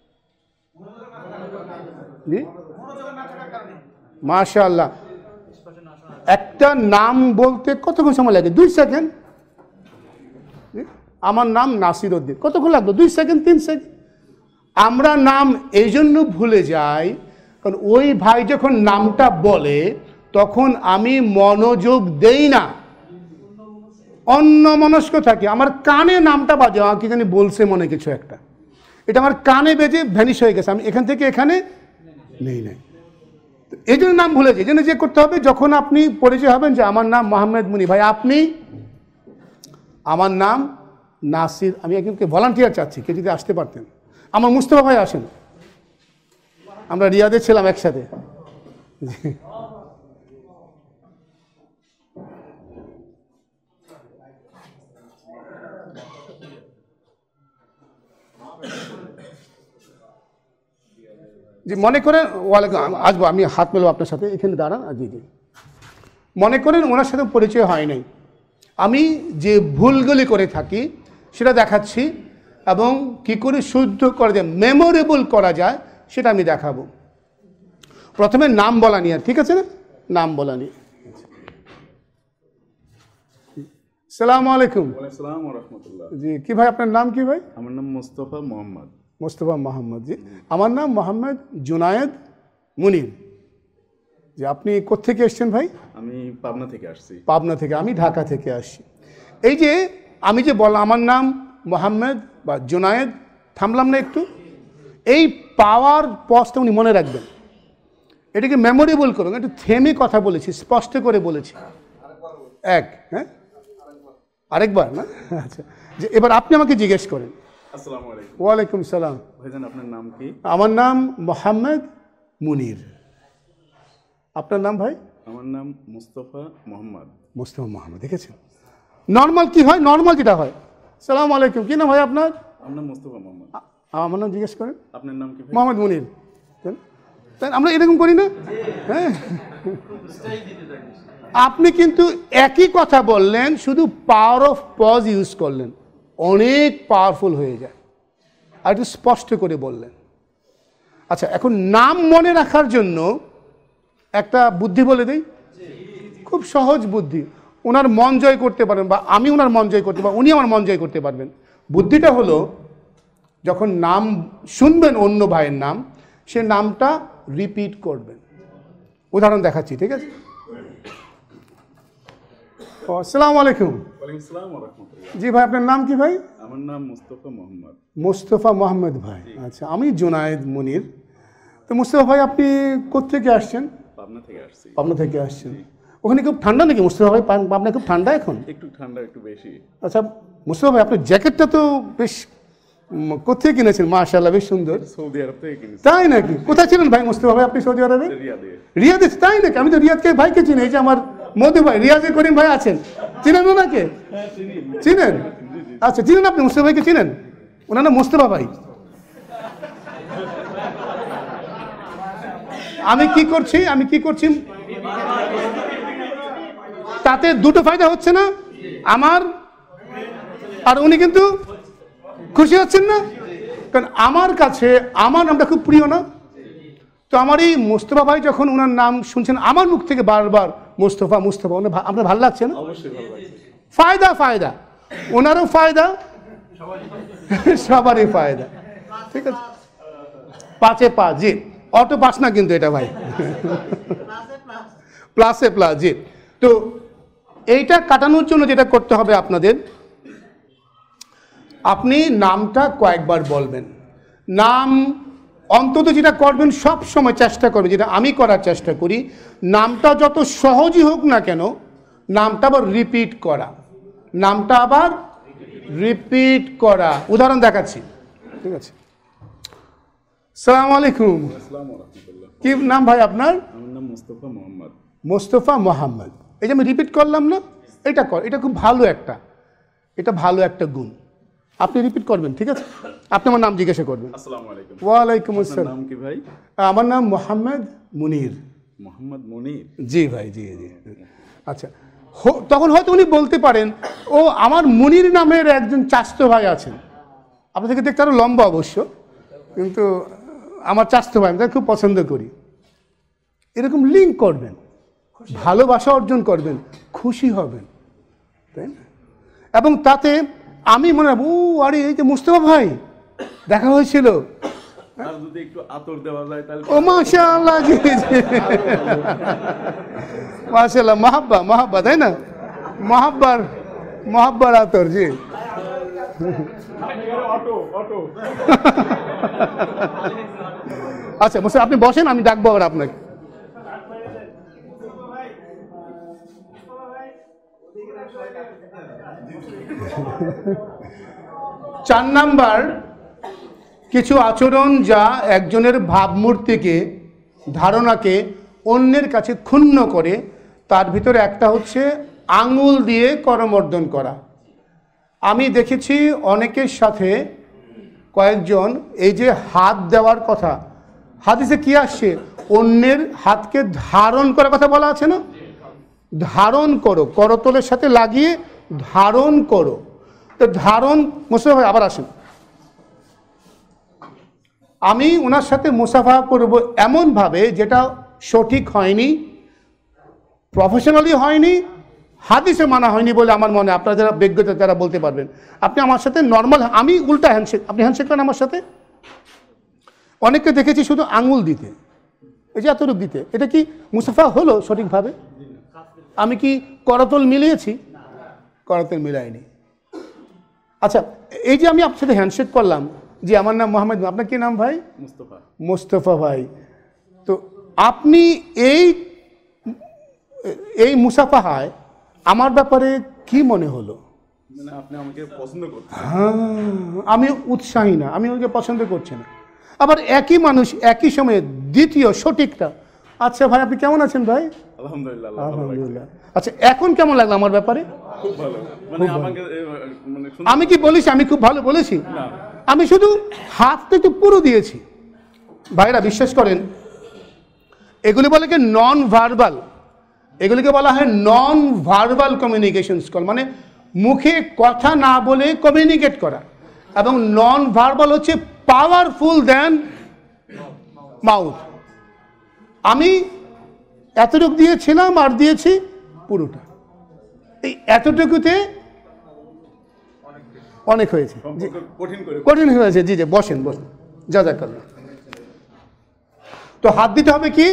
মাশাআল্লাহ, একটা নাম বলতে কতক্ষণ সময় লাগে? 2 সেকেন্ড। আমার নাম নাসির উদ্দিন, কতক্ষণ লাগলো? 2 সেকেন্ড 3 সেকেন্ড। আমরা নাম এই জন্য ভুলে যাই, কারণ ওই ভাই যখন নামটা বলে তখন আমি মনোযোগ দেই না, অন্যমনস্ক থাকি। আমার কানে নামটা বাজে, আমাকে জানি বলছে মনে কিছু একটা, এটা আমার কানে বেজে ভ্যানিশ হয়ে গেছে, আমি এখান থেকে এখানে নেই নাই, এই জন্য নাম ভুলে যাই। এই জন্য যে করতে হবে, যখন আপনি পরিচয় হবেন যে আমার নাম মোহাম্মদ মুনি, ভাই আপনি, আমার নাম নাসির, আমি একজনকে ভলান্টিয়ার চাচ্ছি, কে যদি আসতে পারতেন। আমার মুস্তফা ভাই আসেন, আমরা রিয়াদে ছিলাম একসাথে। জি মনে করেন, ওয়ালাইকুম আসবো, আমি হাত মেলবো আপনার সাথে, এখানে দাঁড়ান। জি জি, মনে করেন ওনার সাথে পরিচয় হয় নাই, আমি যে ভুলগুলি করে থাকি সেটা দেখাচ্ছি, এবং কি করে শুদ্ধ করা যায়, মেমোরেবল করা যায় সেটা আমি দেখাবো। প্রথমে নাম বলা নিয়ে, ঠিক আছে না, নাম বলা নিয়ে। সালাম আলাইকুম। আসসালাম রাহমাতুল্লাহ। জি, কি ভাই আপনার নাম কি ভাই? আমার নাম মুস্তফা মোহাম্মদ। মুস্তফা মোহাম্মদ। জি, আমার নাম মোহাম্মদ জুনায়েদ মুনির। যে আপনি কোত্থেকে এসছেন ভাই? আমি পাবনা থেকে আসছি। পাবনা থেকে, আমি ঢাকা থেকে আসছি। এই যে আমি যে বললাম আমার নাম মোহাম্মদ বা জুনায়েদ, থামলাম না একটু, এই পাওয়ার পজটা উনি মনে রাখবেন, এটাকে মেমোরেবল করুন। একটু থেমে কথা বলেছি, স্পষ্ট করে বলেছি। এক, হ্যাঁ আরেকবার না, আচ্ছা। যে এবার আপনি আমাকে জিজ্ঞেস করেন। আসসালামু আলাইকুম। ওয়ালাইকুম সালাম। ভাইজান আপনার নাম কি? আমার নাম মোহাম্মদ মুনির। আপনার নাম ভাই? আমার নাম মুস্তফা মোহাম্মদ। মুস্তফা মোহাম্মদ। দেখেছেন নর্মাল কি হয়, নর্মাল যেটা হয়। সালাম আলাইকুম, কি নাম ভাই আপনার? আমার নাম মুস্তফা মোহাম্মদ। আমার নাম জিজ্ঞেস করেন। আপনার নাম কি ভাই? মোহাম্মদ মুনির। তাই আমরা এরকম করি না, হ্যাঁ। আপনি কিন্তু একই কথা বললেন, শুধু পাওয়ার অফ পজ ইউজ করলেন, অনেক পাওয়ারফুল হয়ে যায়। আর একটু স্পষ্ট করে বললেন। আচ্ছা, এখন নাম মনে রাখার জন্য একটা বুদ্ধি বলে দেই, খুব সহজ বুদ্ধি, ওনার মন জয় করতে পারবেন, বা আমি ওনার মন জয় করতে পারবো, উনি আমার মন জয় করতে পারবেন। বুদ্ধিটা হলো, যখন নাম শুনবেন অন্য ভাইয়ের নাম, সে নামটা রিপিট করবেন। উদাহরণ দেখাচ্ছি, ঠিক আছে? আসসালামু আলাইকুম। ওয়ালাইকুম আসসালাম ওয়া রাহমাতুল্লাহ। জি ভাই, আপনার নাম কি ভাই? আমার নাম মুস্তফা মোহাম্মদ। মুস্তফা মোহাম্মদ ভাই। আচ্ছা, আমি জুনায়েদ মুনির। তো মুস্তফা ভাই, আপনি কোত্থেকে আসছেন? পাবনা থেকে আসছি। পাবনা থেকে আসছেন। ওখানে খুব ঠান্ডা নাকি মুস্তফা ভাই? পাবনা খুব ঠান্ডা এখন? একটু ঠান্ডা একটু বেশি। আচ্ছা মুস্তফা ভাই, আপনার জ্যাকেটটা তো বেশ, কোথেকে কিনেছেন? মাশাআল্লাহ, বেশ সুন্দর। সৌদি আরব থেকে কিনেছি। তাই নাকি? কোথায় ছিলেন ভাই মুস্তফা ভাই আপনি সৌদি আরবে? রিয়াদে। রিয়াদে? তাই নাকি? আমি তো রিয়াদকে ভাইকে চিনি, এই যে আমার মধু ভাই, রিয়াজে করিম ভাই আছেন, চিনেন ওনাকে? চিনেন? আচ্ছা, চিনেন আপনি মুস্তফা ভাইকে চিনেন? ওনার নাম মুস্তফা ভাই। আমি কি করছি তাতে দুটো ফায়দা হচ্ছে না আমার, আর উনি কিন্তু খুশি হচ্ছেন না, কারণ আমার কাছে আমার নামটা খুব প্রিয় না। তো আমার এই মুস্তফা ভাই যখন ওনার নাম শুনছেন আমার মুখ থেকে বারবার মুস্তফা মুস্তফা, আপনার ভালো লাগছে না? অবশ্যই ভালো লাগছে। ফায়দা ওনারও ফায়দা, সবারই ফায়দা, ঠিক আছে? 5-এ 5। জি, অটো পাস না কিন্তু এটা ভাই, প্লাসে প্লাস। জি, তো এইটা কাটানোর জন্য যেটা করতে হবে আপনাদের, আপনি নামটা কয়েকবার বলবেন। নাম অন্তত যেটা করবেন, সব সময় চেষ্টা করবেন, যেটা আমি করার চেষ্টা করি, নামটা যত সহজই হোক না কেন, নামটা আবার রিপিট করা, নামটা আবার রিপিট করা। উদাহরণ দেখাচ্ছি, ঠিক আছে? আসসালামু আলাইকুম। আসসালামু রাহমাতুল্লাহ। কি নাম ভাই আপনার? আমার নাম মুস্তফা মোহাম্মদ। মুস্তফা মোহাম্মদ। এই যে আমি রিপিট করলাম না, এটা খুব ভালো একটা, এটা ভালো একটা গুণ। আপনি রিপিট করবেন, ঠিক আছে? আপনি আমার নাম জিজ্ঞাসা করবেন। আসসালামু আলাইকুম। ওয়ালাইকুম আপনার আসসালাম। নাম কি ভাই? আমার নাম মোহাম্মদ মুনির। মোহাম্মদ মুনির। জি ভাই, জি। আচ্ছা, তখন হয়তো উনি বলতে পারেন, ও আমার মুনির নামের একজন চাচাতো ভাই আছেন, আপনার থেকে দেখতে আরো লম্বা অবশ্য, কিন্তু আমার চাচাতো ভাই, আমি তাকে খুব পছন্দ করি। এরকম লিঙ্ক করবেন, ভালোবাসা অর্জন করবেন, খুশি হবেন, তাই না? এবং তাতে আমি মনে হব, ও আরে এই যে মুস্তফা ভাই দেখা হয়েছিল, আর যদি একটু আতর দেওয়া যায় তাহলে ও মাশাআল্লাহ, জি জি মাশাআল্লাহ, মাহাব্বা মাহাব্বা, তাই না? মহাব্বার আতর, জি। আচ্ছা মুসা, আপনি বসেন, আমি ডাকবো আবার আপনাকে। চার নাম্বার, কিছু আচরণ যা একজনের ভাবমূর্তিকে, ধারণাকে অন্যের কাছে ক্ষুণ্ণ করে। তার ভিতরে একটা হচ্ছে আঙুল দিয়ে করমর্দন করা। আমি দেখেছি অনেকের সাথে কয়েকজন, এই যে হাত দেওয়ার কথা, হাদিসে কি আসছে? অন্যের হাতকে ধারণ করার কথা বলা আছে না? ধারণ করো, করতলের সাথে লাগিয়ে ধারণ করো। তো ধারণ, মুসাফা ভাই আবার আসেন, আমি ওনার সাথে মুসাফা করব এমনভাবে যেটা সঠিক হয়নি, প্রফেশনালি হয়নি, হাদিসে মানা হয়নি বলে আমার মনে। আপনারা যারা বিজ্ঞতা যারা বলতে পারবেন, আপনি আমার সাথে নর্মাল, আমি উল্টা হ্যান্ডশেক, আপনি হ্যান্ডশেক করেন আমার সাথে। অনেককে দেখেছি শুধু আঙুল দিতে, এই যে এতটুকু দিতে, এটা কি মুসাফা হলো সঠিকভাবে? আমি কি করতল মিলিয়েছি? করতল মিলাইনি। আচ্ছা, এই যে আমি আপনার সাথে হ্যান্ডশেক করলাম, যে আমার নাম মোহাম্মদ, আপনার কি নাম ভাই? মুস্তফা। মোস্তফা ভাই। তো আপনি এই মুসাফাহায় আমার ব্যাপারে কি মনে হলো? মানে আপনি আমাকে পছন্দ করছেন? হ্যাঁ, আমি উৎসাহী না, আমি ওকে পছন্দ করছি না। আবার একই মানুষ একই সময়ে দ্বিতীয় সঠিকটা, আচ্ছা ভাই আপনি কেমন আছেন ভাই? আলহামদুলিল্লাহ। আলহামদুলিল্লাহ। আচ্ছা, এখন কেমন লাগলো আমার ব্যাপারে? খুব ভালো। মানে আমাকে মানে আমি কি বলেছি আমি খুব ভালো বলেছি? না। আমি শুধু হাতটা একটু পুরো দিয়েছি। ভাইরা বিশ্বাস করেন, এগুলি বলে কি নন ভার্বাল, এগুলিকে বলা হয় নন ভার্বাল কমিউনিকেশন স্কিল, মানে মুখে কথা না বলে কমিউনিকেট করা। এবং নন ভার্বাল হচ্ছে পাওয়ারফুল দ্যান মাউথ। আমি এতটুকু দিয়েছিলাম আর দিয়েছি পুরোটা, এই এতটুকুতে অনেক হয়েছে, কঠিন হয়েছে। জি জি, বসেন বসেন, জাযাকাল্লাহ। তো হাত দিতে হবে কি?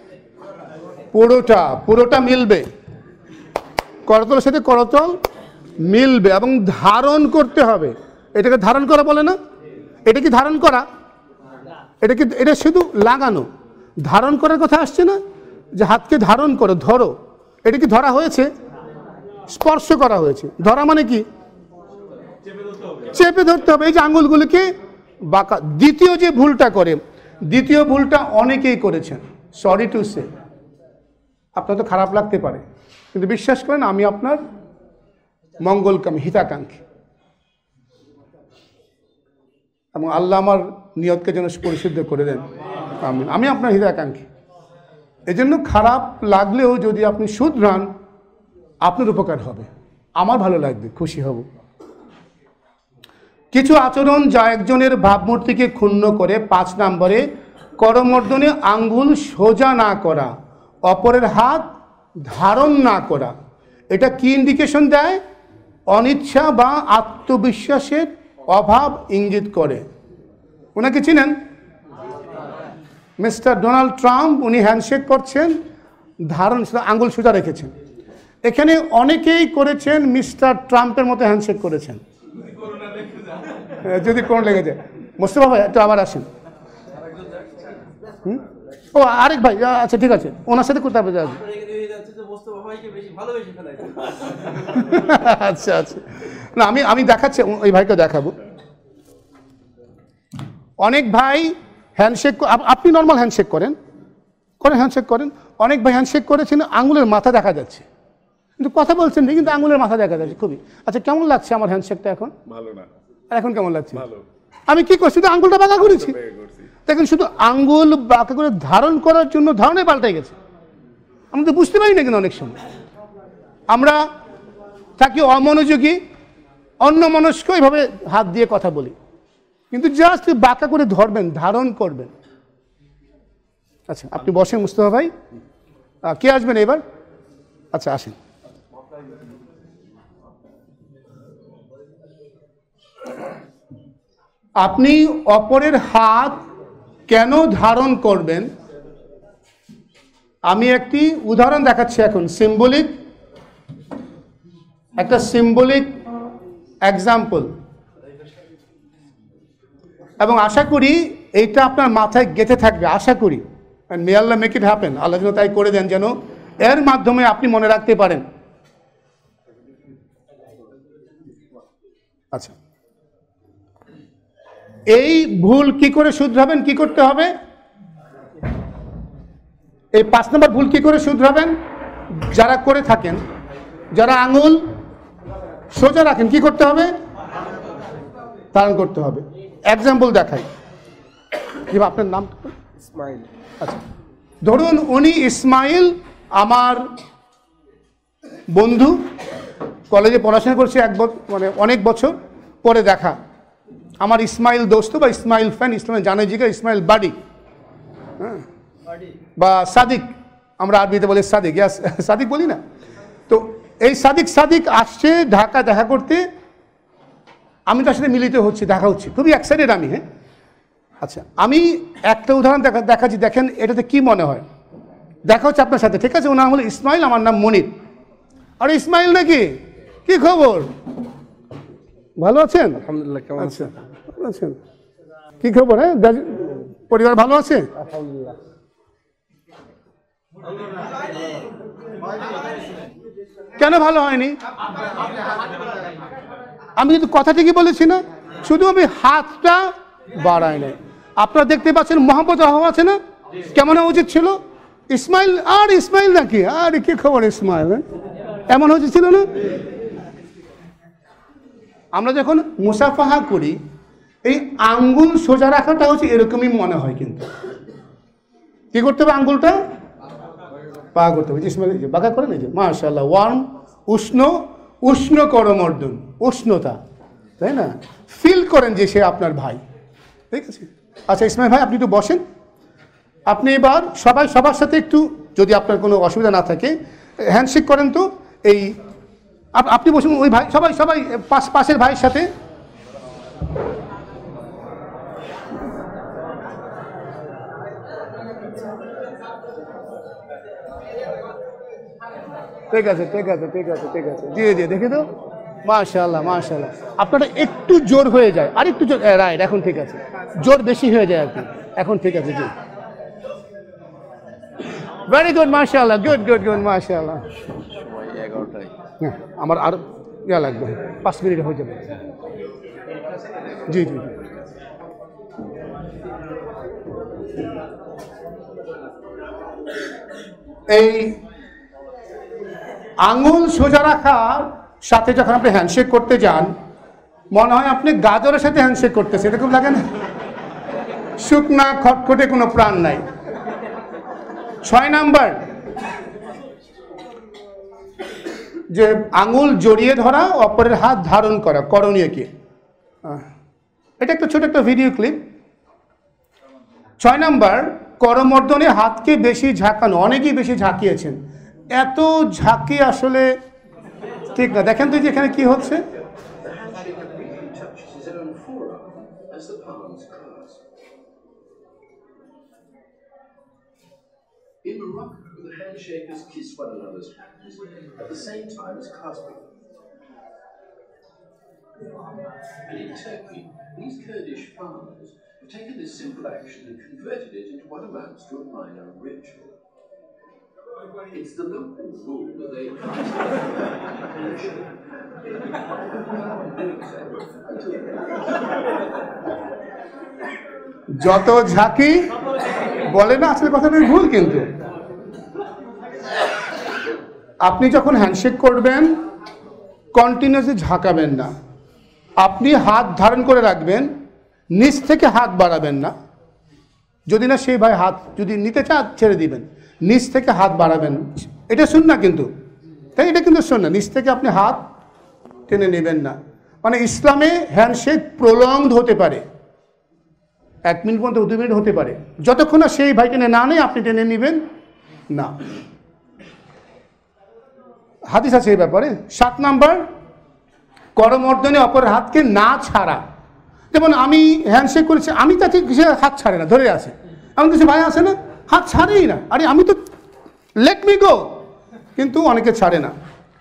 পুরোটা মিলবে, করতলের সাথে করতল মিলবে, এবং ধারণ করতে হবে। এটাকে ধারণ করা বলে না? এটা কি ধারণ করা? এটা শুধু লাগানো। ধারণ করার কথা আসছে না, যে হাতকে ধারণ করো, ধরো। এটা কি ধরা হয়েছে? স্পর্শ করা হয়েছে। ধরা মানে কি? চেপে ধরতে হবে। এই যে আঙ্গুলগুলিকে বাঁকা। দ্বিতীয় যে ভুলটা করে, দ্বিতীয় ভুলটা অনেকেই করেছেন, সরি টু সে, আপনার তো খারাপ লাগতে পারে, কিন্তু বিশ্বাস করেন আমি আপনার মঙ্গলকামী, হিতাকাঙ্ক্ষী, এবং আল্লাহ আমার নিয়তকে যেন পরিশুদ্ধ করে দেন। আমি আপনার হিতাকাঙ্ক্ষী। এই জন্য খারাপ লাগলেও যদি আপনি শুধরান, আপনার উপকার হবে, আমার ভালো লাগবে, খুশি হব। কিছু আচরণ যা একজনের ভাবমূর্তিকে ক্ষুণ্ণ করে। 5 নম্বরে, করমর্দনে আঙ্গুল সোজা না করা, অপরের হাত ধারণ না করা। এটা কি ইন্ডিকেশন দেয়? অনিচ্ছা বা আত্মবিশ্বাসের অভাব ইঙ্গিত করে। ওনাকে চিনেন? Mister Donald Trump. উনি হ্যান্ডশেক করছেন, ধারণ আঙ্গুল সোজা রেখেছেন। এখানে অনেকেই করেছেন, মিস্টার ট্রাম্পের মতো হ্যান্ডশেক করেছেন। যদি কোন লেগে যায়। মোস্তফা ভাই একটু আবার আসেন। ও আরেক ভাই, আচ্ছা ঠিক আছে, ওনার সাথে কোথায় যাবে? আচ্ছা আচ্ছা, না আমি দেখাচ্ছি, ওই ভাইকে দেখাবো। অনেক ভাই হ্যান্ডশেক, আপনি নর্মাল হ্যান্ডশেক করেন, হ্যান্ডশেক করেন। অনেক ভাই হ্যান্ডশেক করেছেন, আঙুলের মাথা দেখা যাচ্ছে, কিন্তু কথা বলছেন না, কিন্তু আঙুলের মাথা দেখা যাচ্ছে খুবই। আচ্ছা, কেমন লাগছে আমার হ্যান্ডশেকটা এখন? ভালো না। এখন কেমন লাগছে? ভালো। আমি কি করছি? শুধু আঙ্গুলটা বাঁকা করেছি। দেখেন, শুধু আঙ্গুল বাঁকা করে ধারণ করার জন্য ধারণে পাল্টে গেছে। আমরা তো বুঝতে পারি না, কিন্তু অনেক সময় আমরা থাকি অমনোযোগী, অন্যমনস্ক, এইভাবে হাত দিয়ে কথা বলি, কিন্তু জাস্ট বাঁকা করে ধরবেন, ধারণ করবেন। আচ্ছা, আপনি বসেন মুস্তফা ভাই। কে আসবেন এবার? আচ্ছা আসেন। আপনি অপরের হাত কেন ধারণ করবেন, আমি একটি উদাহরণ দেখাচ্ছি এখন, একটা সিম্বলিক এক্সাম্পল, এবং আশা করি এইটা আপনার মাথায় গেঁথে থাকবে, আশা করি। মে আল্লাহ মেক ইট হ্যাপেন, আল্লাহ যেন তাই করে দেন, যেন এর মাধ্যমে আপনি মনে রাখতে পারেন। আচ্ছা, এই ভুল কি করে শুধরাবেন, কি করতে হবে? এই 5 নম্বর ভুল কি করে শুধরাবেন? যারা করে থাকেন, যারা আঙুল সোজা রাখেন, কি করতে হবে? ধারণ করতে হবে। এক্সাম্পল দেখাই, কি আপনার নাম? ইসমাইল। আচ্ছা, ধরুন উনি ইসমাইল আমার বন্ধু, কলেজে পড়াশোনা করছে মানে অনেক বছর পরে দেখা, আমার ইসমাইল দোস্ত বা ইসমাইল ফ্যান, ইসলামে জানে জিগা ইসমাইল বাডি, হ্যাঁ, বা সাদিক, আমরা আরবিতে বলি সাদিক, ইয়াস সাদিক বলি না। তো এই সাদিক আসছে ঢাকা দেখা করতে, আমি তার সাথে মিলিত হচ্ছি, দেখা হচ্ছে, খুবই এক্সাইটেড আমি। হ্যাঁ, আচ্ছা, আমি একটা উদাহরণ দেখাচ্ছি, দেখেন এটাতে কি মনে হয়। দেখা হচ্ছে আপনার সাথে, ঠিক আছে, ওর নাম হলো ইসমাইল, আমার নাম মনির। আরে ইসমাইল নাকি, কি খবর, ভালো আছেন? আলহামদুলিল্লাহ, কেমন আছেন? ভালো আছেন, কি খবর? হ্যাঁ, পরিবার ভালো আছে? আলহামদুলিল্লাহ। কেন ভালো হয়নি? আমি কিন্তু কথা ঠিকই বলেছি না, শুধু আমি হাতটা বাড়াই নাই। আপনারা দেখতে পাচ্ছেন মোহাম্মদ হওয়া আছে না, কেমন হওয়া উচিত ছিল? ইসমাইল, আর ইসমাইল নাকি, আর কি খবর ইসমাইল, এমন হচ্ছে ছিল না? আমরা যখন মুসাফাহা করি, এই আঙ্গুল সোজা রাখাটা হচ্ছে এরকমই মনে হয়, কিন্তু কি করতে হবে? আঙ্গুলটা পা করতে হবে, ইসমাইল বাঁকা করে নিয়েছে, মাশাআল্লাহ, ওয়ার্ম, উষ্ণ করমর্দন, উষ্ণতা, তাই না? ফিল করেন যে সে আপনার ভাই, ঠিক আছে? আচ্ছা ইসমাইল ভাই, আপনি একটু বসেন। আপনি এবার সবার সাথে একটু, যদি আপনার কোনো অসুবিধা না থাকে, হ্যান্ডশেক করেন তো। এই আপনি বসুন, ওই ভাই, সবাই পাশের ভাইয়ের সাথে। ঠিক আছে, জি দেখে তো, মাশাআল্লাহ। আপনারা একটু জোর হয়ে যায়, আর একটু জোর, রাইট, এখন ঠিক আছে, জোর বেশি হয়ে যায় আর কি, এখন ঠিক আছে, জি, ভেরি গুড, মাশাআল্লাহ, গুড, মাশাআল্লাহ। হ্যাঁ, আমার আর ইয়া লাগবে, 5 মিনিট হয়ে যাবে, জি। এই আঙুল সোজা রাখার সাথে যখন আপনি হ্যান্ডশেক করতে যান, মনে হয় আপনি গাজরের সাথে হ্যান্ডশেক করতেছে, এরকম লাগে না? শুকনা খটখটে কোনো প্রাণ নাই। 6 নাম্বার, যে আঙুল জড়িয়ে ধরা, অপরের হাত ধারণ করা, করণীয় কি? এটা একটা ছোট একটা ভিডিও ক্লিপ। 6 নাম্বার, করমর্দনে হাতকে বেশি ঝাঁকানো, অনেকেই বেশি ঝাঁকিয়েছেন, এত ঝাঁকি আসলে ঠিক না। দেখেন তো যে এখানে কি হচ্ছে। In Morocco, the handshakers kiss one another's hands at the same time as clasping them. And in Turkey, these Kurdish farmers have taken this simple action and converted it into what amounts to a minor ritual. It's the local rule that they যত ঝাঁকি বলে না, আসলে কথাটা ভুল, কিন্তু আপনি যখন হ্যান্ডশেক করবেন কন্টিনিউয়াসলি ঝাঁকাবেন না, আপনি হাত ধারণ করে রাখবেন, নিচ থেকে হাত বাড়াবেন না, যদি না সেই ভাই হাত যদি নিতে চান ছেড়ে দিবেন, নিচ থেকে হাত বাড়াবেন, এটা শুন না কিন্তু, তাই এটা কিন্তু শুন না, নিচ থেকে আপনি হাত টেনে নেবেন না। মানে ইসলামে হ্যান্ডশেক প্রলংড হতে পারে, 1 মিনিট পর্যন্ত 2 মিনিট হতে পারে, যতক্ষণ না সেই ভাই টেনে না নেয় আপনি টেনে নেবেন না। হাদিস আছে এই ব্যাপারে। 7 নাম্বার, করমর্দনে অপরের হাতকে না ছাড়া, যেমন আমি হ্যান্ডশেক করেছি, আমি তাকে হাত ছাড়ে না, ধরে আছে। এমন কিছু ভাই আছে না, হাত ছাড়েই না, আরে আমি তো লেট মি গো, কিন্তু অনেকে ছাড়ে না।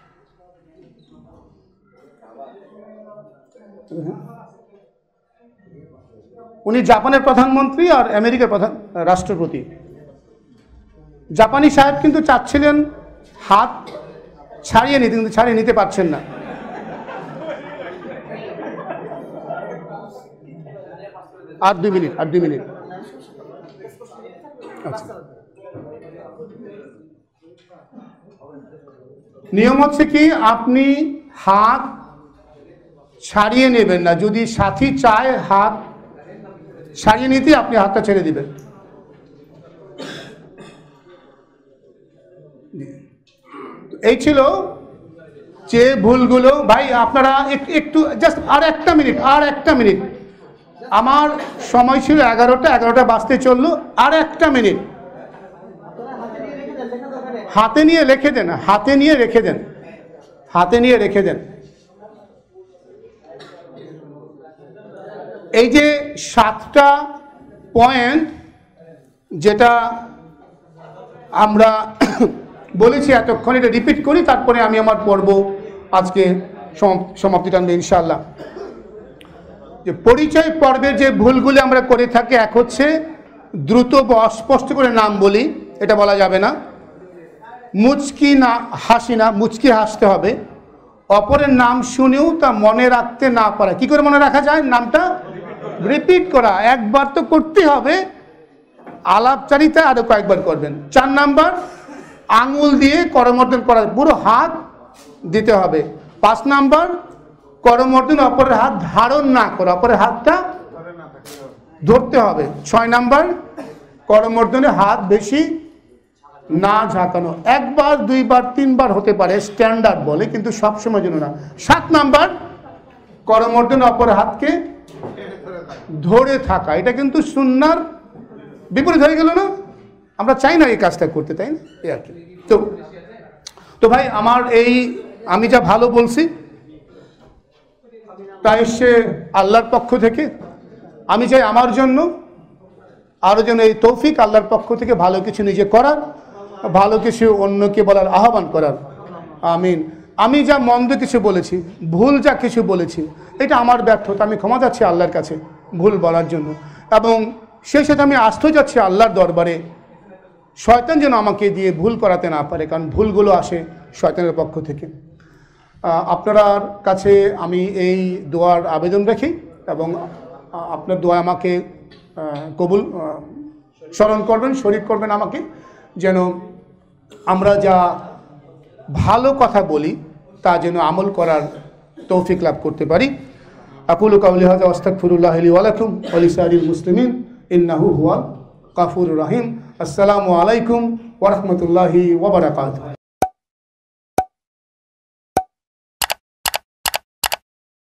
উনি জাপানের প্রধানমন্ত্রী আর আমেরিকার রাষ্ট্রপতি। জাপানি সাহেব কিন্তু চাচ্ছিলেন হাত ছাড়িয়ে নিতে, কিন্তু ছাড়িয়ে নিতে পারছেন না। আর 2 মিনিট, আর 2 মিনিট। আচ্ছা, নিয়ম হচ্ছে কি, আপনি হাত ছাড়িয়ে নেবেন না, যদি সাথী চায় হাত ছাড়িয়ে নিতে, আপনি হাতটা ছেড়ে দিবেন। এই ছিল যে ভুলগুলো। ভাই আপনারা একটু জাস্ট আর একটা মিনিট, আমার সময় ছিল 11টা বাজতে চললো, আর একটা মিনিট। হাতে নিয়ে রেখে দেন, হাতে নিয়ে রেখে দেন। এই যে 7টা পয়েন্ট যেটা আমরা বলেছি এতক্ষণ, এটা রিপিট করি, তারপরে আমি আমার পর্ব আজকে সমাপ্তি টানবো ইনশাআল্লাহ। যে পরিচয় পর্বের যে ভুলগুলি আমরা করে থাকি, এক হচ্ছে দ্রুত বা অস্পষ্ট করে নাম বলি, এটা বলা যাবে না। মুচকি না হাসি না, মুচকি হাসতে হবে। অপরের নাম শুনেও তা মনে রাখতে না পারা। কি করে মনে রাখা যায়? নামটা রিপিট করা, একবার তো করতে হবে, আলাপচারিতা আরো কয়েকবার করবেন। 4 নাম্বার, আঙুল দিয়ে করমর্দন করা, পুরো হাত দিতে হবে। 5 নাম্বার, করমর্দন অপরের হাত ধারণ না করা, অপরের হাতটা ধরতে হবে। 6 নাম্বার, করমর্দনে হাত বেশি না ঝাঁকানো, 1 বার 2 বার 3 বার হতে পারে, স্ট্যান্ডার্ড বলে, কিন্তু সবসময় জন্য না। 7 নাম্বার, করমর্দনে অপরের হাতকে ধরে থাকা, এটা কিন্তু সুন্নাহর বিপরীত হয়ে গেল না, আমরা চাই না এই কাজটা করতে, তাই না? এই আর কি। তো ভাই আমার আমি যা ভালো বলছি তা এসছে আল্লাহর পক্ষ থেকে। আমি চাই আমার জন্য আরও যেন এই তৌফিক আল্লাহর পক্ষ থেকে ভালো কিছু নিজে করার, ভালো কিছু অন্যকে বলার আহ্বান করার। আমিন। আমি যা মন্দ কিছু বলেছি, ভুল যা কিছু বলেছি, এটা আমার ব্যর্থতা, আমি ক্ষমা চাচ্ছি আল্লাহর কাছে ভুল বলার জন্য, এবং সেই সাথে আমি আস্থা যাচ্ছি আল্লাহর দরবারে শয়তান যেন আমাকে দিয়ে ভুল করাতে না পারে, কারণ ভুলগুলো আসে শয়তানের পক্ষ থেকে। আপনার কাছে আমি এই দোয়ার আবেদন রাখি, এবং আপনার দোয়া আমাকে কবুল স্মরণ করবেন, শরীক করবেন আমাকে, যেন আমরা যা ভালো কথা বলি তা যেন আমল করার তৌফিক লাভ করতে পারি। আকুলু কাউলি হাযা আস্তাগফিরুল্লাহ লি ওয়া লাকুম ওয়া লিসাইরিল মুসলিমিন ইন্নাহু হুয়াল গাফুরুর রহিম। আসসালামু আলাইকুম ওয়া রাহমাতুল্লাহি ওয়া বারাকাতুহু।